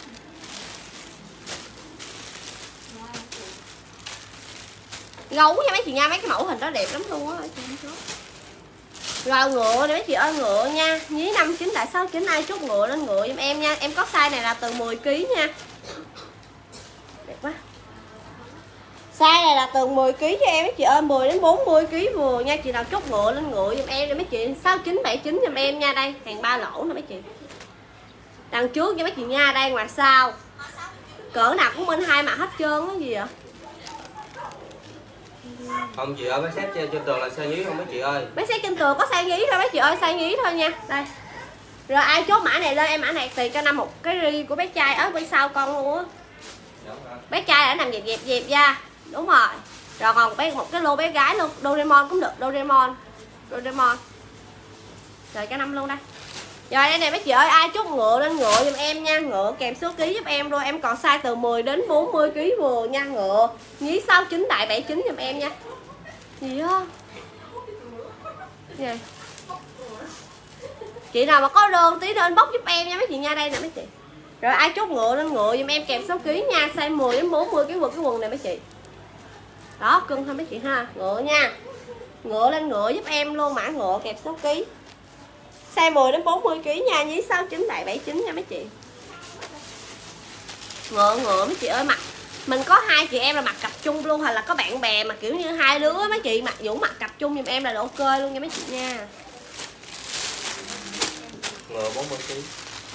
Gấu nha mấy chị nha, mấy cái mẫu hình đó đẹp lắm luôn á. Rồi ngựa này mấy chị ơi, ngựa nha, nhí năm mươi chín đại sáu mươi chín, ai chốt ngựa lên ngựa giùm em nha. Em có size này là từ mười ký nha. Đẹp quá. Size này là từ mười ký cho em mấy chị ơi, mười đến bốn mươi ký vừa nha. Chị nào chốt ngựa lên ngựa giùm em đi mấy chị. Sáu chín bảy chín giùm em nha. Đây hàng ba lỗ nè mấy chị. Đằng trước cho mấy chị nha, đây ngoài sau. Cỡ nào cũng bên hai mặt hết trơn cái gì vậy? Không chị ơi, mấy xếp trên tường là size nhí không mấy chị ơi? Mấy xếp trên tường có size nhí thôi mấy chị ơi, size nhí thôi nha. Đây. Rồi ai chốt mã này lên em, mã này tùy cho năm một cái ri của bé trai ở bên sau con luôn á. Bé trai đã nằm dẹp dẹp dẹp ra. Đúng rồi. Rồi còn bé một cái lô bé gái luôn, Doraemon cũng được, Doraemon. Doraemon. Rồi cái năm luôn đây. Rồi đây này mấy chị ơi, ai chốt ngựa lên ngựa giùm em nha, ngựa kèm số ký giúp em luôn. Em còn size từ mười đến bốn mươi ký vừa nha, ngựa nhí sáu chín đại bảy chín giùm em nha. Gì á? Gì? Chị nào mà có đơn tí đơn bóc giúp em nha mấy chị nha, đây nè mấy chị. Rồi ai chốt ngựa lên ngựa giùm em kèm số ký nha, size mười đến bốn mươi cái quần cái quần này mấy chị. Đó, cưng thôi mấy chị ha, ngựa nha. Ngựa lên ngựa giúp em luôn, mã ngựa kèm số ký. Size mười đến bốn mươi ký nha, nhí sáu chín đại bảy chín nha mấy chị. Ngựa ngựa mấy chị ơi, mặt mình có hai chị em là mặc cặp chung luôn, hoặc là có bạn bè mà kiểu như hai đứa mấy chị mặc Vũ mặc cặp chung giùm em là ok luôn nha mấy chị nha. Ngựa bốn mươi ký.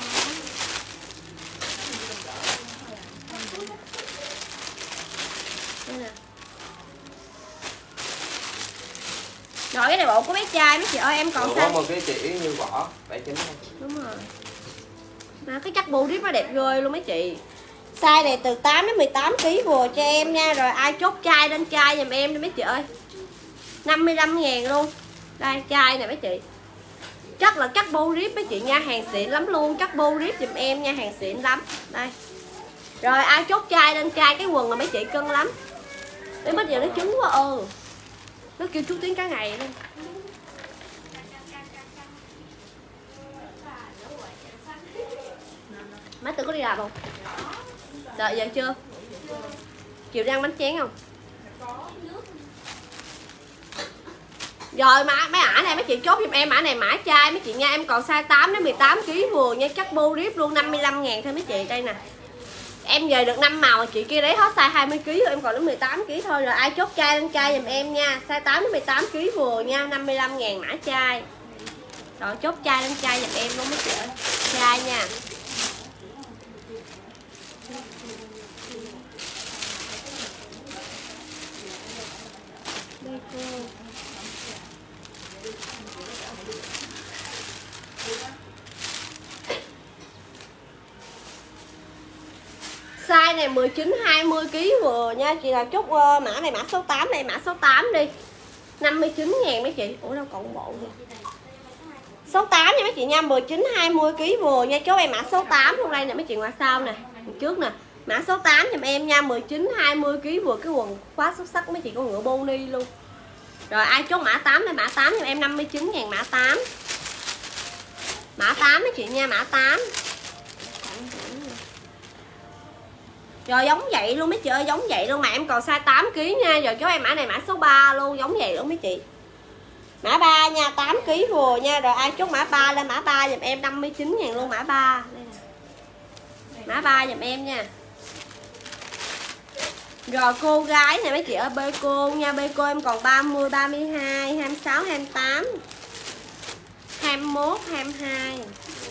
Rồi cái này bộ của bé trai mấy chị ơi, em còn size một cái chị như vỏ bảy chín. Đúng rồi. Mà cái chắc bô rip nó đẹp ghê luôn mấy chị. Size này từ tám đến mười tám ký vừa cho em nha. Rồi ai chốt chai lên chai giùm em đi mấy chị ơi. năm mươi lăm ngàn luôn. Đây chai nè mấy chị. Chắc là cắt bô rip mấy chị nha, hàng xịn lắm luôn, cắt bô rip giùm em nha, hàng xịn lắm. Đây. Rồi ai chốt chai lên chai, cái quần là mấy chị cân lắm. Để bây giờ nó trứng quá ơ. Nó kêu chú tiếng cả ngày luôn. Má Tư có đi làm không? Đợi giờ chưa? Chiều đi ăn bánh chén không? Rồi mã mấy ả này mấy chị chốt giùm em, mã này mã chai mấy chị nha, em còn size tám đến mười tám ký vừa nha, chắc bô rip luôn, năm mươi lăm ngàn thôi mấy chị. Đây nè. Em về được năm màu, chị kia đấy hết size hai mươi ký rồi, em còn đến mười tám ký thôi. Rồi ai chốt chai lên chai giùm em nha, size tám đến mười tám ký vừa nha, năm mươi lăm ngàn mã chai. Rồi chốt chai lên chai giùm em luôn mấy chị ơi. Chai nha. Đây cô. Size này mười chín hai mươi ký vừa nha. Chị nào chốt uh, mã này mã số tám này, mã số tám đi. năm mươi chín ngàn mấy chị. Ủa đâu còn bộ vậy. Số tám nha mấy chị nha, mười chín hai mươi ký vừa nha. Chốt em mã số tám luôn đây nè mấy chị, ngoài sau nè, trước nè. Mã số tám giùm em nha, mười chín hai mươi ký vừa, cái quần quá xuất sắc mấy chị, con ngựa bô ni luôn. Rồi ai chốt mã tám đây, mã tám giùm em năm mươi chín ngàn mã tám. Mã tám mấy chị nha, mã tám. Rồi giống vậy luôn mấy chị ơi, giống vậy luôn mà em còn size tám ký nha. Rồi cho em mã này mã số ba luôn, giống vậy luôn mấy chị. Mã ba nha, tám ký vừa nha. Rồi ai chốt mã ba lên, mã ba giùm em năm mươi chín ngàn luôn, mã ba. Mã ba giùm em nha. Rồi cô gái này mấy chị ơi, bê cô nha, bê cô em còn ba mươi, ba mươi hai, hai mươi sáu, hai mươi tám, hai mươi mốt, hai mươi hai,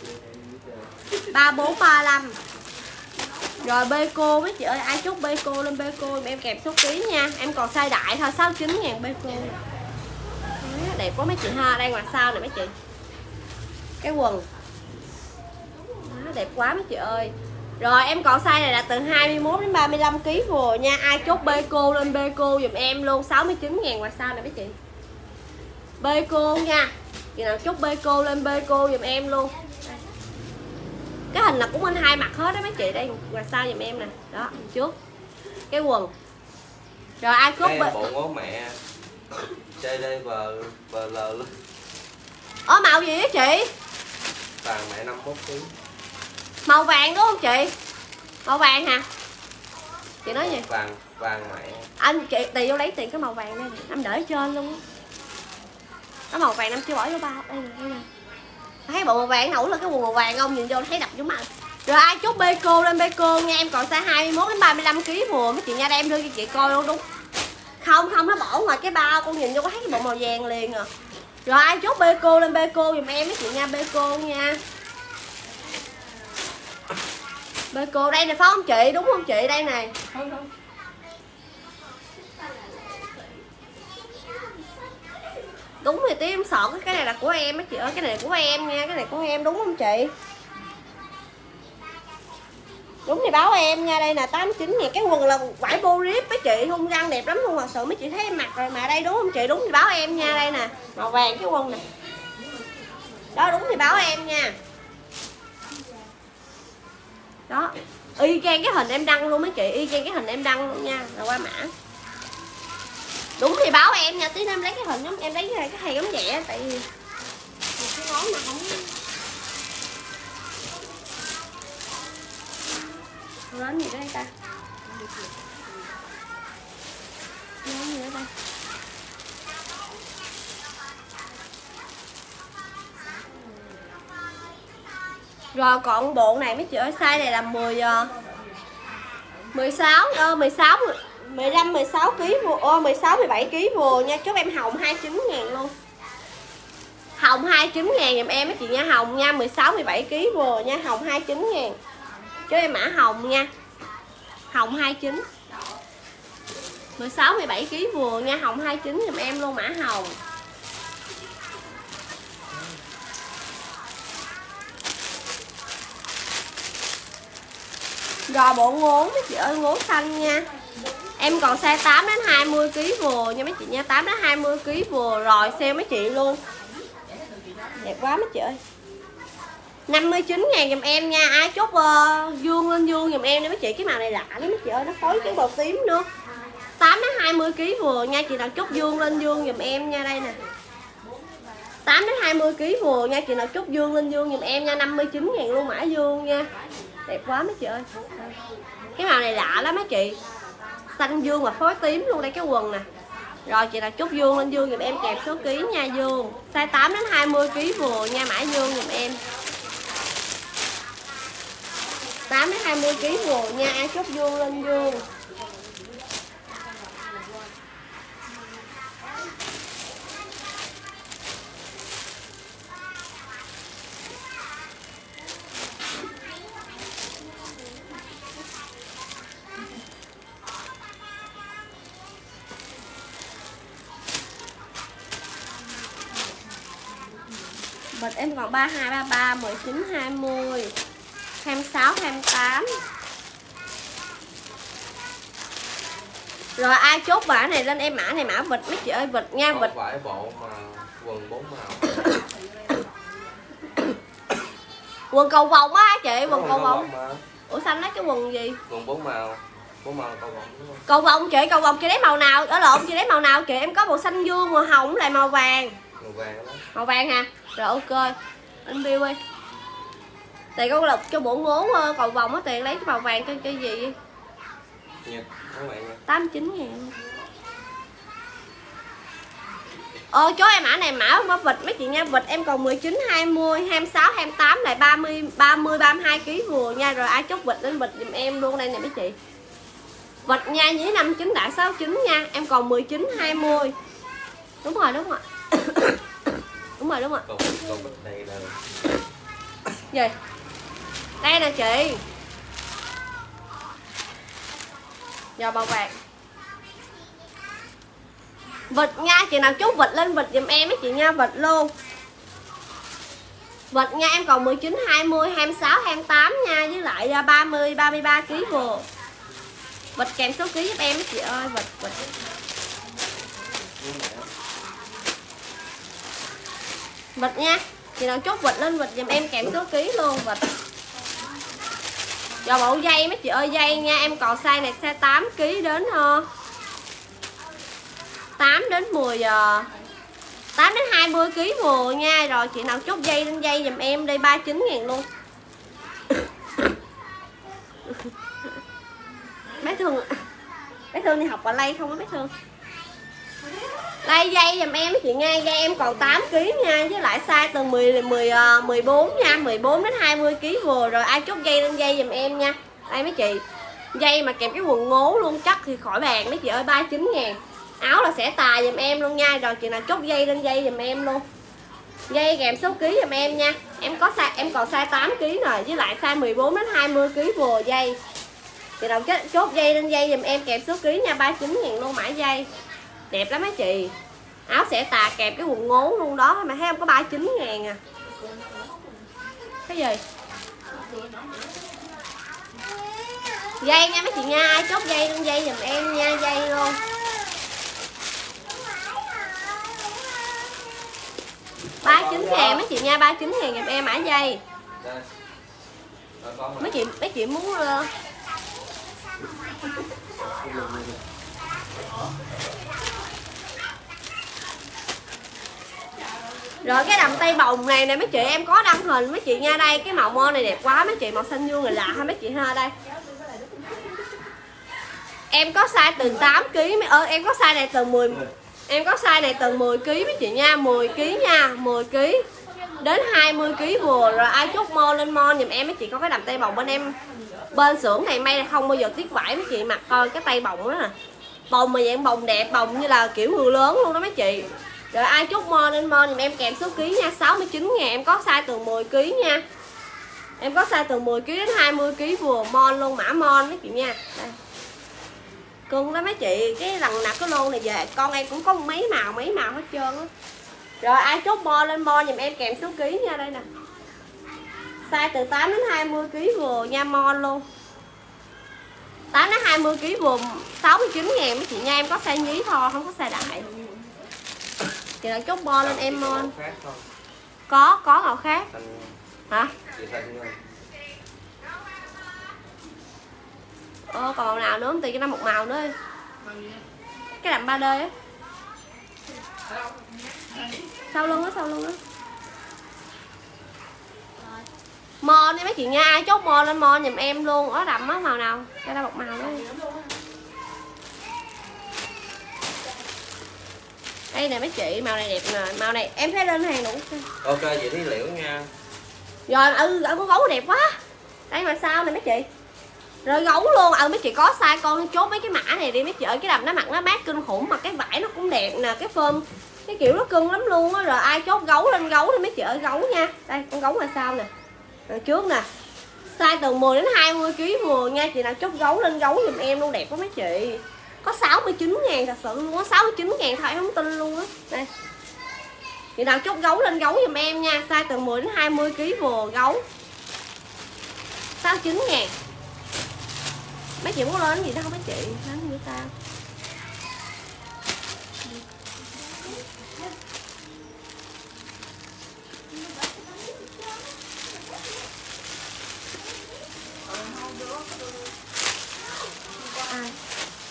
ba mươi bốn, ba mươi lăm. Rồi bê cô mấy chị ơi, ai chốt bê cô lên bê cô em kèm số ký nha. Em còn size đại thôi, sáu mươi chín ngàn bê cô. Đẹp quá mấy chị ha, đây ngoài sau này mấy chị. Cái quần đó, đẹp quá mấy chị ơi. Rồi em còn size này là từ hai mươi mốt đến ba mươi lăm ký vừa nha. Ai chốt bê cô lên bê cô giùm em luôn, sáu mươi chín ngàn ngoài sau này mấy chị. Bê cô nha. Chị nào chốt bê cô lên bê cô giùm em luôn. Cái hình là cũng bên hai mặt hết đó mấy chị, đây ngoài sau giùm em nè. Đó, trước. Cái quần. Rồi ai chốt bê bộ ngố mẹ. Chơi đây vờ vờ lờ luôn. Ở màu gì á chị? Vàng mẹ năm mươi mốt ký. Màu vàng đúng không chị? Màu vàng hả? Chị nói gì? Vàng vàng mẹ. Anh chị tiền vô lấy tiền cái màu vàng đây, em để ở trên luôn á. Cái màu vàng em chưa bỏ vô bao. Đây nè, đây nè. Thấy bộ màu vàng nổi là cái quần màu vàng không? Nhìn vô thấy đập vô mặt. Rồi ai chốt bê cô lên bê cô nha, em còn size hai mươi mốt đến ba mươi lăm ký vừa mấy chị nha, đây em đưa cho chị coi luôn đúng. Không không, nó bỏ ngoài cái bao, con nhìn vô có thấy cái bộ màu vàng liền à. Rồi ai chốt bê cô lên bê cô giùm em mấy chị nha, bê cô nha. Bê cô đây nè, phải không chị? Đúng không chị? Đây này. Không không. Đúng thì tí em sợ cái này là của em á chị ơi, cái này là của em nha, cái này của em đúng không chị? Đúng thì báo em nha, đây là tám chín ngàn. Cái quần là vải bô rip mấy chị, hung răng đẹp lắm luôn, thật sự mấy chị thấy em mặc rồi mà. Đây đúng không chị? Đúng thì báo em nha, đây nè, màu vàng cái quần này. Đó đúng thì báo em nha. Đó, y chang cái hình em đăng luôn mấy chị, y chang cái hình em đăng luôn nha, rồi qua mã. Đúng thì báo em nha, tí nữa em lấy cái hình giống em lấy cái hay giống vậy á, tại vì cái ngón mà không lớn gì đó đây ta. Lớn gì đó đây. Rồi còn bộ này mấy chị ơi, size này là mười mười sáu ơ mười sáu mười lăm mười sáu ký vừa, mười sáu mười bảy ký vừa nha, chốt em hồng hai mươi chín ngàn luôn. Hồng hai mươi chín ngàn giùm em mấy chị nha, hồng nha, mười sáu mười bảy ký vừa nha, hồng hai mươi chín ngàn. Chốt em mã hồng nha. Hồng hai mươi chín. mười sáu mười bảy ký vừa nha, hồng hai mươi chín giùm em luôn, mã hồng. Rồi bộ ngốn mấy chị ơi, ngốn xanh nha. Em còn size tám đến hai mươi ký vừa nha mấy chị nha, tám đến hai mươi ký vừa rồi sale mấy chị luôn. Đẹp quá mấy chị ơi. năm mươi chín ngàn giùm em nha, ai chốt uh, dương lên dương giùm em đi mấy chị, cái màu này lạ lắm mấy chị ơi, nó phối cái màu tím nữa. tám đến hai mươi ký vừa nha, chị nào chốt dương lên dương giùm em nha, đây nè. tám đến hai mươi ký vừa nha, chị nào chốt dương lên dương giùm em nha, năm mươi chín ngàn luôn, mã dương nha. Đẹp quá mấy chị ơi. Cái màu này lạ lắm mấy chị. Xanh dương mà phối tím luôn, đây cái quần nè. Rồi chị nào chốt dương lên dương giùm em kèm số ký nha, dương. Size tám đến hai mươi ký vừa nha, mã dương giùm em. tám đến hai mươi ký vừa nha, ai chốt dương lên dương. Bịch em còn ba hai ba ba, mười chín hai mươi, hai mươi sáu hai mươi tám. Rồi ai chốt mã này lên em mã này, mã vịt mấy chị ơi, vịt nha, vịt. Vải bộ mà quần bốn màu. Quần cầu vồng á chị, quần cầu vồng. Mà. Ủa xanh lấy cái quần gì? Quần bốn màu. Bốn màu cầu vồng đúng không? Cầu vồng chị, cầu vồng chị lấy màu nào? Ở lộn chị lấy màu nào chị? Em có màu xanh dương, màu hồng lại màu vàng. Màu vàng đó. Màu vàng hả? Rồi ok. Anh Bill ơi. Tiền con lục cho bộ ngốn cầu vồng á, tiền lấy cái màu vàng cho cái gì? Nhật, các bạn nha. tám mươi chín ngàn. Ờ chốt em mã này mã không có vịt mấy chị nha, vịt em còn mười chín hai mươi, hai mươi sáu hai mươi tám lại ba mươi ba mươi ba mươi hai ký vừa nha. Rồi ai chốt vịt lên vịt giùm em luôn đây nè mấy chị. Vịt nha, dưới năm mươi chín đại sáu mươi chín nha, em còn mười chín hai mươi. Đúng rồi, đúng rồi. Đúng rồi, đúng rồi. Còn còn vịt này là gì? Đây nè chị. Giờ màu vàng. Vịt nha, chị nào chốt vịt lên vịt giùm em mấy chị nha, vịt luôn. Vịt nha, em còn mười chín hai mươi, hai mươi sáu hai mươi tám nha, với lại ba mươi ba mươi ba ký vừa. Vịt kèm số ký giúp em mấy chị ơi, vịt vịt. Vịt nha, chị nào chốt vịt lên vịt giùm em kèm số ký luôn, vịt. Rồi bộ dây mấy chị ơi, dây nha, em còn size này size tám ký đến uh, tám đến mười giờ. tám đến hai mươi ký vừa nha. Rồi chị nào chốt dây lên dây giùm em đây, ba mươi chín ngàn luôn. Bé Thương, bé Thương đi học ở lay không á bé Thương? Lay dây giùm em mấy chị nha, dây em còn tám ký nha, với lại size từ mười mười mười bốn nha, mười bốn đến hai mươi ký vừa. Rồi ai chốt dây lên dây giùm em nha. Đây mấy chị. Dây mà kèm cái quần ngố luôn chắc thì khỏi bàn mấy chị ơi, ba mươi chín ngàn. Áo là sẽ tà giùm em luôn nha. Rồi chị nào chốt dây lên dây giùm em luôn. Dây kèm số ký giùm em nha. Em có size, em còn size tám ký rồi, với lại size mười bốn đến hai mươi ký vừa dây. Chị nào chốt dây lên dây giùm em kèm số ký nha, ba mươi chín ngàn luôn mã dây. Đẹp lắm mấy chị. Áo sẽ tà kèm cái quần ngố luôn đó, mà thấy không, có ba mươi chín ngàn à. Cái gì? Dây nha mấy chị nha, ai chốt dây lên dây giùm em nha, dây luôn. ba mươi chín ngàn mấy chị nha, ba mươi chín ngàn giùm em mã dây. Mấy chị mấy chị muốn uh... Rồi cái đầm tay bồng này nè mấy chị, em có đăng hình mấy chị nha. Đây cái màu mơ này đẹp quá mấy chị, màu xanh dương người lạ ha mấy chị ha. Đây em có size từ tám ký, ờ, em có size này từ mười, em có size này từ mười ký mấy chị nha, mười ký nha, mười ký đến hai mươi ký vừa. Rồi ai chốt mo lên mo giùm em mấy chị, có cái đầm tay bồng bên em bên xưởng này may không bao giờ tiếc vải mấy chị, mặc coi cái tay bồng đó nè, bồng mà dạng bồng đẹp, bồng như là kiểu người lớn luôn đó mấy chị. Rồi ai chốt mo lên mo giùm em kèm số ký nha, sáu mươi chín ngàn. Em có size từ mười ký nha, em có size từ mười ký đến hai mươi ký vừa, mon luôn, mã mon mấy chị nha. Đây cưng đó mấy chị, cái lần nạp cái lô này về con em cũng có mấy màu mấy màu hết trơn á. Rồi ai chốt mo lên mo giùm em kèm số ký nha. Đây nè, size từ tám đến hai mươi ký vừa nha, mon luôn, tám đến hai mươi ký vừa, sáu mươi chín ngàn mấy chị nha. Em có size nhí thôi, không có size đại. Chị nào chốt mo lên em mon. Có, có màu khác. Hả? Ờ, còn màu nào nữa không? Tùy cho nó một màu nữa. Cái đầm ba D á. Sau lưng á, sau lưng á. Mon đi mấy chị nha, ai chốt mo lên mo giùm em luôn. Ở đầm á, màu nào? Cho ra một màu nữa. Đây nè mấy chị, màu này đẹp nè, màu này em thấy lên hàng đủ. Ok vậy thí liễu nha. Rồi ừ, ở con gấu đẹp quá. Đây mà sao nè mấy chị. Rồi gấu luôn, ừ mấy chị có size con chốt mấy cái mã này đi mấy chị ơi, cái đầm nó mặc nó mát kinh khủng, mà cái vải nó cũng đẹp nè, cái phơm cái kiểu nó cưng lắm luôn á. Rồi ai chốt gấu lên gấu đi mấy chị ơi, gấu nha. Đây con gấu là sao nè. Rồi trước nè, size từ mười đến hai mươi ký vừa nha, chị nào chốt gấu lên gấu giùm em luôn, đẹp quá mấy chị. Có sáu mươi chín ngàn thật sự luôn á, sáu mươi chín ngàn thôi em không tin luôn á. Đây chị nào chốt gấu lên gấu giùm em nha, size từ mười đến hai mươi ký vừa, gấu sáu mươi chín ngàn. Mấy chị muốn lên gì đó không mấy chị, lên như sao. Ai?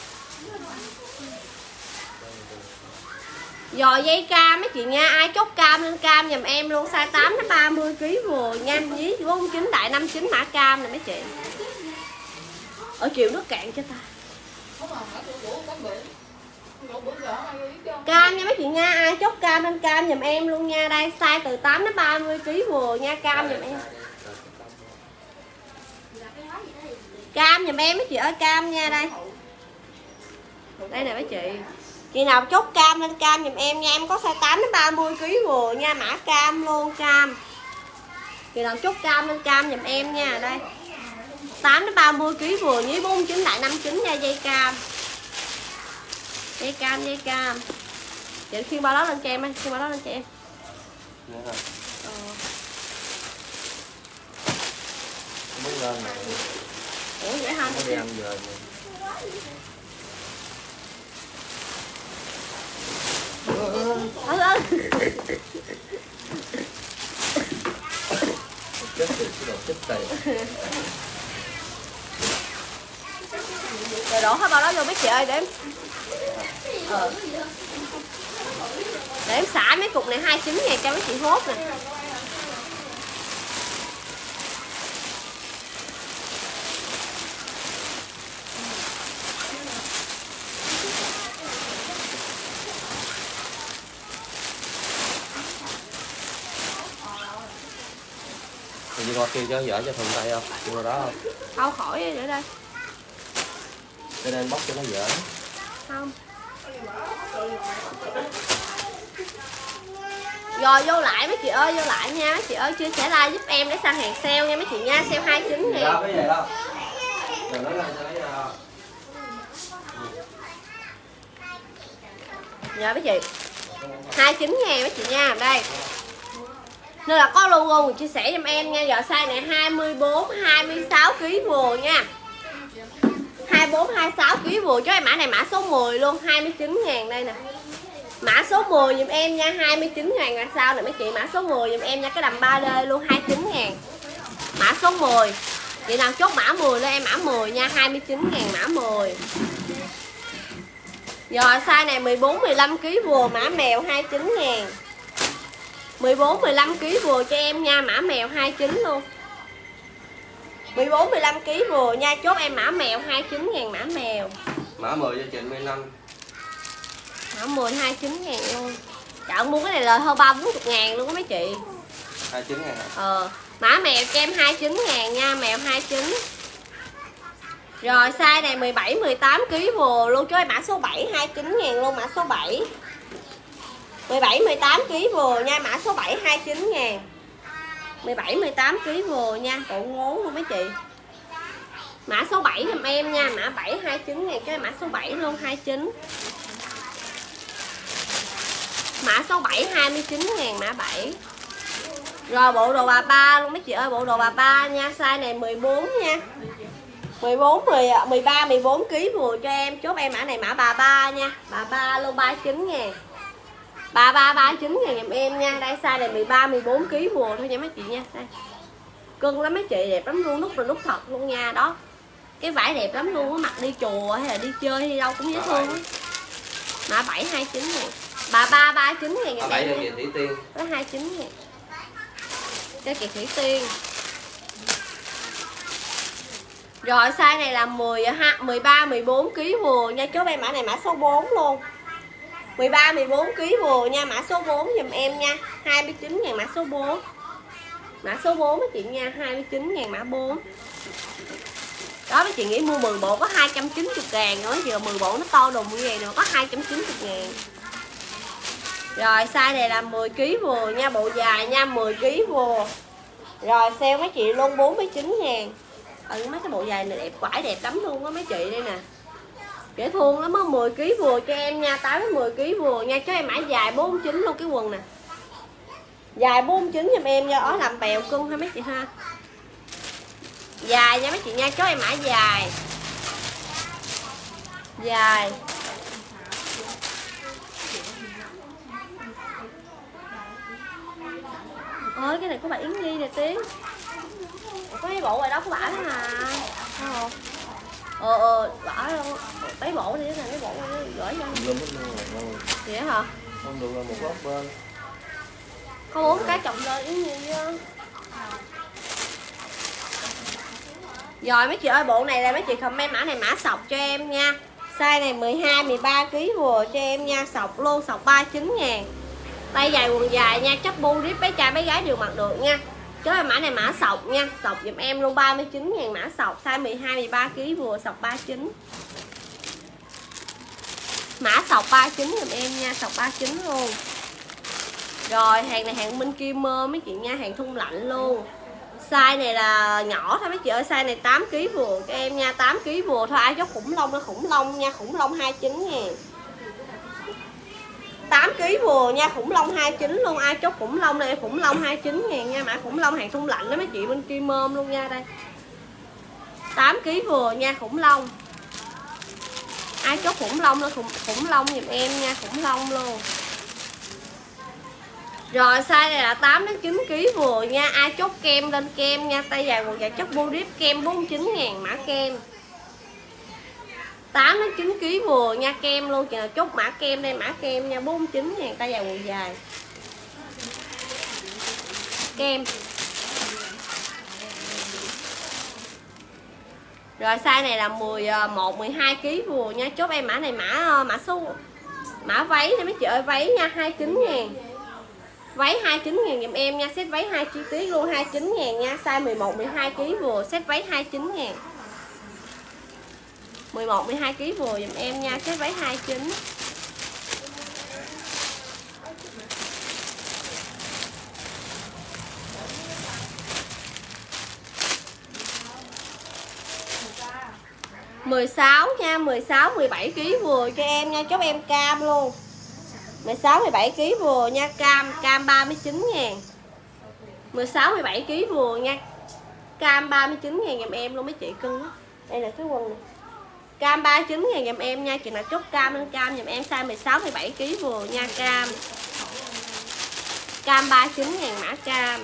Giò dây cam mấy chị nha, ai chốt cam lên cam giùm em luôn, size tám đến ba mươi ký vừa nha, với bốn mươi chín đại năm mươi chín mã cam nè mấy chị. Ở chiều nước cạn cho ta. Cam nha mấy chị nha, ai chốt cam lên cam giùm em luôn nha. Đây size từ tám đến ba mươi ký vừa nha, cam giùm em. Cam giùm em mấy chị ơi, cam nha. Đây đây nè mấy chị, chị nào chốt cam lên cam giùm em nha, em có size tám đến ba mươi ký vừa nha, mã cam luôn, cam. Chị nào chốt cam lên cam giùm em nha. Đây tám đến ba mươi ký vừa với bốn mươi chín đại năm mươi chín nha, dây cam. Dây cam, dây cam. Chị khiên bao đó lên cho em ơi, khiên bao đó lên cho em. Nữa hả? Ờ. Không biết lên này. Ủa vậy hả? Không đi ăn giờ rồi. Ừ ừ. Chết tiệt, cái đồ chết tiệt. Rồi đổ hết bao đó vô mấy chị ơi, để em ờ. Để em xả mấy cục này hai mươi chín ngàn cho mấy chị hốt nè. Thì chị coi kêu cho vợ cho thùng tay không? Chị qua đó không? Không khỏi để đây. Cho nên bóc cho nó dở. Không. Rồi vô lại mấy chị ơi, vô lại nha mấy chị ơi, chia sẻ like giúp em để sang hàng sale nha mấy chị nha, sale hai mươi chín ngàn. Cái gì đâu. Đừng nói ra cái gì đâu. Dạ mấy chị hai mươi chín ngàn mấy chị nha. Đây nên là có logo người chia sẻ giùm em nha. Giờ size này hai mươi bốn hai mươi sáu ký vừa nha, hai mươi bốn hai mươi sáu ký vừa cho em. Mã này mã số mười luôn, hai mươi chín ngàn. Đây nè, mã số mười giùm em nha, hai mươi chín ngàn là sao nè mấy chị. Mã số mười giùm em nha, cái đầm ba D luôn, hai mươi chín ngàn. Mã số mười. Vậy nào chốt mã mười lên em, mã mười nha, hai mươi chín ngàn mã mười. Rồi size này mười bốn mười lăm ký vừa, mã mèo hai mươi chín ngàn. mười bốn mười lăm ký vừa cho em nha, mã mèo hai mươi chín luôn. mười bốn mười lăm ký vừa nha, chốt em mã mèo hai mươi chín ngàn mã mèo. Mã mười cho chị mười lăm. Mã mười hai mươi chín ngàn luôn. Trời mua cái này lời hơn ba bốn mươi ngàn luôn á mấy chị. hai mươi chín ngàn hả? Ờ, mã mèo cho em hai mươi chín ngàn nha, mèo hai mươi chín. Rồi size này mười bảy mười tám ký vừa luôn, cho em mã số bảy hai mươi chín ngàn luôn, mã số bảy. mười bảy mười tám ký vừa nha, mã số bảy hai mươi chín ngàn. mười bảy mười tám ký vừa nha, cậu ngố luôn mấy chị. Mã số bảy giùm em nha, mã bảy hai mươi chín ngàn, cho em mã số bảy luôn hai mươi chín. Mã số bảy hai mươi chín ngàn mã bảy. Rồi bộ đồ bà ba luôn mấy chị ơi, bộ đồ bà ba nha, size này mười bốn nha. mười bốn mười mười ba mười bốn ký vừa cho em, chốt em mã này mã bà ba nha, bà ba luôn ba mươi chín ngàn. ba ba ba mươi chín ngàn giùm em nha. Đây size này mười ba mười bốn ký vừa thôi nha mấy chị nha. Đây. Cưng lắm mấy chị, đẹp lắm luôn, nút rồi nút thật luôn nha. Đó. Cái vải đẹp lắm luôn á, mặc đi chùa hay là đi chơi hay đâu cũng dễ thương á. Mã bảy hai mươi chín ngàn. Bà ba ba mươi chín ngàn giùm bảy em. cho chị Thủy Tiên. Có hai mươi chín ngàn. Cho chị Thủy Tiên. Rồi size này là mười mười ba mười bốn ký vừa nha, chốt em mã này mã số bốn luôn. mười ba mười bốn ký vừa nha, mã số bốn giùm em nha, hai mươi chín ngàn mã số bốn. Mã số bốn mấy chị nha, hai mươi chín ngàn mã bốn. Đó mấy chị nghĩ mua mười bộ có hai trăm chín mươi ngàn nữa, giờ mười bộ nó to đùng như vậy nữa có hai trăm chín mươi ngàn. Rồi size này là mười ký vừa nha, bộ dài nha, mười ký vừa. Rồi sale mấy chị luôn bốn mươi chín ngàn. Ừ, mấy cái bộ dài này đẹp, vải đẹp lắm luôn á mấy chị. Đây nè, dễ thương lắm á, mười ký vừa cho em nha, tám đến mười ký vừa nha, cho em mã dài bốn mươi chín luôn cái quần nè. Dài bốn mươi chín giùm em nha, ó làm bèo cưng ha mấy chị ha. Dài nha mấy chị nha, cho em mã dài. Dài. Ơi cái này có bà Yến Nhi nè Tiến. Có mấy bộ rồi đó của bả đó mà. Không. Ờ ờ bả đâu. Mấy bộ đi nè, mấy bộ đi gửi cho. Vậy hả? Không được là một góc bên. Không uống cái chồng lên Yến Nhi á. Rồi mấy chị ơi, bộ này là mấy chị comment mã này mã sọc cho em nha. Size này mười hai mười ba ký vừa cho em nha, sọc luôn, sọc ba mươi chín ngàn. Tay dài quần dài nha, chấp bu rip bé trai bé gái đều mặc được nha. Chứ mã này mã sọc nha, sọc giùm em luôn ba mươi chín ngàn mã sọc, size mười hai mười ba ký vừa, sọc ba mươi chín. Mã sọc ba mươi chín giùm em nha, sọc ba mươi chín luôn. Rồi hàng này hàng Minh Kim Mơ mấy chị nha, hàng thun lạnh luôn. Size này là nhỏ thôi mấy chị ơi, size này tám ký vừa cho em nha, tám ký vừa thôi. Ai chốt khủng long nó khủng long nha, khủng long hai mươi chín ngàn. tám ký vừa nha, khủng long hai mươi chín luôn. Ai chốt khủng long này khủng long hai mươi chín ngàn nha, mã khủng long hàng thun lạnh đó mấy chị, bên Kim Mơm luôn nha. Đây tám ký vừa nha, khủng long. Ai chốt khủng long nó khủng, khủng long giùm em nha, khủng long luôn. Rồi size này là tám đến chín ký vừa nha. Ai chốt kem lên kem nha, tay dài quần dài chất bu rip kem bốn mươi chín ngàn mã kem. tám đến chín ký vừa nha, kem luôn. Chị nào chốt mã kem đây, mã kem nha, bốn mươi chín ngàn tay dài quần dài. Kem. Rồi size này là mười một mười hai ký vừa nha, chốt em mã này mã mã số mã váy nha mấy chị ơi, váy nha, hai mươi chín ngàn. Váy hai mươi chín ngàn giùm em nha, set váy hai chi tiết luôn, hai mươi chín ngàn nha, size mười một mười hai ký vừa, set váy hai mươi chín ngàn. mười một mười hai ký vừa giùm em nha, set váy hai mươi chín. mười sáu nha, mười sáu mười bảy ký vừa cho em nha, chốt em cam luôn. mười sáu mười bảy ký vừa nha, cam cam ba mươi chín ngàn. mười sáu mười bảy ký vừa nha. Cam ba mươi chín ngàn giùm em luôn mấy chị cưng á. Đây là cái quần này. Cam ba mươi chín ngàn giùm em nha, chị nào chốt cam lên cam giùm em size mười sáu mười bảy ký vừa nha, cam. Cam ba mươi chín ngàn mã cam.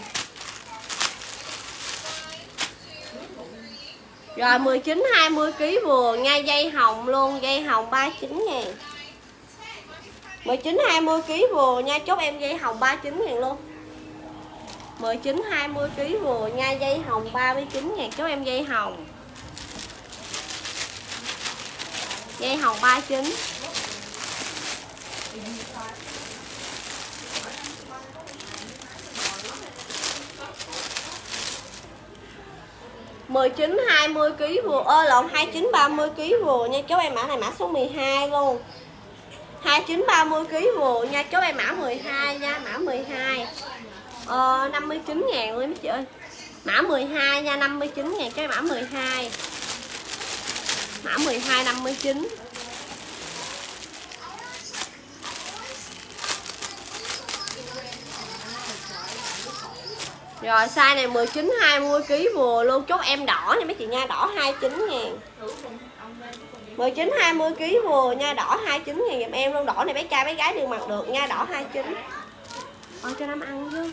Rồi mười chín hai mươi ký vừa nha, dây hồng luôn, dây hồng ba mươi chín ngàn. mười chín hai mươi ký vừa nha, chốt em dây hồng ba mươi chín ngàn luôn. mười chín hai mươi ký vừa nha, dây hồng ba mươi chín ngàn, chốt em dây hồng. Dây hồng ba mươi chín. mười chín hai mươi ký vừa, ơ lộn hai mươi chín ba mươi ký vừa nha, chốt em mã này mã số mười hai luôn. hai mươi chín ba mươi ký vừa nha, chốt em mã mười hai nha, mã mười hai. Ờ năm mươi chín ngàn luôn mấy chị ơi. Mã mười hai nha, năm mươi chín ngàn, cái mã mười hai. Mã mười hai năm mươi chín. Rồi size này mười chín hai mươi ký vừa luôn, chốt em đỏ nha mấy chị nha, đỏ hai mươi chín ngàn. mười chín hai mươi ký vừa nha, đỏ hai mươi chín ngàn giùm em luôn, đỏ này bé trai bé gái đều mặc được nha, đỏ hai mươi chín. Ôi cho Nam ăn chứ.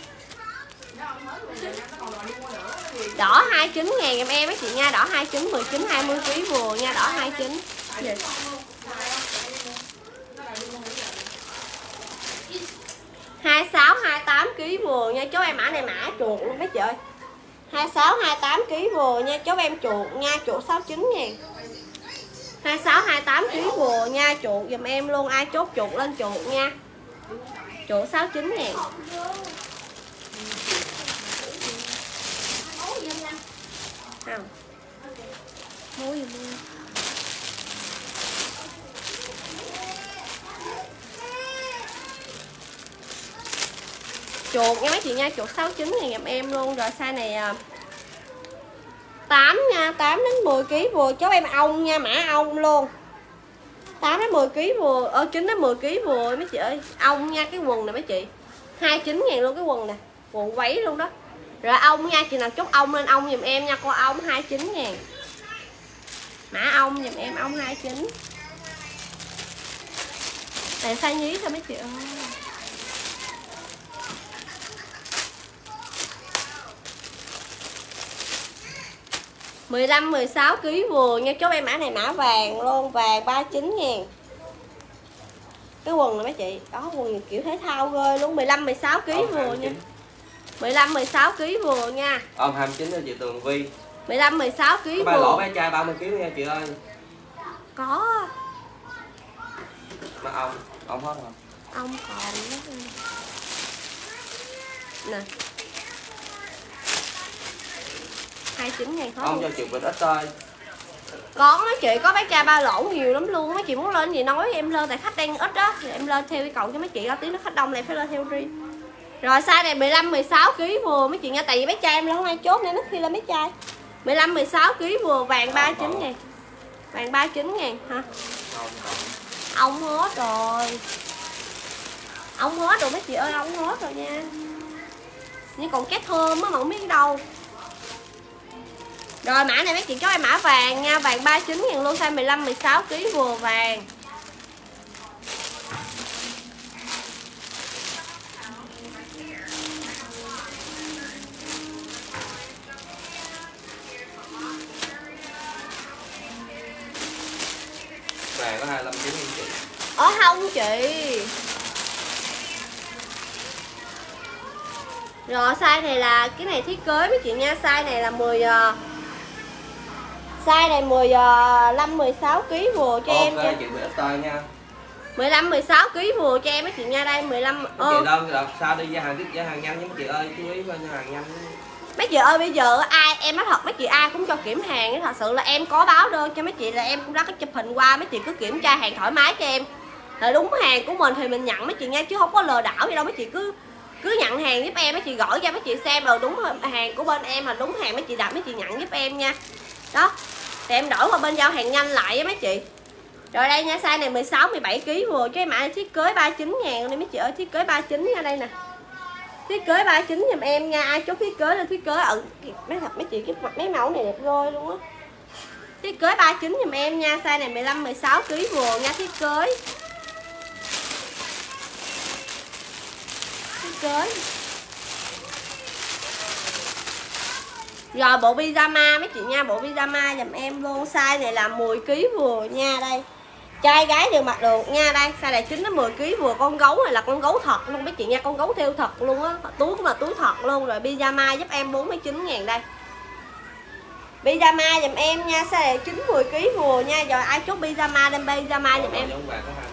Đỏ hai mươi chín ngàn giùm em mấy chị nha, đỏ hai mươi chín, mười chín hai mươi ký vừa nha, đỏ hai mươi chín. Gì? hai mươi sáu hai mươi tám ký vừa nha, chốt em mã này mã chuột luôn mấy chị ơi. hai mươi sáu hai mươi tám ký vừa nha, chốt em chuột nha, chuột sáu mươi chín ngàn. hai mươi sáu hai mươi tám ký vừa nha, chuột giùm em luôn, ai chốt chuột lên chuột nha. Chuột sáu mươi chín ngàn. Không. Muối giùm em. Chuột nha mấy chị nha, chuột sáu mươi chín ngàn giùm em luôn. Rồi size này tám nha, tám đến mười ký vừa, chốt em ong nha, mã ong luôn. tám đến mười ký vừa, ở chín đến mười ký vừa mấy chị ơi. Ong nha, cái quần này mấy chị. hai mươi chín ngàn luôn cái quần nè, quần váy luôn đó. Rồi ong nha, chị nào chốt ong lên ong giùm em nha, con ong hai mươi chín ngàn. Mã ong giùm em, ong hai mươi chín. Này size nhí thôi mấy chị ơi. mười lăm mười sáu ký vừa nha, chốt em mã này mã vàng luôn, vàng ba mươi chín ngàn. Cái quần này mấy chị, đó quần kiểu thể thao ghê luôn, mười lăm mười sáu ký vừa nha. mười lăm mười sáu ký vừa nha. Ông hai mươi chín là chị Tường Vi. mười lăm mười sáu ký vừa. Ba lỗ bé trai ba mươi ký nha chị ơi. Có. Mà ông, ông hết rồi. Ông còn nè. hai mươi chín ngàn thôi. Ông cho chịu vịt ít thôi. Có mấy chị, có bé trai ba lỗ nhiều lắm luôn. Mấy chị muốn lên gì nói em lên, tại khách đang ít đó thì em lên theo cái cậu cho mấy chị đó, tí nó khách đông lại phải lên theo riêng. Rồi size này mười lăm mười sáu ký vừa mấy chị nha, tại vì bé trai em không ai chốt nên nó khi lên bé trai. mười lăm mười sáu ký vừa, vàng ba mươi chín ngàn. Vàng ba mươi chín ngàn hả? Ông hết rồi. Ông hết rồi mấy chị ơi, ông hết rồi nha. Nhưng còn két thơm á mà không biết đâu. Rồi mã này mấy chị cho em mã vàng nha, vàng ba mươi chín ngàn luôn, size mười lăm mười sáu ký vừa vàng. Vàng có hai mươi lăm chín nghìn chị. Ở không chị. Rồi size này là cái này thiết kế mấy chị nha, size này là mười uh, size này mười lăm mười sáu ký vừa cho ok, em nha. chị bị ít tay nha. mười lăm mười sáu ký vừa cho em mấy chị nha, đây mười lăm. Chị đâu đợt sao đi ra hàng tiếp ra hàng nhanh nha mấy chị ơi, chú ý lên hàng nhanh. Mấy chị ơi bây giờ ai em nói thật mấy chị ai cũng cho kiểm hàng, thật sự là em có báo đơn cho mấy chị là em cũng đã có chụp hình qua, mấy chị cứ kiểm tra hàng thoải mái cho em. Là đúng hàng của mình thì mình nhận mấy chị nha, chứ không có lừa đảo gì đâu, mấy chị cứ cứ nhận hàng giúp em, mấy chị gửi ra mấy chị xem rồi đúng hàng của bên em là đúng hàng, mấy chị đặt mấy chị nhận giúp em nha. Đó. Thì em đổi qua bên giao hàng nhanh lại với mấy chị. Rồi đây nha, size này mười sáu mười bảy ký vừa, cái mã này thiết kế ba mươi chín ngàn đây mấy chị ơi, thiết kế ba mươi chín nha, đây nè. Thiết kế ba mươi chín giùm em nha, ai chốt thiết kế lên thiết kế ở mấy thật mấy chị, cái mấy mẫu này đẹp rồi luôn á. Thiết kế ba mươi chín giùm em nha, size này mười lăm mười sáu ký vừa nha, thiết kế. Thiết kế. Rồi bộ pyjama mấy chị nha, bộ pyjama giùm em luôn, size này là mười ký vừa nha, đây. Trai gái đều mặc được nha, đây, size này chín đến mười ký vừa, con gấu này là con gấu thật luôn mấy chị nha, con gấu theo thật luôn á, túi cũng là túi thật luôn. Rồi pyjama giúp em bốn mươi chín ngàn đây. Pyjama giùm em nha, size này chín mười ký vừa nha, rồi ai chốt pyjama lên pyjama giùm em.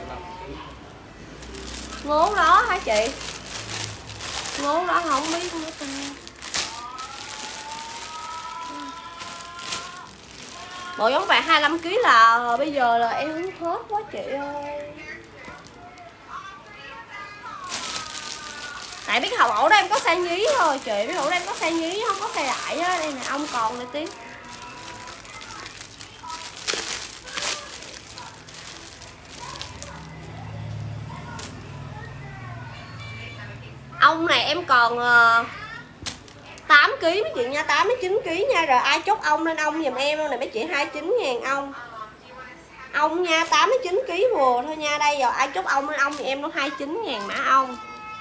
Ngố đó hả chị? Ngố đó không biết nữa ta. Bộ giống vàng hai mươi lăm ký là bây giờ là em muốn hết quá chị ơi. Tại biết hậu ổ đây em có size nhí thôi chị, biết hậu đây em có size nhí không có size đại á, đây nè ông còn này tí. Ông này em còn tám ký mấy chị nha, tám đến chín ký nha, rồi ai chốt ông lên ông giùm em luôn này mấy chị, hai mươi chín ngàn ông. Ông nha, tám đến chín ký vừa thôi nha, đây rồi ai chốt ông lên ông thì em nó hai mươi chín ngàn mã ông.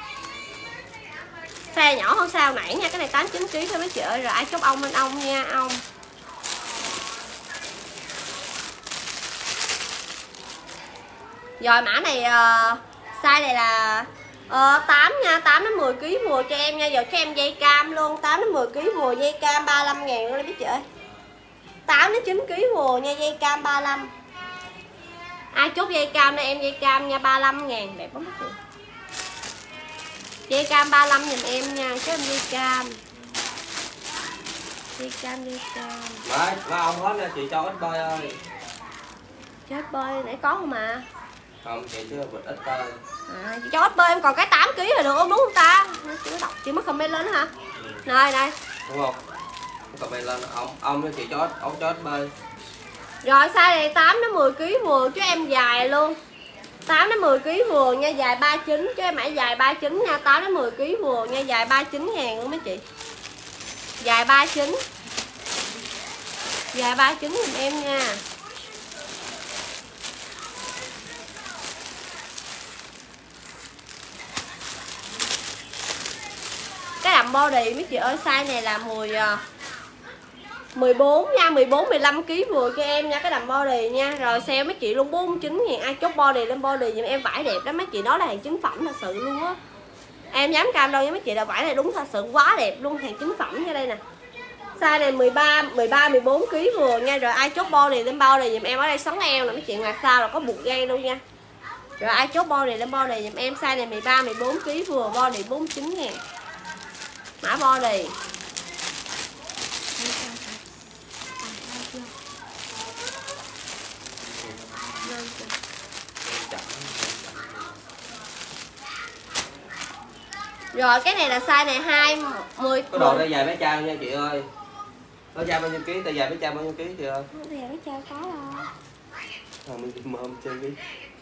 Xe nhỏ hơn sao nãy nha, cái này tám mươi chín ký thôi mấy chị ơi, rồi ai chốt ông lên ông nha ông. Rồi mã này uh, size này là Ờ, tám nha, tám đến mười ký vừa cho em nha, giờ cho em dây cam luôn, tám đến mười ký vừa, dây cam ba mươi lăm ngàn luôn biết chị ơi. tám đến chín ký vừa nha, dây cam ba mươi lăm. Ai chốt dây cam đây em dây cam nha, ba mươi lăm ngàn đẹp lắm chị. Dây cam ba mươi lăm giùm em nha, cho em dây cam. Dây cam dây cam. Đấy, má ông hết nha, chị cho ít bơi ơi. Cho ít bơi nãy có không mà. Không, chị chưa vịt ít bơi. À, chị cho ít bơi em còn cái tám ký là được không đúng không ta? Chị có đọc, chị mất comment lên hả? Ừ. Rồi đây. Đúng không? Comment lên ông ông cho chị cho ít, ông cho ít bơi. Rồi size này tám đến mười ký vừa cho em dài luôn. tám đến mười ký vừa nha, dài ba mươi chín cho em mã dài ba mươi chín nha, tám đến mười ký vừa nha, dài ba mươi chín ngàn luôn mấy chị. Dài ba mươi chín. Dài ba mươi chín giùm em nha. Cái đầm body mấy chị ơi, size này là mười mười bốn nha, mười bốn mười lăm ký vừa cho em nha, cái đầm body nha. Rồi sale mấy chị luôn bốn mươi chín ngàn, ai chốt body lên body giùm em, vải đẹp lắm mấy chị, nói là hàng chính phẩm thật sự luôn á. Em dám cam đâu nha mấy chị, là vải này đúng thật sự quá đẹp luôn, hàng chính phẩm nha, đây nè. Size này mười ba mười ba mười bốn ký vừa nha, rồi ai chốt body lên body giùm em, ở đây xoắn eo nè mấy chị, ngoài sau là có buộc dây luôn nha. Rồi ai chốt body lên body giùm em, size này mười ba mười bốn ký vừa, body bốn mươi chín ngàn. Mã body. Rồi cái này là size này hai mươi. Cái đồ đây dài mấy trang nha chị ơi. Nó dài bao nhiêu ký, tay dài mấy trang bao nhiêu ký chị ơi? Tay dài mấy trang có đâu. À, mình mơm chơi ký.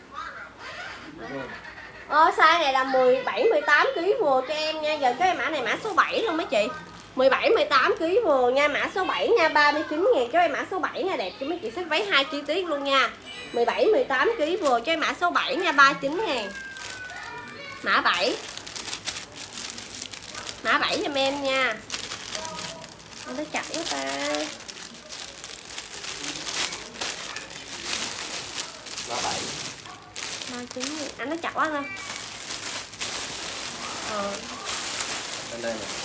Ờ, size này là mười bảy mười tám ký vừa cho em nha. Giờ cái mã này mã số bảy luôn mấy chị. mười bảy mười tám ký vừa nha, mã số bảy nha, ba mươi chín ngàn cho em mã số bảy nha, đẹp cho mấy chị, xếp váy hai chi tiết luôn nha. mười bảy mười tám ký vừa cho em mã số bảy nha, ba mươi chín ngàn. Mã bảy. Mã bảy giùm em nha. Nó chặt quá ta. Mã bảy. ba mươi chín ngàn, anh nó chặt quá nè. Ờ. Bên đây nè.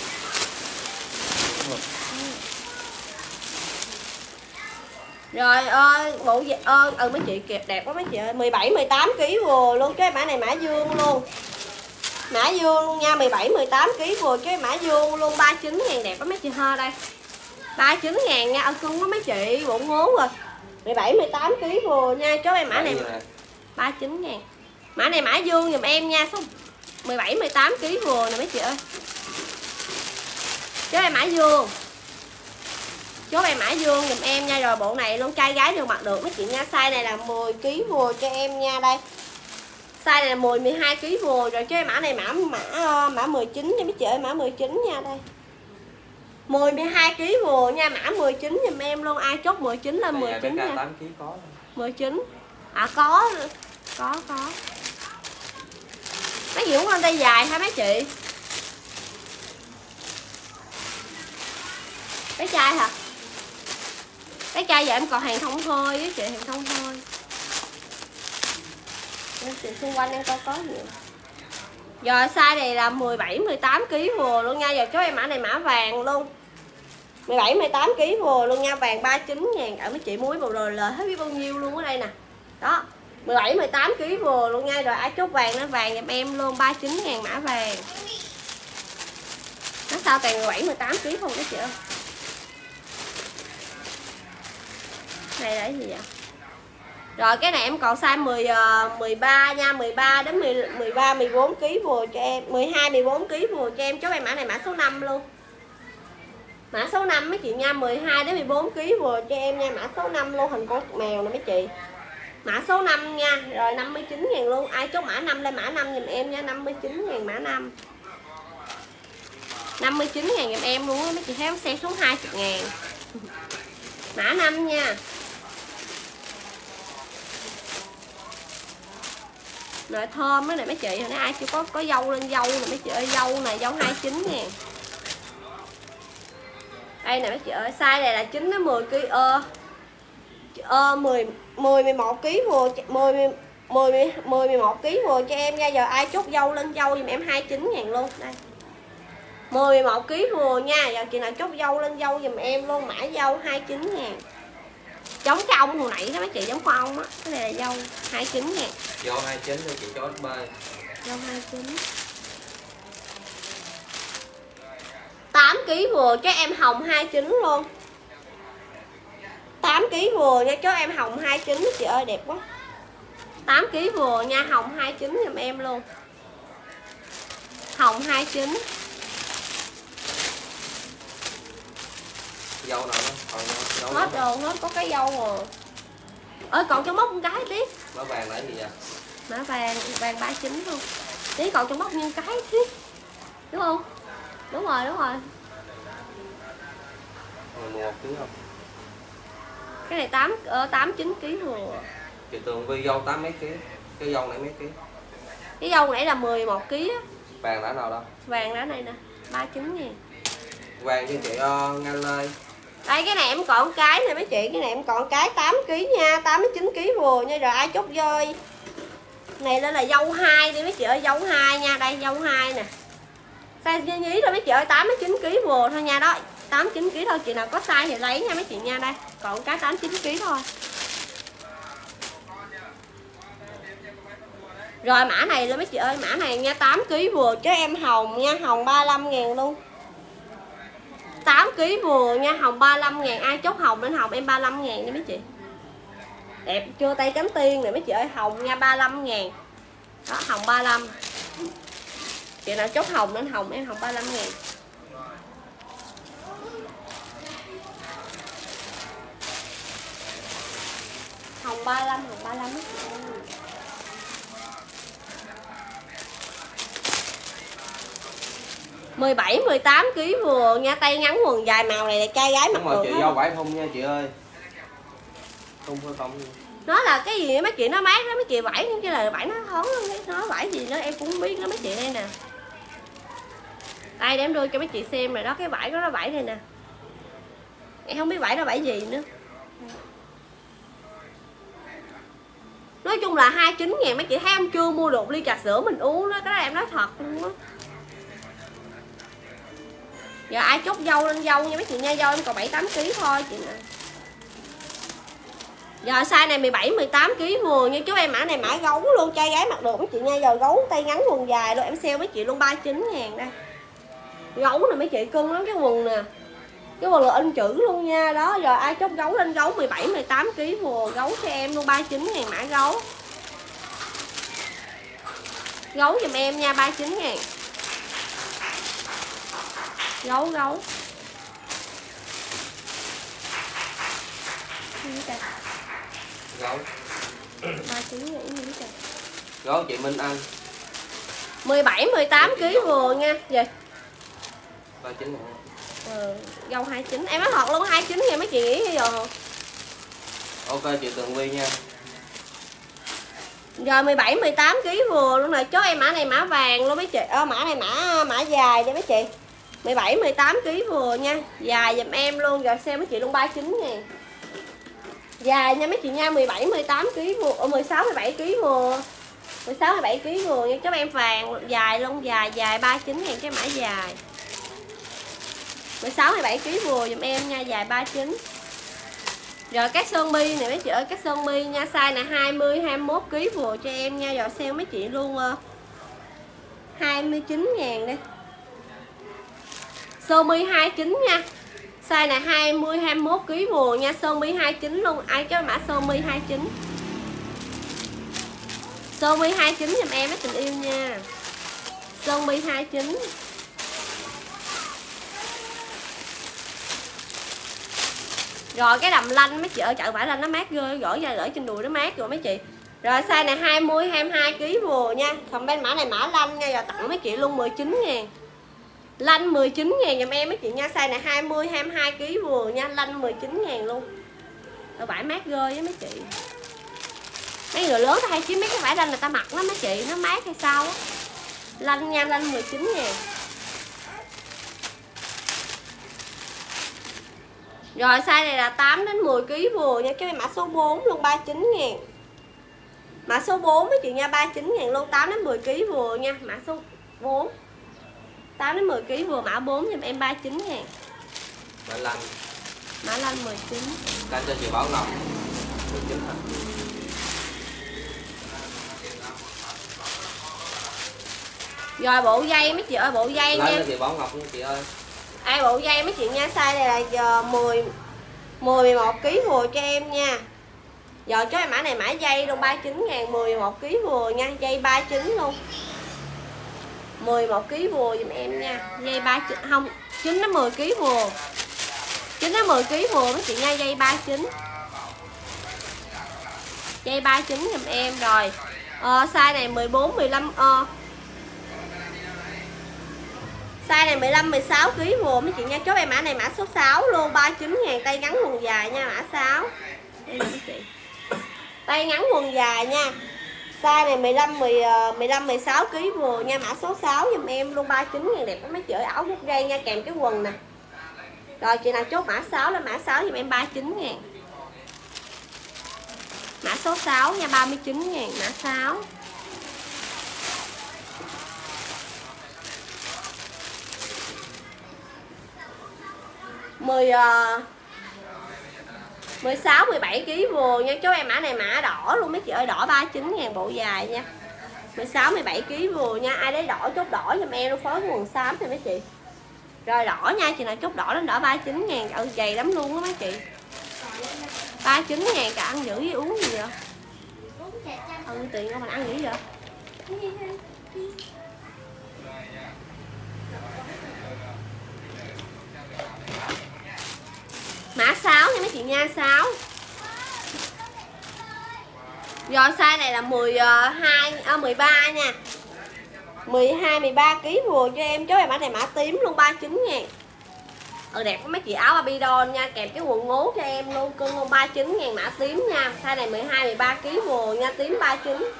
Rồi ơi, bộ gì ơi, ừ mấy chị kịp đẹp quá mấy chị ơi, mười bảy mười tám ký vừa luôn, cái mã này mã dương luôn. Mã dương luôn nha, mười bảy mười tám ký vừa cái mã dương luôn, ba mươi chín ngàn đẹp quá mấy chị ha, đây. ba mươi chín ngàn nha, ân cưng quá mấy chị, bộ ngố rồi. mười bảy mười tám ký vừa nha, chốt em mã này ba mươi chín ngàn. Mã này mã dương giùm em nha, số mười bảy mười tám ký vừa nè mấy chị ơi. Chốt em mã dương. Chốt em mã dương giùm em nha. Rồi bộ này luôn trai gái đều mặc được mấy chị nha. Size này là mười ký vừa cho em nha. Đây size này là mười, mười hai ký vừa. Rồi cho em mã này mã mã mã mười chín nha mấy chị ơi, mã mười chín nha. Đây mười, mười hai ký vừa nha, mã mười chín giùm em luôn. Ai chốt mười chín lên mười chín nha. tám ký có mười chín. À có có có mấy gì cũng con tay dài hả mấy chị? Cái chai hả? Cái chai giờ em còn hàng thông thôi với chị, hàng thông thôi. Em chị xung quanh em coi có nhiều. Rồi size này là mười bảy, mười tám ký vừa luôn nha. Giờ cho em mã này mã vàng luôn. mười bảy, mười tám ký vừa luôn nha, vàng ba mươi chín ngàn. Cả mấy chị muối bầu rồi lời hết biết bao nhiêu luôn ở đây nè. Đó, mười bảy, mười tám ký vừa luôn nha. Rồi ai chốt vàng nó vàng giùm em luôn, ba mươi chín ngàn mã vàng. Nó sao toàn mười bảy, mười tám ký không đó chị ơi. Này là cái gì vậy? Rồi cái này em còn size mười, mười ba nha, mười ba đến mười, mười ba, mười bốn ký vừa cho em, mười hai, mười bốn ký vừa cho em. Chốt em mã này mã số năm luôn. Mã số năm mấy chị nha, mười hai đến mười bốn ký vừa cho em nha, mã số năm luôn, hình con mèo nè mấy chị. Mã số năm nha, rồi năm mươi chín ngàn luôn. Ai chốt mã năm lên mã năm giùm em nha, năm mươi chín ngàn mã năm. năm mươi chín ngàn giùm em luôn á, mấy chị thấy xe xuống hai mươi ngàn. Mã năm nha. Rồi thơm đó này mấy chị, hồi nãy ai chưa có có dâu lên dâu nè mấy chị ơi, dâu này dâu hai mươi chín ngàn. Đây nè mấy chị ơi, size này là chín đến mười ký ơ. Ờ mười, mười, mười một ký vừa, mười, mười, mười, mười một ký vừa cho em nha. Giờ ai chốt dâu lên dâu giùm em hai mươi chín ngàn luôn. Đây. mười, mười một ký vừa nha. Giờ chị nào chốt dâu lên dâu giùm em luôn, mã dâu hai mươi chín ngàn. Giống cái ong hồi nãy đó mấy chị, giống con ong á. Cái này là dâu hai mươi chín ngàn. Dâu hai mươi chín thôi chị cho ét bê. Dâu hai mươi chín. tám ký vừa cho em hồng hai mươi chín luôn. tám ký vừa nha, cho em hồng hai mươi chín chị ơi, đẹp quá. tám ký vừa nha, hồng hai mươi chín giùm em luôn. Hồng hai mươi chín. Dâu nào đó, còn dâu Hết rồi, hết có cái dâu rồi. Ơi còn trong móc một cái tí. mã vàng là cái gì vậy? Mã vàng, vàng ba mươi chín luôn. Tí còn trong móc như cái tí. Đúng không? Đúng rồi, đúng rồi. Còn một ký không? Cái này tám, tám, chín ký vừa. Chị Tường Vi dâu tám mấy ký? Cái dâu này mấy ký? Cái dâu nãy là mười một ký á. Vàng đã nào đâu? Vàng đã này nè, ba mươi chín ngàn. Vàng cho chị uh, Ngân ơi. Đây cái này em còn cái nè mấy chị, cái này em còn cái tám ký nha, tám mươi chín ký vừa nha. Rồi ai chốt rơi. Này lên là dâu hai đi mấy chị ơi, dâu hai nha, đây dâu hai nè. Size nhí nhí thôi mấy chị ơi, tám mươi chín ký vừa thôi nha đó. tám mươi chín ký thôi, chị nào có size thì lấy nha mấy chị nha. Đây, còn cái tám mươi chín ký thôi. Rồi mã này lên mấy chị ơi, mã này nha, tám ký vừa cho em hồng nha, hồng ba mươi lăm ngàn luôn. tám ký vừa nha, hồng ba mươi lăm ngàn. Ai chốt hồng lên hồng em ba mươi lăm ngàn nha mấy chị. Đẹp chưa, tay cánh tiên này mấy chị ơi, hồng nha, ba mươi lăm ngàn. Đó, hồng ba mươi lăm. Chị nào chốt hồng lên hồng em hồng ba mươi lăm ngàn. Hồng ba mươi lăm, hồng ba mươi lăm. mười bảy, mười tám ký vừa nha, tay ngắn quần dài màu này là trai gái mặc được. Đúng rồi, chị dâu vải thun nha chị ơi. Thun phải không? Nó là cái gì mấy chị, nó mát đó mấy chị, vải cái là vải nó thốn luôn, nó vải gì đó em cũng không biết đó mấy chị. Đây nè. Đây để em đưa cho mấy chị xem rồi đó, cái vải đó nó vải đây nè. Em không biết vải đó vải gì nữa. Nói chung là hai mươi chín ngàn mấy chị thấy em chưa mua được ly trà sữa mình uống đó, cái đó em nói thật luôn á. Giờ ai chốt dâu lên dâu nha mấy chị nha, dâu em còn bảy, tám ký thôi chị nè. Giờ size này mười bảy, mười tám ký vừa nha, chú em mã này mã gấu luôn, trai gái mặc được mấy chị nha. Giờ gấu tay ngắn quần dài luôn, em sale mấy chị luôn ba mươi chín ngàn đây. Gấu nè mấy chị, cưng lắm cái quần nè. Cái quần là in chữ luôn nha. Đó, giờ ai chốt gấu lên gấu mười bảy, mười tám ký vừa, gấu cho em luôn ba mươi chín ngàn mã gấu. Gấu giùm em nha, ba mươi chín ngàn. Gấu gấu. trời. Gấu. ba ký nghỉ nữa trời. Gấu chị Minh Anh. mười bảy mười tám ký vừa nha. Gì? ba chín hả? Ừ, dâu hai chín. Em nói thật luôn hai chín nha mấy chị nghĩ bây giờ. Ok chị Tường Vi nha. Rồi mười bảy mười tám ký vừa luôn rồi. Chốt em mã này mã vàng luôn mấy chị. Ờ, mã này mã mã dài cho mấy chị. mười bảy mười tám ký vừa nha. Dài giùm em luôn. Rồi xem mấy chị luôn ba mươi chín ngàn. Dài nha mấy chị nha. mười bảy mười tám ký vừa. mười sáu mười bảy ký vừa. mười sáu mười bảy ký vừa nha. Chốt em vàng dài luôn. Dài dài ba mươi chín ngàn cái mã dài. mười sáu mười bảy ký vừa giùm em nha. Dài ba mươi chín. Rồi các sơn mi này mấy chị ơi, các sơn mi nha, size này hai mươi hai mươi mốt ký vừa cho em nha. Rồi sale mấy chị luôn hai mươi chín ngàn đi. Sơ mi hai mươi chín nha. Size này hai mươi hai mươi mốt ký vừa nha, sơ mi hai mươi chín luôn. Ai cho mã sơ mi hai mươi chín. Sơ mi hai mươi chín giùm em mấy tình yêu nha. Sơ mi hai mươi chín. Rồi cái đầm lanh mấy chị ơi, chợ vải lanh nó mát ghê, gửi ra gửi trên đùi nó mát rồi mấy chị. Rồi size này hai mươi hai mươi hai ký vừa nha. Comment mã này mã lanh nha, rồi tặng mấy chị luôn mười chín ngàn. Lanh mười chín ngàn giùm em mấy chị nha. Size này hai mươi hai mươi hai ký vừa nha, lanh mười chín ngàn luôn. Rồi vải mát ghê với mấy chị. Mấy người lớn ta hay kiếm mấy cái vải lanh người ta mặc lắm mấy chị, nó mát hay sao á. Lanh nha, lanh mười chín ngàn. Rồi size này là tám đến mười ký vừa nha. Cái mã số bốn luôn ba mươi chín ngàn. Mã số bốn mấy chị nha, ba mươi chín ngàn luôn. Tám đến mười ký vừa nha. Mã số bốn tám đến mười ký vừa, mã bốn giùm em ba mươi chín ngàn. Mã lanh. Mã lanh mười chín. Canh cho chị Bảo Ngọc mười chín hả? Rồi bộ dây mấy chị ơi, bộ dây Lấy nha. cho chị Bảo Ngọc nha chị ơi. Ai bộ dây mấy chị nha, size này là giờ mười mười một ký vừa cho em nha. Giờ cho em mã này mã dây luôn ba mươi chín ngàn, mười một ký vừa nha, dây ba mươi chín luôn. mười một ký vừa giùm em nha. Dây ba mươi chín không, chín đến mười ký vừa. chín đến mười ký vừa mấy chị nha, dây ba mươi chín. Dây ba mươi chín giùm em rồi. Ờ, size này mười bốn mười lăm ờ. Size này mười lăm mười sáu ký vừa mấy chị nha. Chốt em mã này mã số sáu luôn, ba mươi chín ngàn, tay ngắn quần dài nha, mã sáu. Đây là mấy chị. Tay ngắn quần dài nha. Size này mười lăm mười mười lăm mười sáu ký vừa nha, mã số sáu giùm em luôn, ba mươi chín ngàn đẹp lắm mấy chị ơi, áo rút ray nha, kèm cái quần nè. Rồi chị nào chốt mã sáu là mã sáu giùm em ba mươi chín ngàn. Mã số sáu nha, ba mươi chín ngàn, mã sáu. mười mười sáu mười bảy ký vừa nha. Chốt em mã này mã đỏ luôn mấy chị ơi, đỏ ba mươi chín ngàn bộ dài nha. mười sáu mười bảy ký vừa nha. Ai lấy đỏ chốt đỏ giùm em luôn, phối quần xám thì mấy chị. Rồi đỏ nha, chị nào chốt đỏ đến đỏ ba mươi chín ngàn. Ừ dày lắm luôn đó mấy chị. ba mươi chín ngàn cả, ăn dữ với uống gì vậy? Ừ tiền của mình ăn dữ vậy? Mã sáu nha mấy chị nha, sáu. Rồi size này là mười hai à, mười ba nha. mười hai mười ba ký vừa cho em. Chốt em mã này mã tím luôn, ba mươi chín ngàn. Ừ đẹp mấy chị, áo Barbie doll nha, kèm cái quần ngố cho em luôn, cưng luôn, ba mươi chín ngàn, mã tím nha. Size này mười hai mười ba ký vừa nha, tím ba mươi chín.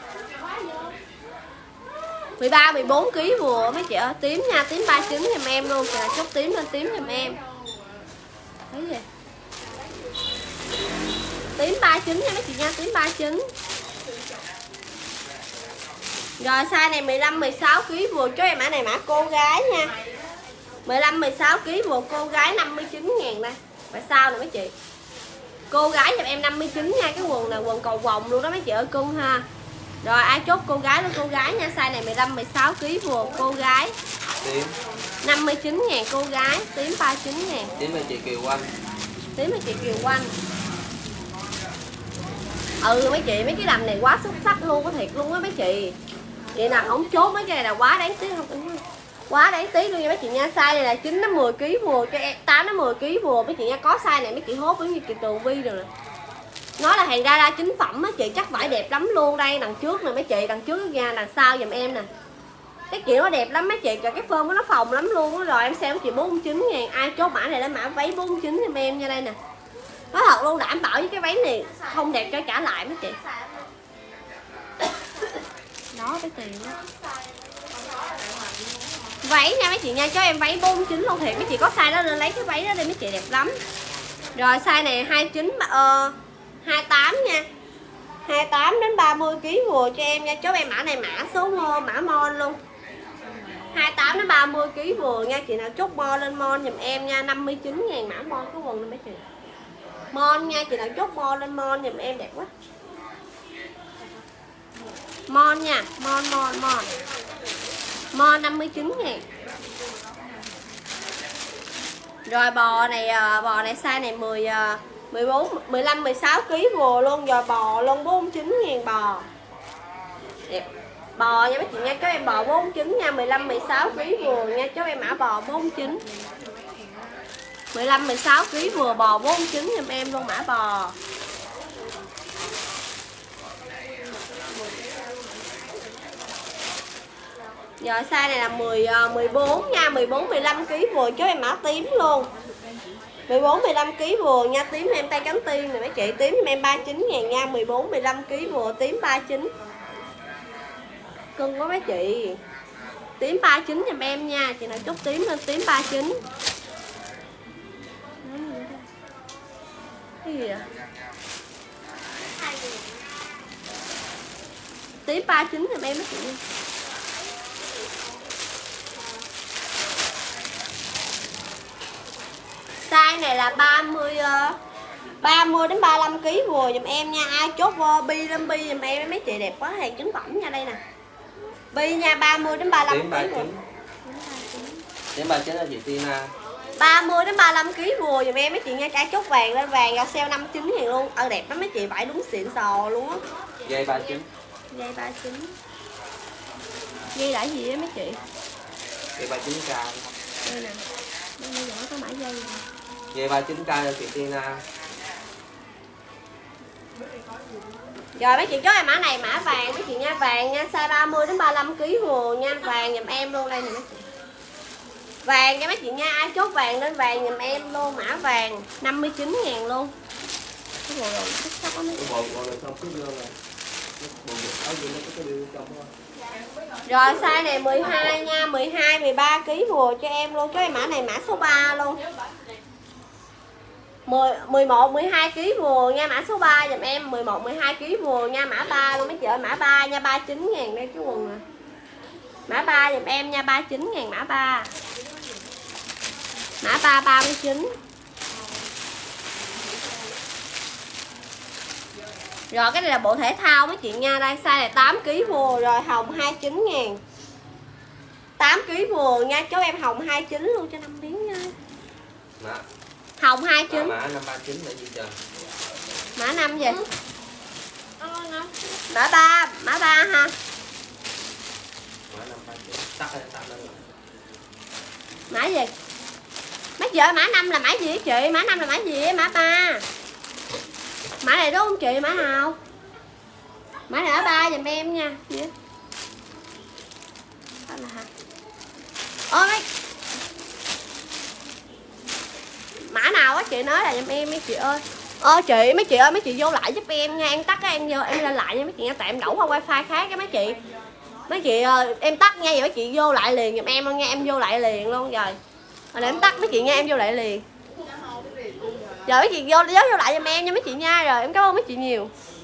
mười ba mười bốn ký vừa mấy chị ơi, tím nha, tím ba mươi chín giùm em luôn. Chị nào chốt tím lên tím giùm em. Thấy gì? Tím ba mươi chín nha mấy chị nha, tím ba mươi chín. Rồi size này mười lăm mười sáu ký vừa, cho em mã này mã cô gái nha. mười lăm mười sáu ký vừa cô gái năm mươi chín ngàn đây. Và sao nè mấy chị. Cô gái giùm em năm mươi chín nha, cái quần này quần cầu vòng luôn đó mấy chị ơi, cưng ha. Rồi ai chốt cô gái luôn cô gái nha, size này mười lăm mười sáu ký vừa cô gái. Tím. năm mươi chín ngàn cô gái, tím ba mươi chín ngàn. Tím là chị Kiều Anh. Tím là chị Kiều Anh. Ừ mấy chị, mấy cái đầm này quá xuất sắc luôn, có thiệt luôn á mấy chị. Chị nào không chốt mấy cái này là quá đáng tiếc, không quá đáng tiếc luôn nha mấy chị nha. Size này là chín đến mười ký vừa cho em, tám đến mười ký vừa mấy chị nha. Có size này mấy chị hốt giống như chị Tường Vi rồi nè. Nói là hàng Dara chính phẩm á chị, chắc vải đẹp lắm luôn. Đây đằng trước nè mấy chị, đằng trước nha, đằng sau giùm em nè. Cái kiểu nó đẹp lắm mấy chị, cả cái phơm của nó phồng lắm luôn á. Rồi em xem chị bốn mươi chín ngàn. Ai chốt mã này là mã váy bốn mươi chín giùm em nha. Đây nè, nói thật luôn, đảm bảo với cái váy này không đẹp cho trả lại mấy chị. Đó cái tiền đó. Váy nha mấy chị nha, cho em váy bốn mươi chín luôn thiệt. Mấy chị có size đó lên lấy cái váy đó đi mấy chị, đẹp lắm. Rồi size này hai mươi chín, uh, hai mươi tám nha, hai mươi tám đến ba mươi ký vừa cho em nha. Chốt em mã này mã số mã mon luôn, hai mươi tám đến ba mươi ký vừa nha. Chị nào chốt mon lên mon giùm em nha. Năm mươi chín ngàn mã mon cái quần này mấy chị. Mon nha, chị nào chốt mon lên mon giùm em, đẹp quá. Mon nha, mon mon mon mon năm mươi chín ngàn. Rồi bò này, bò này size này mười, mười bốn, mười lăm, mười sáu ký vừa luôn. Rồi bò luôn bốn mươi chín ngàn bò. Đẹp. Bò nha mấy chị nha, cho em bò bốn mươi chín nha, mười lăm, mười sáu ký vừa nha. Cho em mã bò bốn mươi chín. mười lăm, mười sáu ký vừa bò bốn mươi chín giùm em luôn, mã bò. Rồi size này là mười, mười bốn nha, mười bốn, mười lăm ký vừa. Cho em mã tím luôn, mười bốn, mười lăm ký vừa nha. Tím em tay cánh tiên nè mấy chị. Tím em ba mươi chín ngàn nha, mười bốn, mười lăm ký vừa. Tím ba mươi chín. Cưng quá mấy chị. Tím ba mươi chín giùm em nha. Chị nào chốt tím lên tím ba mươi chín. Cái gì vậy? Tím ba mươi chín giùm em mấy chị. Size này là ba mươi, ba mươi đến ba mươi lăm ký vừa giùm em nha. Ai chốt vô bi lên bi giùm em mấy chị, đẹp quá, hàng chính phẩm nha. Đây nè, bi nha, ba mươi đến ba mươi lăm ký vừa. Tím ba mươi chín là chị Tina. ba mươi đến ba mươi lăm ký vừa giùm em mấy chị nha. Cả chốt vàng lên, vàng vào sale năm mươi chín ngàn luôn. Ờ đẹp lắm mấy chị, vải đúng xịn sò luôn á. Dây ba mươi chín. Dây ba mươi chín. Dây là gì á mấy chị? Dây ba mươi chín k. Đây nè, đây bây giờ có mã dây nè. Dây ba mươi chín k cho chị Tina. Rồi mấy chị chốt em mã này mã vàng mấy chị nha, vàng nha, size ba mươi đến ba mươi lăm ký vừa nha, vàng giùm em luôn. Đây nè mấy chị. Vàng nha mấy chị nha, ai chốt vàng lên vàng giùm em luôn, mã vàng năm mươi chín ngàn luôn. Cái bộ đồ thích sắc quá mấy chị. Bộ bộ xong cứ vô rồi. Bộ áo gì nó có cái điều trong đó. Rồi size này mười hai nha, mười hai, mười ba ký vừa cho em luôn. Cho em mã này mã số ba luôn. mười, mười một, mười hai ký vừa nha, mã số ba giùm em. Mười một, mười hai ký vừa nha, mã ba luôn mấy chị ơi. Mã ba nha, ba mươi chín ngàn đây cái quần nè. Mã ba giùm em nha, ba mươi chín ngàn mã ba. Mã ba ba mươi chín. Rồi cái này là bộ thể thao mấy chị nha. Đây size này tám ký vừa. Rồi hồng hai mươi chín ngàn, tám ký vừa nha. Cháu em hồng hai mươi chín luôn cho năm miếng nha. Mã. Hồng hai mươi chín. Mã năm ba chín là gì trời? Mã năm gì? Mã ba, mã ba ha. Mã năm ba chín. Tắt lên, tắt lên. Mã gì? Mấy chị ơi, mã năm là mã gì vậy chị? Mã năm là mã gì vậy? Mã ba. Mã này đúng không chị? Mã nào? Mã này mã ba giùm em nha. Gì? Đó là hả? Ôi mấy mã nào á chị nói là giùm em mấy chị ơi. Ơ chị, mấy chị ơi, mấy chị vô lại giúp em nha. Em tắt cái em vô, em lên lại nha mấy chị nha. Tại em đổ qua wifi khác cái mấy chị. Mấy chị ơi, em tắt nha, vậy mấy chị vô lại liền giùm em luôn nha. Em vô lại liền luôn rồi. Rồi để em tắt mấy chị nha, em vô lại liền. Rồi mấy chị vô, vô, vô lại giùm em nha mấy chị nha. Rồi em cảm ơn mấy chị nhiều.